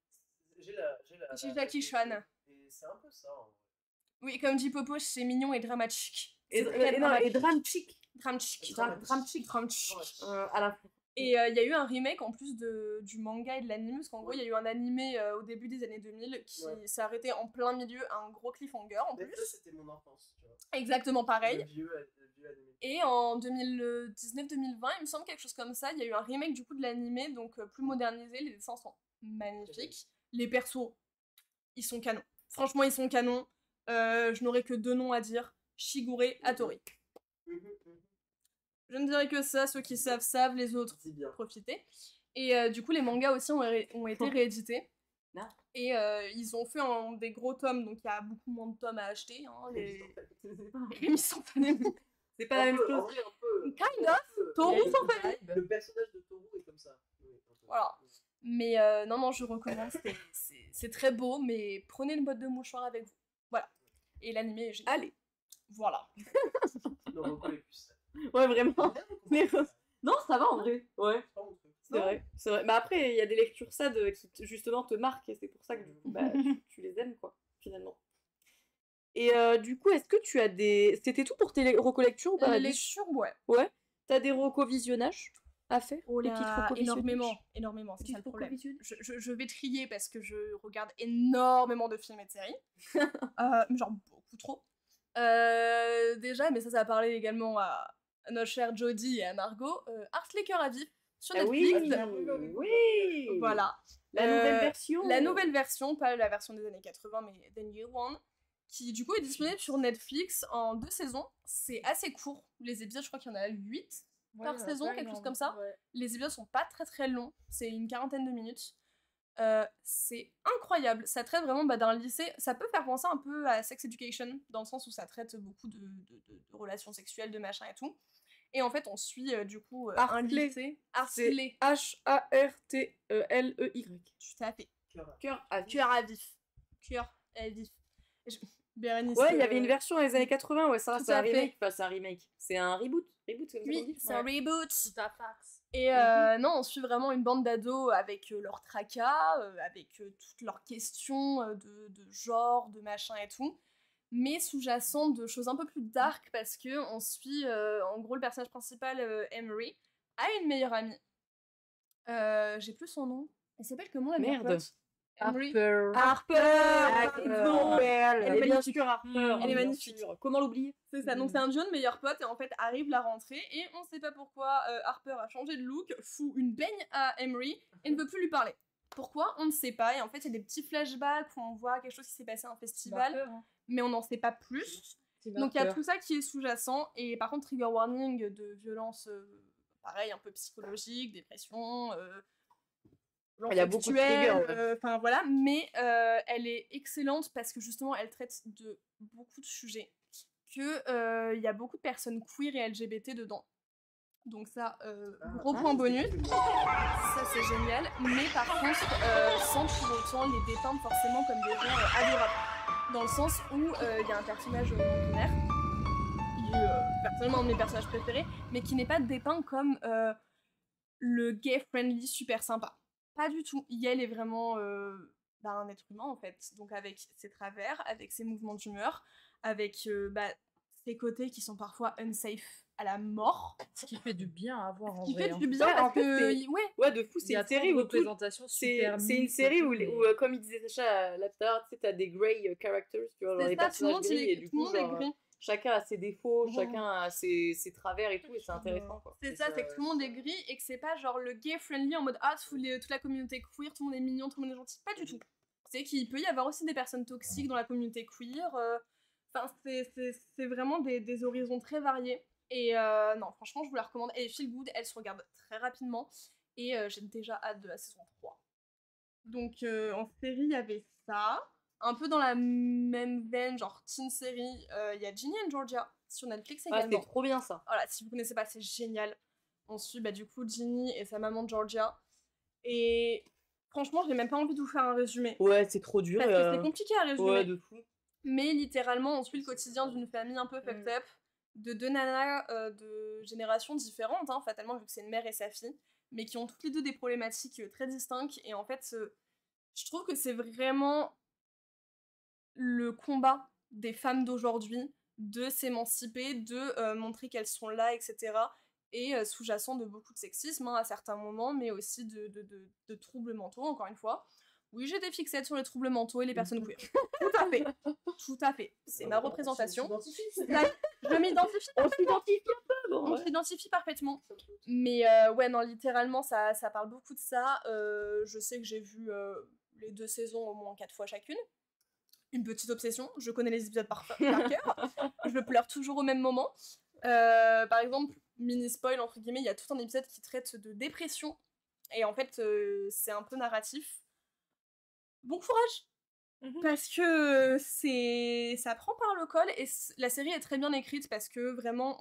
J'ai Jackie Chan. Et c'est un peu ça. En vrai. Oui, comme dit Popo, c'est mignon et dramatique. Et C'est très dramatique. Dramchick. Dramatique. Dramchick. À la fin. Et il y a eu un remake en plus du manga et de l'anime, parce qu'en gros, il y a eu un animé au début des années 2000 qui s'est arrêté en plein milieu, un gros cliffhanger en Mais plus. ça, c'était mon enfance, tu vois. Exactement pareil. Le vieux animé. Et en 2019-2020, il me semble quelque chose comme ça, il y a eu un remake du coup de l'animé, donc plus modernisé, les dessins sont magnifiques. Les persos, ils sont canons. Franchement, ils sont canons. Je n'aurai que 2 noms à dire, Shigure, Hattori. Je ne dirais que ça, ceux qui savent, les autres, Dis bien. profitez. Et du coup, les mangas aussi ont été réédités. Non. Et ils ont fait des gros tomes, donc il y a beaucoup moins de tomes à acheter. Hein, les Misanthonés. C'est pas la même En chose. vrai, un peu. Kind of. Toru sans famille. Le personnage de Toru est comme ça. Oui, un peu. Voilà. Mais non, je recommande. C'est très beau, mais prenez une boîte de mouchoirs avec vous. Voilà. Et l'animé est génial. Allez. Voilà. Le repos est plus ça. Ouais, vraiment. Mais C'est non, ça va en vrai. Ouais, pas mon truc. c'est vrai. C'est vrai. Bah après, il y a des lectures sad qui justement te marquent et c'est pour ça que du coup, tu les aimes quoi, finalement. Et du coup, est-ce que tu as des. C'était tout pour tes recollections ou pas? Les lectures, ouais. Ouais. T'as des reco-visionnages à faire? Oh Les là, petites reco-visionnages? énormément, c'est ça le problème. reco-visionnages? Je vais trier parce que je regarde énormément de films et de séries. Genre beaucoup trop. Déjà, mais ça va parler également à notre chère Jodie et à Margot. Ars les cœurs à vif sur Ah Netflix. oui, oui. Voilà. La nouvelle version. La nouvelle version, pas la version des années 80, mais The New One, qui du coup est disponible sur Netflix en 2 saisons. C'est assez court. Les épisodes, je crois qu'il y en a 8 par saison, quelque chose comme ça. Ouais. Les épisodes sont pas très très longs, c'est une quarantaine de minutes. C'est incroyable, ça traite vraiment d'un lycée. Ça peut faire penser un peu à Sex Education, dans le sens où ça traite beaucoup de relations sexuelles, de machin et tout. Et en fait, on suit du coup un Hartley. lycée. C'est Hartley. Hartley. Tout à fait. Cœur à vif. Cœur à vif. Cœur à vif. Bérénice. Ouais, il y avait une version dans les années 80, ouais, ça, Tout c'est un à fait. remake. Enfin, c'est un remake. C'est un reboot. Reboot, c'est comme ça qu'on Oui, dit. c'est un reboot. Tout à fax. Et non, on suit vraiment une bande d'ados avec leurs tracas, avec toutes leurs questions de genre, de machin et tout. mais sous-jacent de choses un peu plus dark parce que on suit, en gros, le personnage principal, Emery, a une meilleure amie. J'ai plus son nom. Elle s'appelle comment la meilleure Merde. pote Emery. Harper. pardon. Elle est bien magnifique. sûr Harper. Elle est bien magnifique. sûr. Comment l'oublier? C'est ça, donc c'est un duo de meilleurs potes et en fait arrive la rentrée et on sait pas pourquoi Harper a changé de look, fout une baigne à Emery et ne veut plus lui parler. Pourquoi? On ne sait pas et en fait il y a des petits flashbacks où on voit quelque chose qui s'est passé à un festival mais on n'en sait pas plus. Donc il y a tout ça qui est sous-jacent et par contre trigger warning de violence pareil un peu psychologique, dépression, Il y a beaucoup de triggers, ouais. enfin voilà, mais elle est excellente parce que justement elle traite de beaucoup de sujets que il y a beaucoup de personnes queer et LGBT dedans. Donc ça, gros point bonus. Ça c'est génial. Mais par contre, sans pour autant les dépeindre forcément comme des gens adorables. Dans le sens où il y a un personnage non-binaire, qui est personnellement un de mes personnages préférés, mais qui n'est pas dépeint comme le gay-friendly super sympa. Pas du tout. Yael est vraiment un être humain en fait. Donc avec ses travers, avec ses mouvements d'humeur, avec ses côtés qui sont parfois unsafe à la mort. Ce qui fait du bien à voir en Ce qui vrai. fait du hein. bien Ouais, en parce fait, que... Ouais, de fou, Il c'est y a une série trop de où tout... représentations super C'est une mixtes série et tout, où, mais- comme il disait Sacha là tout à l'heure, tu sais, t'as des grey characters, tu vois, genre les C'est ça, tout le personnages monde, gris, et du tout le coup, monde est genre, gris. chacun a ses défauts, Mmh. chacun a ses travers et tout, et c'est intéressant, quoi. C'est ça, c'est que tout le monde est gris et que c'est pas genre le gay friendly en mode toute la communauté queer, tout le monde est mignon, tout le monde est gentil. Pas du tout. C'est qu'il peut y avoir aussi des personnes toxiques dans la communauté queer. Enfin, c'est vraiment des horizons très variés. Et non, franchement, je vous la recommande. Elle est feel good, elle se regarde très rapidement. Et j'ai déjà hâte de la saison 3. Donc en série, il y avait ça. Un peu dans la même veine, genre teen série, il y a Ginny and Georgia sur Netflix Ah, également. c'était trop bien, ça. Voilà, si vous connaissez pas, c'est génial. On suit du coup Ginny et sa maman Georgia. Et franchement, j'ai même pas envie de vous faire un résumé. Ouais, c'est trop dur. Parce que c'est compliqué à résumer. Ouais, de fou. Mais littéralement, on suit le quotidien d'une famille un peu fucked up, de deux nanas de générations différentes, hein, fatalement, vu que c'est une mère et sa fille, mais qui ont toutes les deux des problématiques très distinctes. Et en fait, je trouve que c'est vraiment le combat des femmes d'aujourd'hui de s'émanciper, de montrer qu'elles sont là, etc. Et sous-jacent de beaucoup de sexisme à certains moments, mais aussi de troubles mentaux, encore une fois. Oui, j'ai des fixettes sur les troubles mentaux et les personnes queer. Tout à fait. Tout à fait. C'est ma représentation. Je m'identifie. On s'identifie un peu, bon, On ouais. s'identifie parfaitement. Mais ouais, non, littéralement, ça parle beaucoup de ça. Je sais que j'ai vu les 2 saisons au moins 4 fois chacune. Une petite obsession. Je connais les épisodes par cœur. Je pleure toujours au même moment. Par exemple, mini spoil, entre guillemets, il y a tout un épisode qui traite de dépression. Et en fait, c'est un peu narratif. Bon courage! Parce que ça prend par le col et la série est très bien écrite parce que vraiment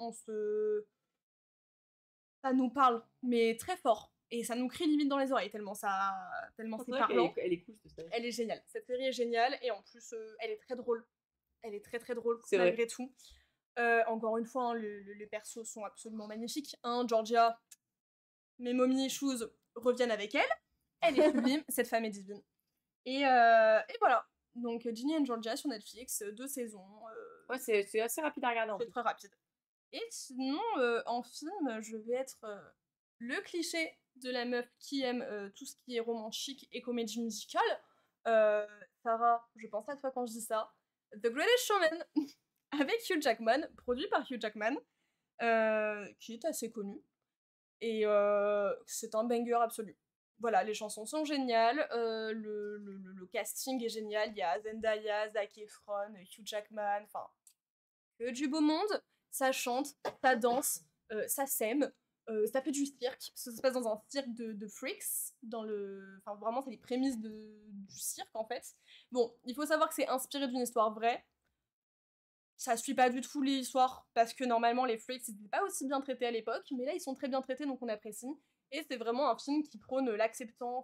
ça nous parle, mais très fort. Et ça nous crie limite dans les oreilles tellement c'est parlant. Elle est cool, cette série. Elle est géniale. Cette série est géniale et en plus, elle est très drôle. Elle est très très drôle C'est malgré tout. Encore une fois, hein, les persos sont absolument magnifiques. Georgia, mes mommy issues reviennent avec elle. Elle est sublime, cette femme est divine. Et voilà. Donc Ginny and Georgia sur Netflix, 2 saisons. Ouais, c'est assez rapide à regarder, en C'est fait. très rapide. Et sinon, en film, je vais être le cliché de la meuf qui aime tout ce qui est romantique et comédie musicale. Sarah, je pense à toi quand je dis ça. The Greatest Showman, avec Hugh Jackman, produit par Hugh Jackman, qui est assez connu. Et c'est un banger absolu. Voilà, les chansons sont géniales, le casting est génial, il y a Zendaya, Zac Efron, Hugh Jackman, enfin, que du beau monde, ça chante, ça danse, ça sème, ça fait du cirque, parce que ça se passe dans un cirque de freaks, enfin vraiment c'est les prémices du cirque en fait. Bon, il faut savoir que c'est inspiré d'une histoire vraie, ça suit pas du tout l'histoire, parce que normalement les freaks n'étaient pas aussi bien traités à l'époque, mais là ils sont très bien traités donc on apprécie. Et c'est vraiment un film qui prône l'acceptation.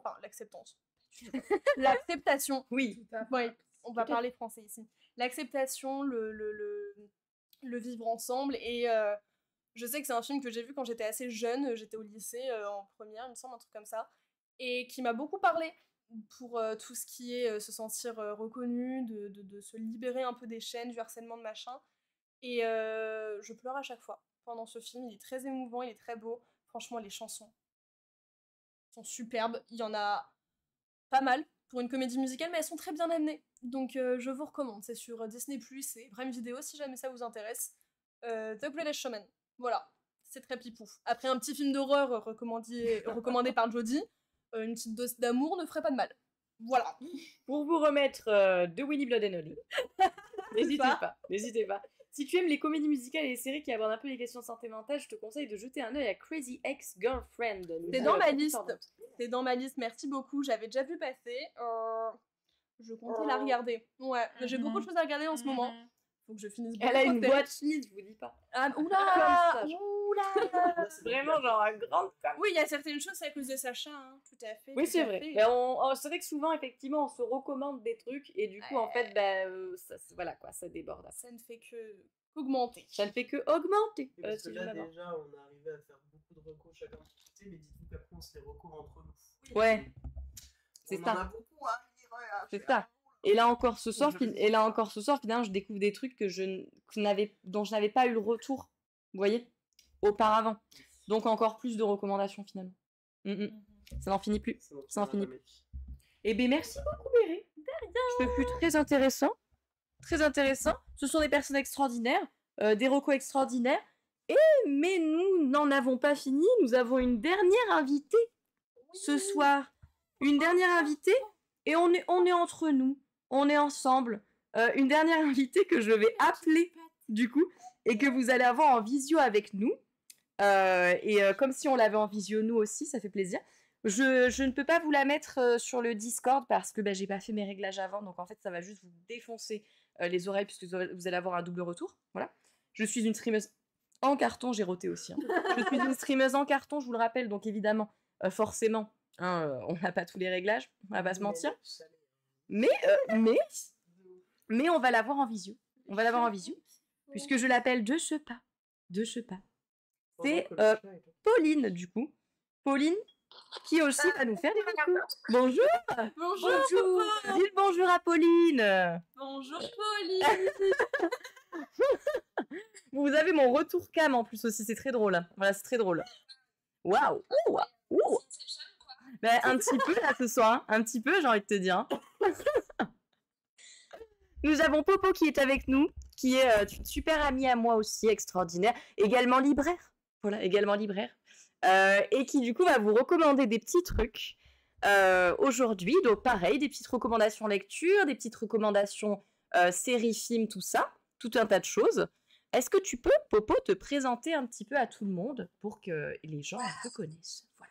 Oui. Ouais, on va parler français ici. L'acceptation, le vivre ensemble. Et je sais que c'est un film que j'ai vu quand j'étais assez jeune. J'étais au lycée en première, il me semble, un truc comme ça. Et qui m'a beaucoup parlé. pour tout ce qui est se sentir reconnu, de se libérer un peu des chaînes, du harcèlement de machin. Et je pleure à chaque fois pendant ce film. Il est très émouvant, il est très beau. Franchement, les chansons sont superbes. Il y en a pas mal pour une comédie musicale, mais elles sont très bien amenées. Donc je vous recommande. C'est sur Disney+, et Prime Video si jamais ça vous intéresse. The Greatest Showman. Voilà, c'est très pipouf. Après un petit film d'horreur recommandé par Jodie, une petite dose d'amour ne ferait pas de mal. Voilà. Pour vous remettre de Winnie Blood and Holly, n'hésitez pas. Si tu aimes les comédies musicales et les séries qui abordent un peu les questions de santé mentale, je te conseille de jeter un œil à Crazy Ex-Girlfriend. C'est dans ma liste. C'est dans ma liste, merci beaucoup. J'avais déjà vu passer. Je comptais la regarder. Ouais, j'ai beaucoup de choses à regarder en ce moment. Faut que je finisse. Elle a une watchlist, je vous dis pas. Ah, oula. Vraiment genre un grand. Oui, il y a certaines choses à cause de Sacha, hein. Tout à fait. Oui, tout c'est à vrai. fait. Mais c'est vrai que souvent, effectivement, on se recommande des trucs et du coup, en fait, voilà quoi, ça déborde. Après. Ça ne fait que augmenter. Ça ne fait que augmenter. Parce que là, déjà, on est arrivé à faire beaucoup de recours chacun de son côté, mais dites-vous qu'après, on se les recours entre nous. Ouais. C'est on ça. en a beaucoup à lire. C'est ça. Et là encore ce soir, finalement, je découvre des trucs dont je n'avais pas eu le retour, vous voyez, auparavant. Donc encore plus de recommandations finalement. Ça n'en finit plus. Ça n'en finit plus. Eh bien, merci beaucoup, Béré. Ce fut très intéressant. Très intéressant. Ce sont des personnes extraordinaires, des recos extraordinaires. Mais nous n'en avons pas fini. Nous avons une dernière invitée ce soir. Une dernière invitée. Et on est entre nous. On est ensemble. Une dernière invitée que je vais appeler, du coup, et que vous allez avoir en visio avec nous. Comme si on l'avait en visio nous aussi, ça fait plaisir. Je ne peux pas vous la mettre sur le Discord parce que j'ai pas fait mes réglages avant, donc en fait ça va juste vous défoncer les oreilles puisque vous allez avoir un double retour. Voilà. Je suis une streameuse en carton, j'ai roté aussi. Hein. Je suis une streameuse en carton, je vous le rappelle, donc évidemment, forcément, on n'a pas tous les réglages, on va pas se mentir. Mais on va l'avoir en visio. On va l'avoir en visio puisque je l'appelle de ce pas. C'est Pauline, du coup. Pauline, qui aussi va nous faire des coucou. Bonjour. Bonjour. Dis le bonjour à Pauline. Bonjour Pauline. Vous avez mon retour cam en plus aussi, c'est très drôle. Voilà, c'est très drôle. Waouh. Un petit peu là ce soir, un petit peu, j'ai envie de te dire. Nous avons Popo qui est avec nous, qui est une super amie à moi aussi, extraordinaire, également libraire. Voilà, également libraire. Et qui du coup va vous recommander des petits trucs aujourd'hui. Donc pareil, des petites recommandations lecture, des petites recommandations séries, films, tout ça, tout un tas de choses. Est-ce que tu peux, Popo, te présenter un petit peu à tout le monde pour que les gens te connaissent? Voilà.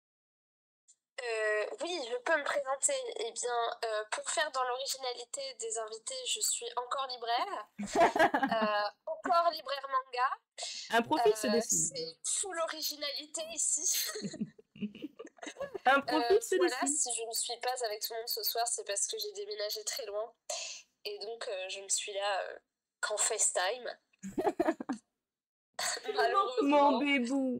Oui, je peux me présenter. Eh bien, pour faire dans l'originalité des invités, je suis encore libraire. Encore libraire manga. Un profil se dessine. C'est full originalité ici. Un profil se voilà, dessine. si je ne suis pas avec tout le monde ce soir, c'est parce que j'ai déménagé très loin. Et donc, je ne suis là qu'en FaceTime. Malheureusement. Mon bébou.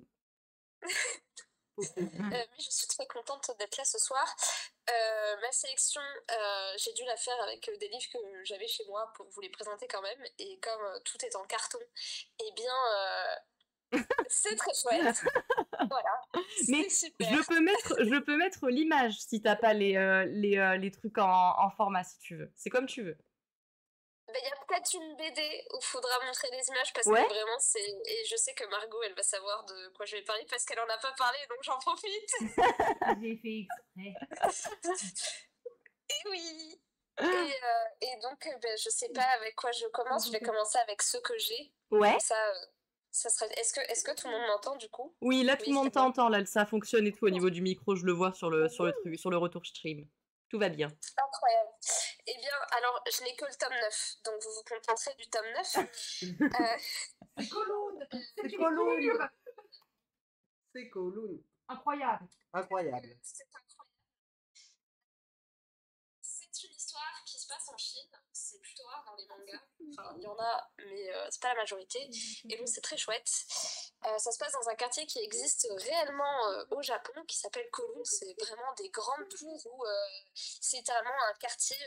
Mais je suis très contente d'être là ce soir. Ma sélection, j'ai dû la faire avec des livres que j'avais chez moi pour vous les présenter quand même. Et comme tout est en carton, eh bien, c'est très chouette. Voilà. Mais super. je peux mettre l'image si t'as pas les trucs en format si tu veux. C'est comme tu veux. Il y a peut-être une BD où il faudra montrer des images parce Ouais. que vraiment c'est... Et je sais que Margot, elle va savoir de quoi je vais parler parce qu'elle en a pas parlé, donc j'en profite. J'ai fait exprès. Et oui. Et donc, je sais pas avec quoi je commence. Je vais commencer avec ceux que j'ai. Ouais. Comme ça serait... Est-ce que tout le monde m'entend du coup? Oui, là tout le monde c'est bon. t'entend, là ça fonctionne et tout au niveau du micro, je le vois sur le truc, sur le retour stream. Tout va bien. Incroyable. Eh bien, alors, je n'ai que le tome 9, donc vous vous contenterez du tome 9. C'est Cologne. C'est Cologne. C'est Cologne. Incroyable. Incroyable. C'est incroyable. C'est une histoire histoire qui se passe en Chine. C'est plutôt rare dans les mangas. Enfin, il y en a, mais c'est pas la majorité. Et donc, c'est très chouette. Ça se passe dans un quartier qui existe réellement au Japon, qui s'appelle Kowloon. C'est vraiment des grandes tours où c'est littéralement un quartier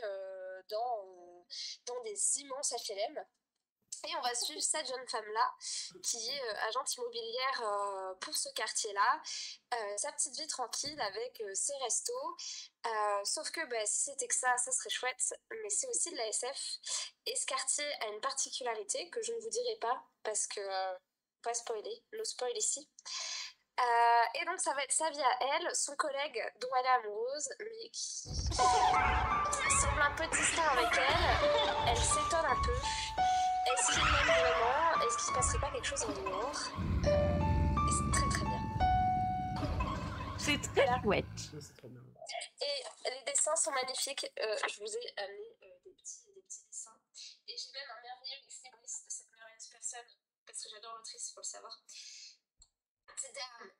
dans des immenses HLM. Et on va suivre cette jeune femme-là, qui est agente immobilière pour ce quartier-là. Sa petite vie tranquille avec ses restos. Sauf que si c'était que ça serait chouette. Mais c'est aussi de la SF. Et ce quartier a une particularité que je ne vous dirai pas, parce que... pas spoiler, no spoil ici. Et donc ça va être sa vie à elle, son collègue dont elle est amoureuse, mais qui semble un peu distant avec elle. Elle s'étonne un peu. Est-ce qu'il m'aime vraiment? Est-ce qu'il se passerait pas quelque chose en dehors? Et c'est très très bien. C'est très chouette. Ouais, c'est trop bien. Et les dessins sont magnifiques. Je vous ai amené des petits dessins. Et j'ai même un merveilleux extrémiste de cette merveilleuse personne, parce que j'adore l'autrice, il faut le savoir. C'est Dame.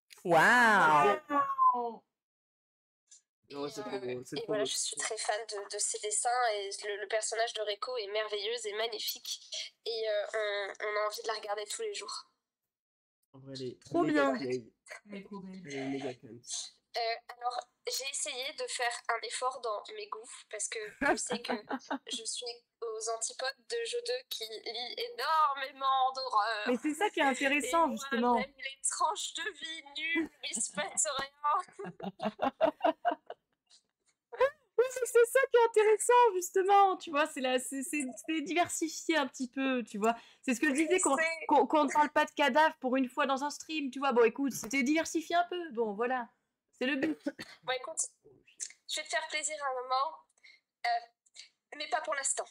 Waouh. Ouais, c'est trop beau. C'est Et trop voilà, beau. je suis très fan de ces dessins et le personnage de Reiko est merveilleuse et magnifique et on a envie de la regarder tous les jours. En vrai, elle est Trop méga bien. clay. Elle est trop belle. Elle est méga cunt. Alors, j'ai essayé de faire un effort dans mes goûts parce que je sais que je suis aux antipodes de Jodeux qui lit énormément d'horreur. Mais c'est ça qui est intéressant, Et moi, justement. j'aime les tranches de vie nulles, il se passe rien. Oui, c'est ça qui est intéressant, justement, tu vois, c'est diversifié un petit peu, tu vois. C'est ce que je disais quand on ne parle pas de cadavres pour une fois dans un stream, tu vois. Bon, écoute, c'était diversifié un peu, bon, voilà, c'est le but. Bon, écoute, je vais te faire plaisir un moment, mais pas pour l'instant.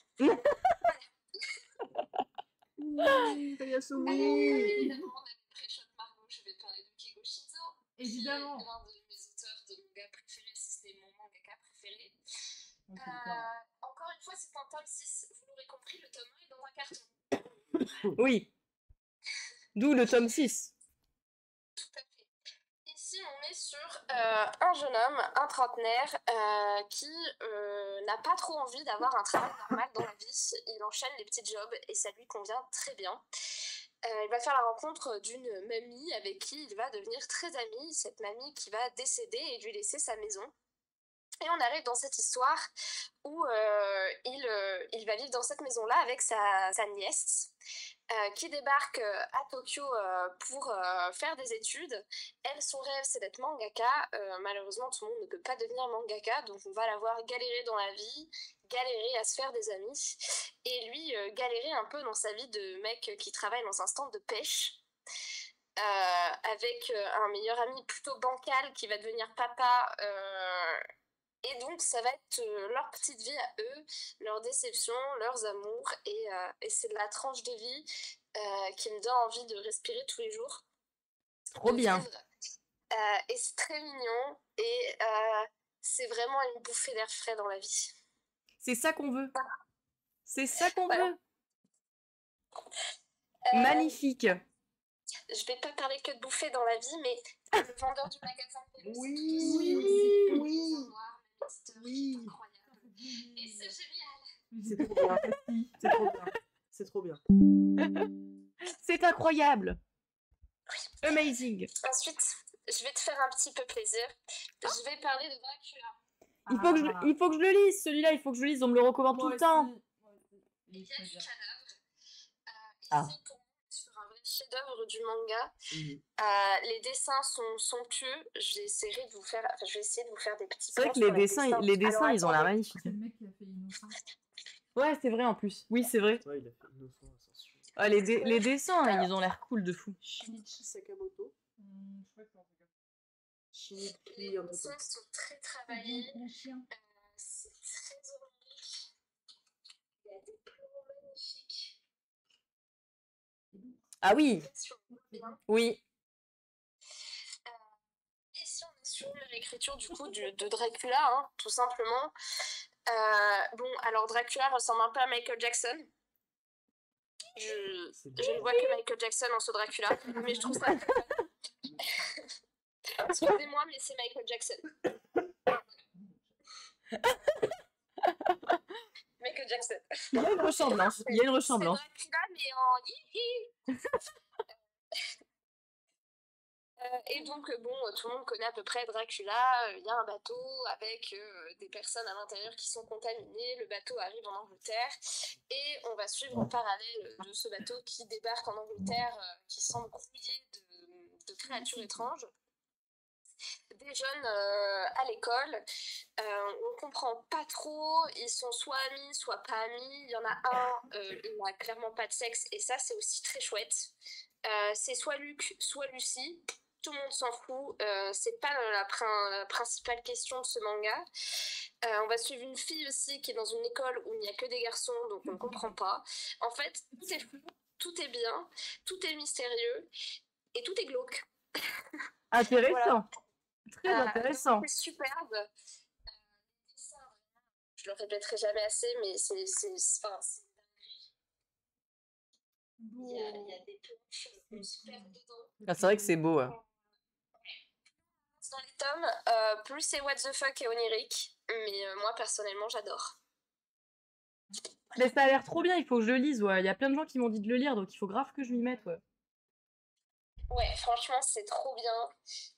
Tayasumi. Évidemment, on avait pré-shot Margot, je vais parler de Keigo Shinzo. Évidemment. Qui est l'un de mes auteurs de manga préférés, si ce n'est mon mangaka préféré. Ok, Encore une fois, c'est un tome 6, vous l'aurez compris, le tome 1 est dans un carton. Oui. D'où le tome 6. Tout à fait. Ici, on est sur un jeune homme, un trentenaire, qui n'a pas trop envie d'avoir un travail normal dans la vie. Il enchaîne les petits jobs et ça lui convient très bien. Il va faire la rencontre d'une mamie avec qui il va devenir très ami. Cette mamie qui va décéder et lui laisser sa maison. Et on arrive dans cette histoire où il va vivre dans cette maison-là avec sa nièce qui débarque à Tokyo pour faire des études. Elle, son rêve, c'est d'être mangaka. Malheureusement, tout le monde ne peut pas devenir mangaka, donc on va la voir galérer dans la vie, galérer à se faire des amis, et lui galérer un peu dans sa vie de mec qui travaille dans un stand de pêche. Avec un meilleur ami plutôt bancal qui va devenir papa. Et donc, ça va être leur petite vie à eux, leurs déceptions, leurs amours, et c'est de la tranche de vie qui me donne envie de respirer tous les jours. Trop bien. Et c'est très mignon, et c'est vraiment une bouffée d'air frais dans la vie. C'est ça qu'on veut. C'est ça qu'on Voilà. veut. Magnifique. Je vais pas parler que de bouffer dans la vie, mais le vendeur du magasin de Oui. incroyable. Et c'est génial. C'est trop bien. C'est trop bien. C'est trop bien. C'est incroyable. Amazing. Ensuite, je vais te faire un petit peu plaisir. Je vais parler de Dracula. Il faut que je le lise, celui-là, il faut que je le lise, on me le recommande tout le temps. Il y a du cadavre. Ah. Ici, pour moi, sur un vrai chef-d'œuvre du manga. Mhm. Les dessins sont somptueux. Je vais essayer de vous faire des petits. C'est vrai que plans les sur dessins, Alors, ils ont l'air attendez. magnifiques. C'est le mec qui a fait Innocent. Ouais, c'est vrai en plus. Oui, c'est vrai. Ouais, il a fait Innocent Ascension. Ah, les dessins, ils ont l'air cool de fou. Shinichi Sakamoto. Je crois que c'est un truc comme Shinichi Les un peu dessins sont très travaillés. ça. Mon chien. C'est très onirique. Il y a des plans magnifiques. Ah oui, Bien. oui. Ici, on est sur l'écriture du coup de Dracula, hein, tout simplement. Bon, alors Dracula ressemble un peu à Michael Jackson. Je ne vois que Michael Jackson en ce Dracula, mais je trouve ça. Excusez-moi, mais c'est Michael Jackson. Il y a une ressemblance. Il y a une ressemblance. C'est Dracula, mais en hi-hi. Et donc, bon, tout le monde connaît à peu près Dracula. Il y a un bateau avec des personnes à l'intérieur qui sont contaminées. Le bateau arrive en Angleterre et on va suivre en parallèle de ce bateau qui débarque en Angleterre, qui semble grouillé de créatures étranges. Des jeunes à l'école, on comprend pas trop, ils sont soit amis, soit pas amis. Il y en a un, il n'a clairement pas de sexe et ça c'est aussi très chouette. C'est soit Luc, soit Lucie. Tout le monde s'en fout, c'est pas la principale question de ce manga. On va suivre une fille aussi qui est dans une école où il n'y a que des garçons, donc on ne comprend pas. En fait, tout est flou, tout est bien, tout est mystérieux et tout est glauque. Intéressant. Voilà. Très intéressant. C'est superbe. Je le répéterai jamais assez, mais c'est il y a des planches superbes dedans. Ah, c'est vrai que c'est beau. Dans les tomes, plus c'est what the fuck et onirique, mais moi personnellement j'adore. Mais ça a l'air trop bien, il faut que je le lise. Ouais. Il y a plein de gens qui m'ont dit de le lire, donc il faut grave que je m'y mette. Ouais, ouais franchement c'est trop bien.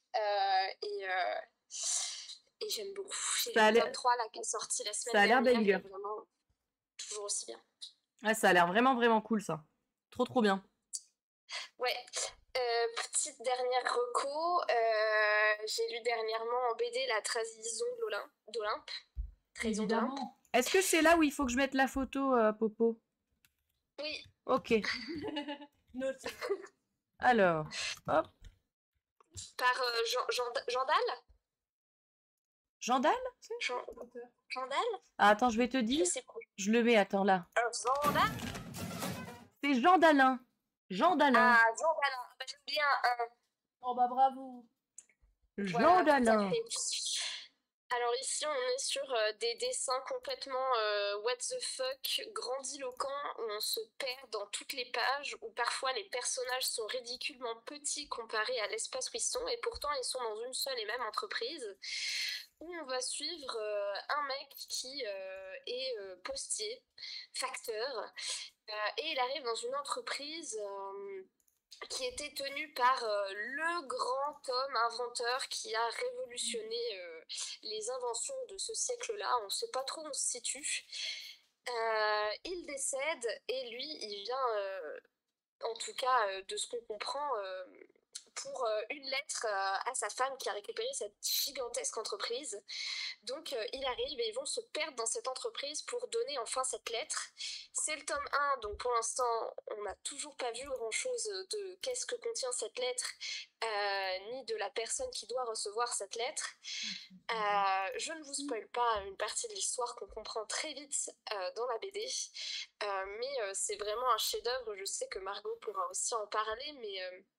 Et j'aime beaucoup. J'ai Ça a le l'air- tome 3 là, qui est sorti la semaine Ça a l'air dernière, banger. et vraiment toujours aussi bien. Ouais, ça a l'air vraiment, vraiment cool, ça. Trop, trop bien. Ouais. Petite dernière reco, j'ai lu dernièrement en BD La Trahison d'Olympe. Trahison d'Olympe. Évidemment. Est-ce que c'est là où il faut que je mette la photo, Popo? Oui. Ok. Note. Alors, hop. Par Jandal. Jandal? Jandal. Ah, attends, je vais te Je dire. sais pas. Je le mets, attends, là. Jandal. C'est Jean Dalin. Jean Dalin. Ah, Jandal. Bah, j'aime bien un. Oh bah bravo. Jean Voilà, Dalin. tout à fait. Alors ici, on est sur des dessins complètement what the fuck, grandiloquents, où on se perd dans toutes les pages, où parfois les personnages sont ridiculement petits comparés à l'espace où ils sont, et pourtant ils sont dans une seule et même entreprise, où on va suivre un mec qui est postier, facteur, et il arrive dans une entreprise qui était tenu par le grand homme inventeur qui a révolutionné les inventions de ce siècle-là. On ne sait pas trop où on se situe. Il décède et lui, il vient, en tout cas de ce qu'on comprend, pour une lettre à sa femme qui a récupéré cette gigantesque entreprise. Donc il arrive et ils vont se perdre dans cette entreprise pour donner enfin cette lettre. C'est le tome 1, donc pour l'instant on n'a toujours pas vu grand chose de qu'est-ce que contient cette lettre, ni de la personne qui doit recevoir cette lettre. Je ne vous spoil pas une partie de l'histoire qu'on comprend très vite dans la BD, mais c'est vraiment un chef-d'œuvre. Je sais que Margot pourra aussi en parler, mais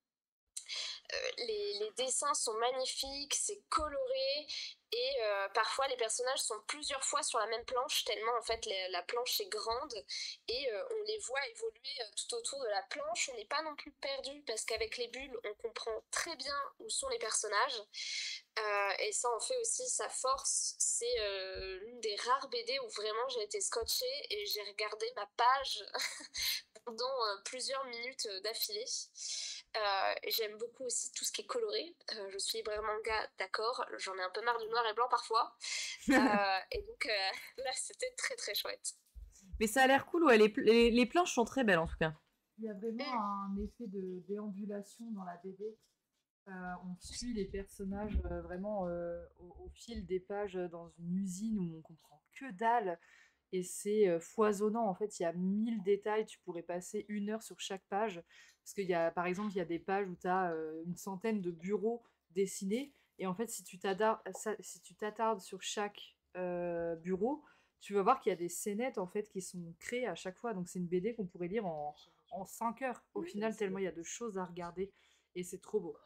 les dessins sont magnifiques, c'est coloré et parfois les personnages sont plusieurs fois sur la même planche tellement en fait la planche est grande et on les voit évoluer tout autour de la planche. On n'est pas non plus perdu parce qu'avec les bulles on comprend très bien où sont les personnages et ça en fait aussi sa force. C'est l'une des rares BD où vraiment j'ai été scotchée et j'ai regardé ma page pendant plusieurs minutes d'affilée. J'aime beaucoup aussi tout ce qui est coloré. Je suis libraire manga, d'accord. J'en ai un peu marre du noir et blanc parfois. Et donc là, c'était très très chouette. Mais ça a l'air cool, ouais. Les planches sont très belles en tout cas. Il y a vraiment un effet de déambulation dans la BD. On suit les personnages vraiment au fil des pages dans une usine où on comprend que dalle. Et c'est foisonnant. En fait, il y a 1000 détails. Tu pourrais passer 1 heure sur chaque page. Parce qu'il y a, par exemple, il y a des pages où tu as une centaine de bureaux dessinés. Et en fait, si tu t'attardes sur chaque bureau, tu vas voir qu'il y a des scénettes en fait, qui sont créées à chaque fois. Donc, c'est une BD qu'on pourrait lire en 5 heures. Au final, tellement il y a de choses à regarder. Et c'est trop beau.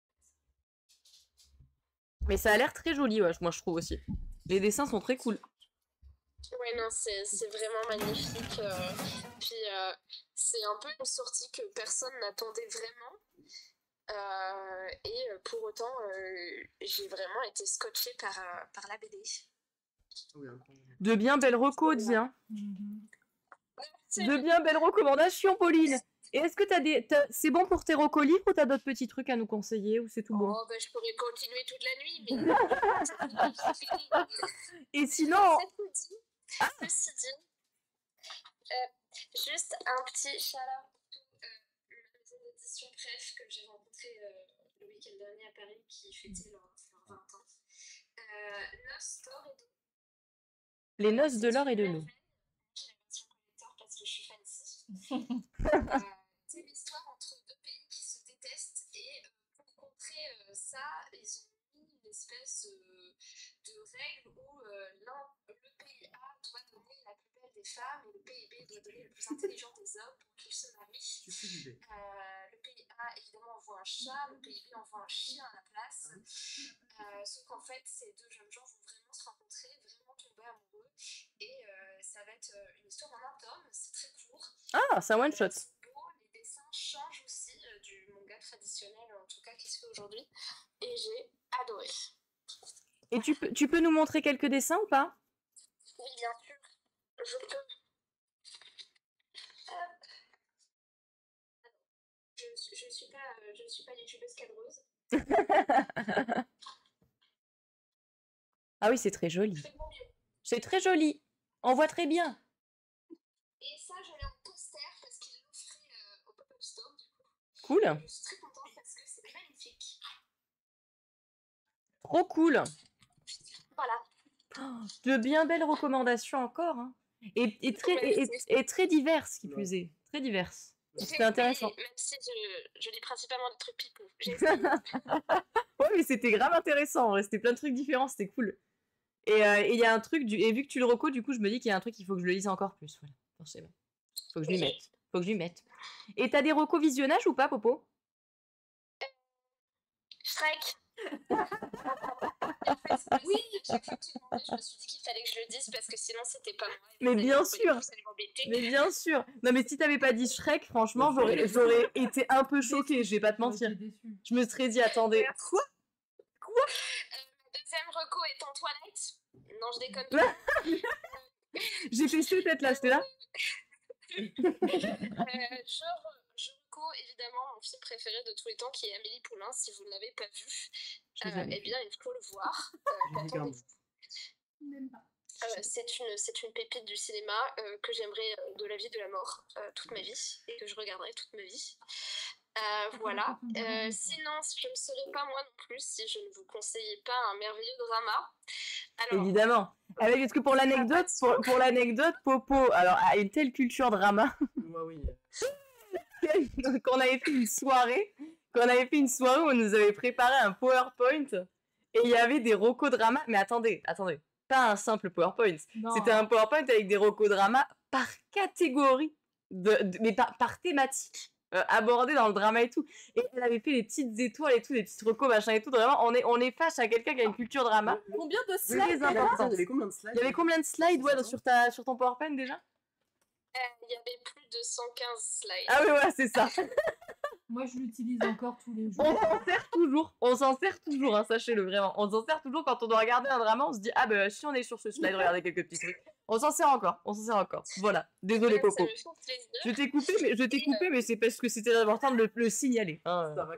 Mais ça a l'air très joli, ouais, moi je trouve aussi. Les dessins sont très cool. Ouais, non, c'est vraiment magnifique. Puis c'est un peu une sortie que personne n'attendait vraiment. Et pour autant, j'ai vraiment été scotchée par la BD. Oui, De bien belles recos, dis, hein. De bien belles recommandations, Pauline. Et est-ce que c'est bon pour tes recos-livres ou t'as d'autres petits trucs à nous conseiller ou c'est tout bon? Oh, bah, je pourrais continuer toute la nuit, mais c'est fini. Et sinon... Ceci dit, juste un petit shout-out la maison d'édition Bref que j'ai rencontré le week-end dernier à Paris qui fêtait leur 20 ans. Noces d'or et de Les noces de l'or et de l'eau. J'ai la version collector parce que je suis fancy. C'est l'histoire entre deux pays qui se détestent et pour contrer ça, ils ont mis une espèce de règle où le pays A doit donner la plus belle des femmes et le pays B doit donner le plus intelligent des hommes pour qu'ils se marient. Le pays A évidemment envoie un chat, le pays B envoie un chien à la place. Sauf qu'en fait, ces deux jeunes gens vont vraiment se rencontrer, vraiment tomber amoureux. Et ça va être une histoire en un tome, c'est très court. Ah, c'est un one-shot. C'est beau, les dessins changent aussi du manga traditionnel, en tout cas qui se fait aujourd'hui. Et j'ai adoré. Et tu peux nous montrer quelques dessins ou pas? Oui, bien sûr. Je peux. Je suis pas youtubeuse cadreuse. Ah oui, c'est très joli. Je fais de mon mieux. C'est très joli. On voit très bien. Et ça, je l'ai en poster parce qu'il l'offrait au pop-up store du coup. Cool. Je suis très contente parce que c'est magnifique. Trop cool. Voilà. Oh, de bien belles recommandations encore. Hein. Et très diverses, qui plus est. Très diverses. C'était intéressant. Même si je lis principalement des trucs pipou. Ouais, mais c'était grave intéressant. C'était plein de trucs différents. C'était cool. Et il y a un truc, et vu que tu le reco, du coup, je me dis qu'il y a un truc qu'il faut que je le lise encore plus. Voilà, forcément. Faut que je lui mette. Faut que je lui mette. Et t'as des recos visionnage ou pas, Popo? Shrek. Oui, chaque fois que tu demandais, je me suis dit qu'il fallait que je le dise parce que sinon c'était pas moi. Mais bien sûr. Mais bien sûr. Non, mais si t'avais pas dit Shrek, franchement, j'aurais été un peu choquée. Je vais pas te mentir. Je me serais dit, attendez, quoi? Deuxième reco étant Twilight. Non, je déconne pas. J'ai fait cette tête là, j'étais là. Je reco évidemment mon film préféré de tous les temps qui est Amélie Poulain. Si vous ne l'avez pas vu, eh bien il faut le voir. C'est une pépite du cinéma que j'aimerais de la vie de la mort toute ma vie et que je regarderai toute ma vie. Voilà. Sinon, je ne serais pas moi non plus si je ne vous conseillais pas un merveilleux drama. Alors, évidemment. Parce que pour l'anecdote, Popo, alors a une telle culture drama. Moi, oui. Qu'on avait fait une soirée où on nous avait préparé un PowerPoint et il y avait des rocodramas. Mais attendez, pas un simple PowerPoint. Non. C'était un PowerPoint avec des rocodramas par catégorie, mais par thématique. Abordé dans le drama et tout. Et elle avait fait les petites étoiles et tout, les petites recos, machin et tout. Vraiment, on est face à quelqu'un qui a une culture drama. Combien de Très slides important. Il y avait combien de slides? Il y avait combien de slides sur ton PowerPoint déjà? il y avait plus de 115 slides. Ah oui, ouais, c'est ça. Moi, je l'utilise encore tous les jours. On s'en sert toujours, hein, sachez-le vraiment. On s'en sert toujours quand on doit regarder un drama, on se dit ah bah si on est sur ce slide, regardez quelques petits trucs. On s'en sert encore. Voilà. Désolé Popo. Je t'ai coupé, mais c'est parce que c'était important de le signaler. Hein. Ça va.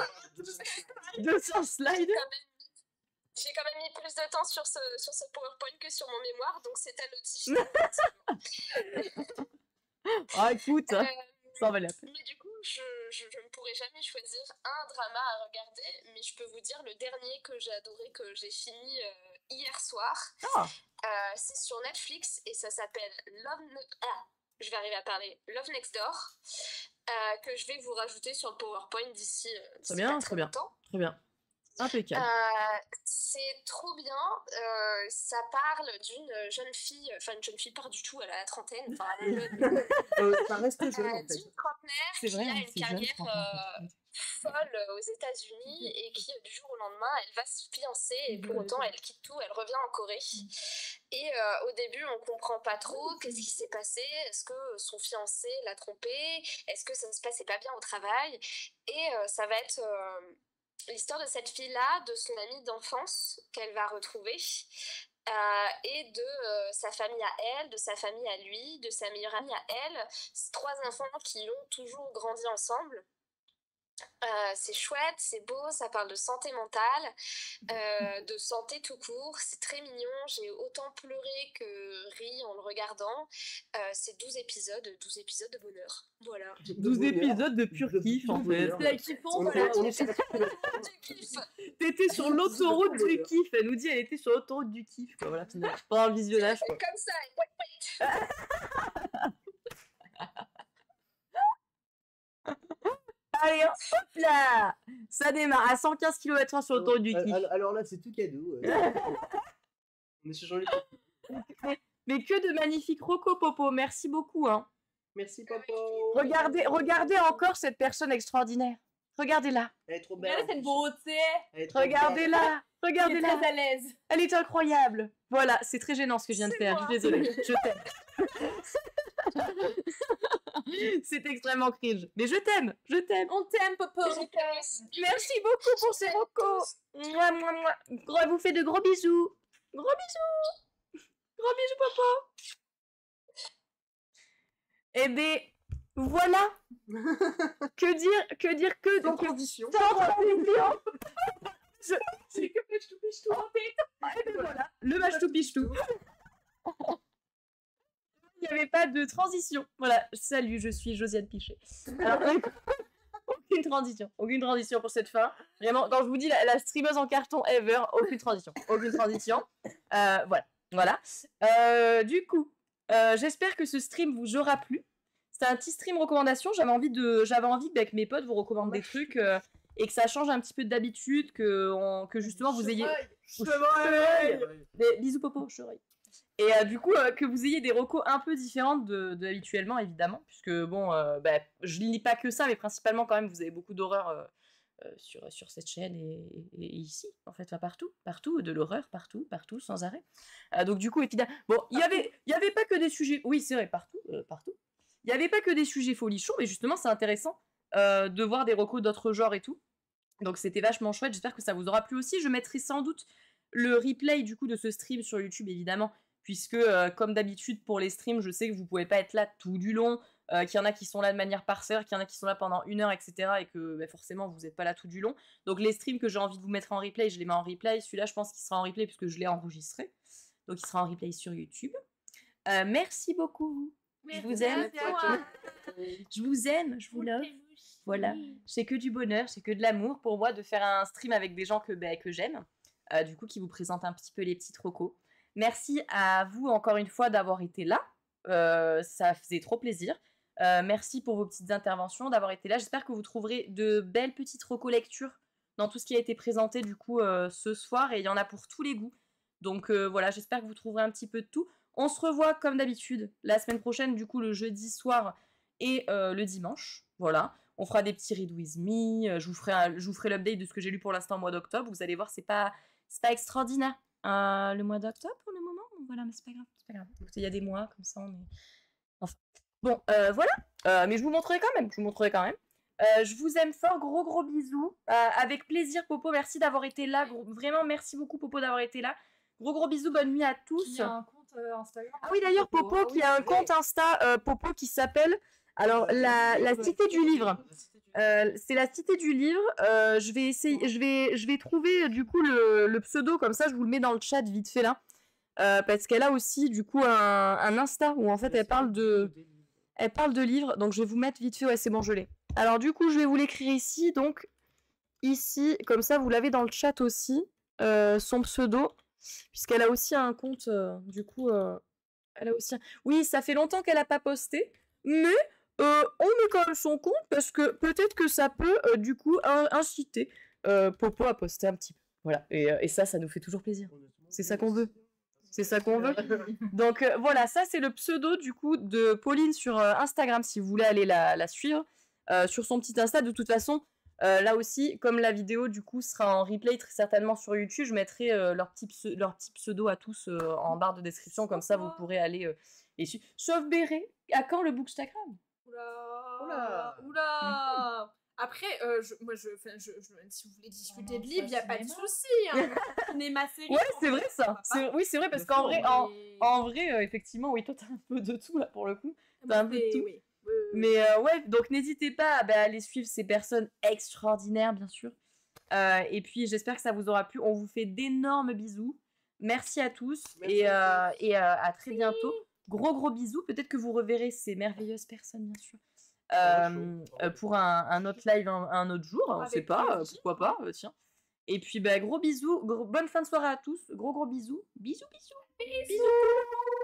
200 slides. J'ai quand même mis plus de temps sur ce PowerPoint que sur mon mémoire, donc c'est à notifier. Ah écoute, ça en valait la peine. Mais du coup, je ne pourrais jamais choisir un drama à regarder, mais je peux vous dire le dernier que j'ai adoré, que j'ai fini hier soir. C'est sur Netflix et ça s'appelle je vais arriver à parler, Love Next Door, que je vais vous rajouter sur le PowerPoint d'ici très bien. Impeccable. C'est trop bien. Ça parle d'une jeune fille, enfin une jeune fille pas du tout, elle a la trentaine, enfin elle est jeune. Ça reste jeune en fait. D'une trentenaire qui a une carrière folle aux États-Unis et qui du jour au lendemain elle va se fiancer et pour autant elle quitte tout, elle revient en Corée. Et au début on comprend pas trop qu'est-ce qui s'est passé, est-ce que son fiancé l'a trompée, est-ce que ça se passait pas bien au travail, et ça va être l'histoire de cette fille-là, de son amie d'enfance qu'elle va retrouver. et de sa famille à elle, de sa famille à lui, de sa meilleure amie à elle. C'est 3 enfants qui ont toujours grandi ensemble. C'est chouette, c'est beau, ça parle de santé mentale, de santé tout court, c'est très mignon, j'ai autant pleuré que ri en le regardant. C'est 12 épisodes de bonheur. Voilà. 12 épisodes de pur kiff en fait. C'est la kiffante, On voilà. est sur la- Du kiff. T'étais sur l'autoroute du kiff. Elle nous dit elle était sur l'autoroute du kiff. Quoi. Voilà, pendant le visionnage. Quoi. Comme ça, ouais, ouais. Allez, hop là. Ça démarre à 115 km/h sur l'autoroute du kiff. Alors là, c'est tout cadeau. On est sur Jean-Luc. Mais que de magnifiques recos, Popo. Merci beaucoup. Hein. Merci, papa. Regardez encore cette personne extraordinaire. Regardez-la. Elle est trop belle. Regardez cette beauté. Elle est trop belle. Regardez-la. Elle est Regardez-la. très à l'aise. Elle est incroyable. Voilà, c'est très gênant ce que je viens de faire. Je suis désolée. Je t'aime. C'est extrêmement cringe. Mais je t'aime. Je t'aime. On t'aime, Popo. Merci beaucoup pour ces recos. Mouah, mouah, mouah. Je vous fais de gros bisous. Gros bisous. Gros bisous, Popo. Eh bien, voilà. Que dire que Sans transition. Sans transition. C'est que match tout piche tout. Et ben voilà, le match tout piche tout. Il n'y avait pas de transition. Voilà, salut, je suis Josiane Pichet. Alors, aucune transition pour cette fin. Vraiment, quand je vous dis la streameuse en carton ever, aucune transition. Voilà. Du coup, j'espère que ce stream vous aura plu. C'était un petit stream recommandation. J'avais envie qu'avec mes potes vous recommande des trucs et que ça change un petit peu d'habitude, que justement vous ayez. Bisous Popo, chevreuil. Et du coup, que vous ayez des recos un peu différentes de habituellement, évidemment, puisque bon, je lis pas que ça, mais principalement quand même, vous avez beaucoup d'horreur sur cette chaîne et ici, en fait, partout, de l'horreur, partout, sans arrêt. Donc du coup, évidemment, bon, il y avait pas que des sujets, oui, c'est vrai, partout. Il y avait pas que des sujets folichons, mais justement, c'est intéressant de voir des recos d'autres genres et tout. Donc c'était vachement chouette, j'espère que ça vous aura plu aussi. Je mettrai sans doute le replay du coup de ce stream sur YouTube, évidemment, puisque comme d'habitude pour les streams, je sais que vous pouvez pas être là tout du long, qu'il y en a qui sont là de manière partielle, qu'il y en a qui sont là pendant 1 heure, etc. et que forcément vous n'êtes pas là tout du long. Donc les streams que j'ai envie de vous mettre en replay, je les mets en replay. Celui-là, je pense qu'il sera en replay puisque je l'ai enregistré. Donc il sera en replay sur YouTube. Merci beaucoup. Je vous aime. Je vous aime, je vous love. Voilà, c'est que du bonheur, c'est que de l'amour pour moi de faire un stream avec des gens que j'aime, du coup qui vous présentent un petit peu les petites recos. Merci à vous encore une fois d'avoir été là, ça faisait trop plaisir. Merci pour vos petites interventions, d'avoir été là. J'espère que vous trouverez de belles petites recos lectures dans tout ce qui a été présenté du coup ce soir, et il y en a pour tous les goûts. Donc voilà, j'espère que vous trouverez un petit peu de tout. On se revoit comme d'habitude la semaine prochaine, du coup le jeudi soir et le dimanche. Voilà, on fera des petits Read With Me, je vous ferai l'update de ce que j'ai lu pour l'instant au mois d'octobre. Vous allez voir, c'est pas extraordinaire le mois d'octobre pour le moment. Voilà, mais c'est pas grave. Il y a des mois comme ça, on est... Enfin, bon, voilà, mais je vous montrerai quand même. Je vous aime fort, gros bisous. Avec plaisir, Popo, merci d'avoir été là. Vraiment, merci beaucoup, Popo, d'avoir été là. Gros bisous, bonne nuit à tous. Il y a un compte Instagram. Ah oui, d'ailleurs, Popo qui a un compte Insta, Popo qui s'appelle, alors, la Cité du Livre. C'est la Cité du Livre. Je vais trouver du coup le pseudo, comme ça je vous le mets dans le chat vite fait là. Parce qu'elle a aussi du coup un Insta où en fait elle parle de livres. Donc je vais vous mettre vite fait, ouais c'est bon je l'ai. Alors du coup je vais vous l'écrire ici, donc ici, comme ça vous l'avez dans le chat aussi, son pseudo. Puisqu'elle a aussi un compte, du coup, elle a aussi Oui, ça fait longtemps qu'elle n'a pas posté, mais on met quand même son compte parce que peut-être que ça peut, du coup, inciter Popo à poster un petit peu. Voilà, et ça nous fait toujours plaisir. C'est ça qu'on veut. Donc voilà, ça c'est le pseudo, du coup, de Pauline sur Instagram, si vous voulez aller la suivre. Sur son petit Insta, de toute façon... là aussi, comme la vidéo du coup sera en replay très certainement sur YouTube, je mettrai leur petit pseudo à tous en barre de description, comme ça vous pourrez aller les suivre. Sauf Béré, à quand le Bookstagram ? Oula. Après, si vous voulez discuter Non, de livres, il ça, n'y a pas de cinéma. souci. Hein. Cinéma, série. Ouais, c'est vrai ça. pourquoi pas. Oui, c'est vrai parce Bien qu'en sûr, vrai, Mais- en vrai, effectivement, oui, toi t'as un peu de tout là pour le coup. T'as un peu de Mais tout. oui. Oui. Mais ouais, donc n'hésitez pas à aller suivre ces personnes extraordinaires, bien sûr. Et puis j'espère que ça vous aura plu. On vous fait d'énormes bisous. Merci à tous Merci à tous. et à très bientôt. Gros bisous. Peut-être que vous reverrez ces merveilleuses personnes, bien sûr. Pour un autre live un autre jour, on Avec sait pas, plaisir. pourquoi pas, tiens. Et puis gros bisous, bonne fin de soirée à tous, gros bisous. Bisous.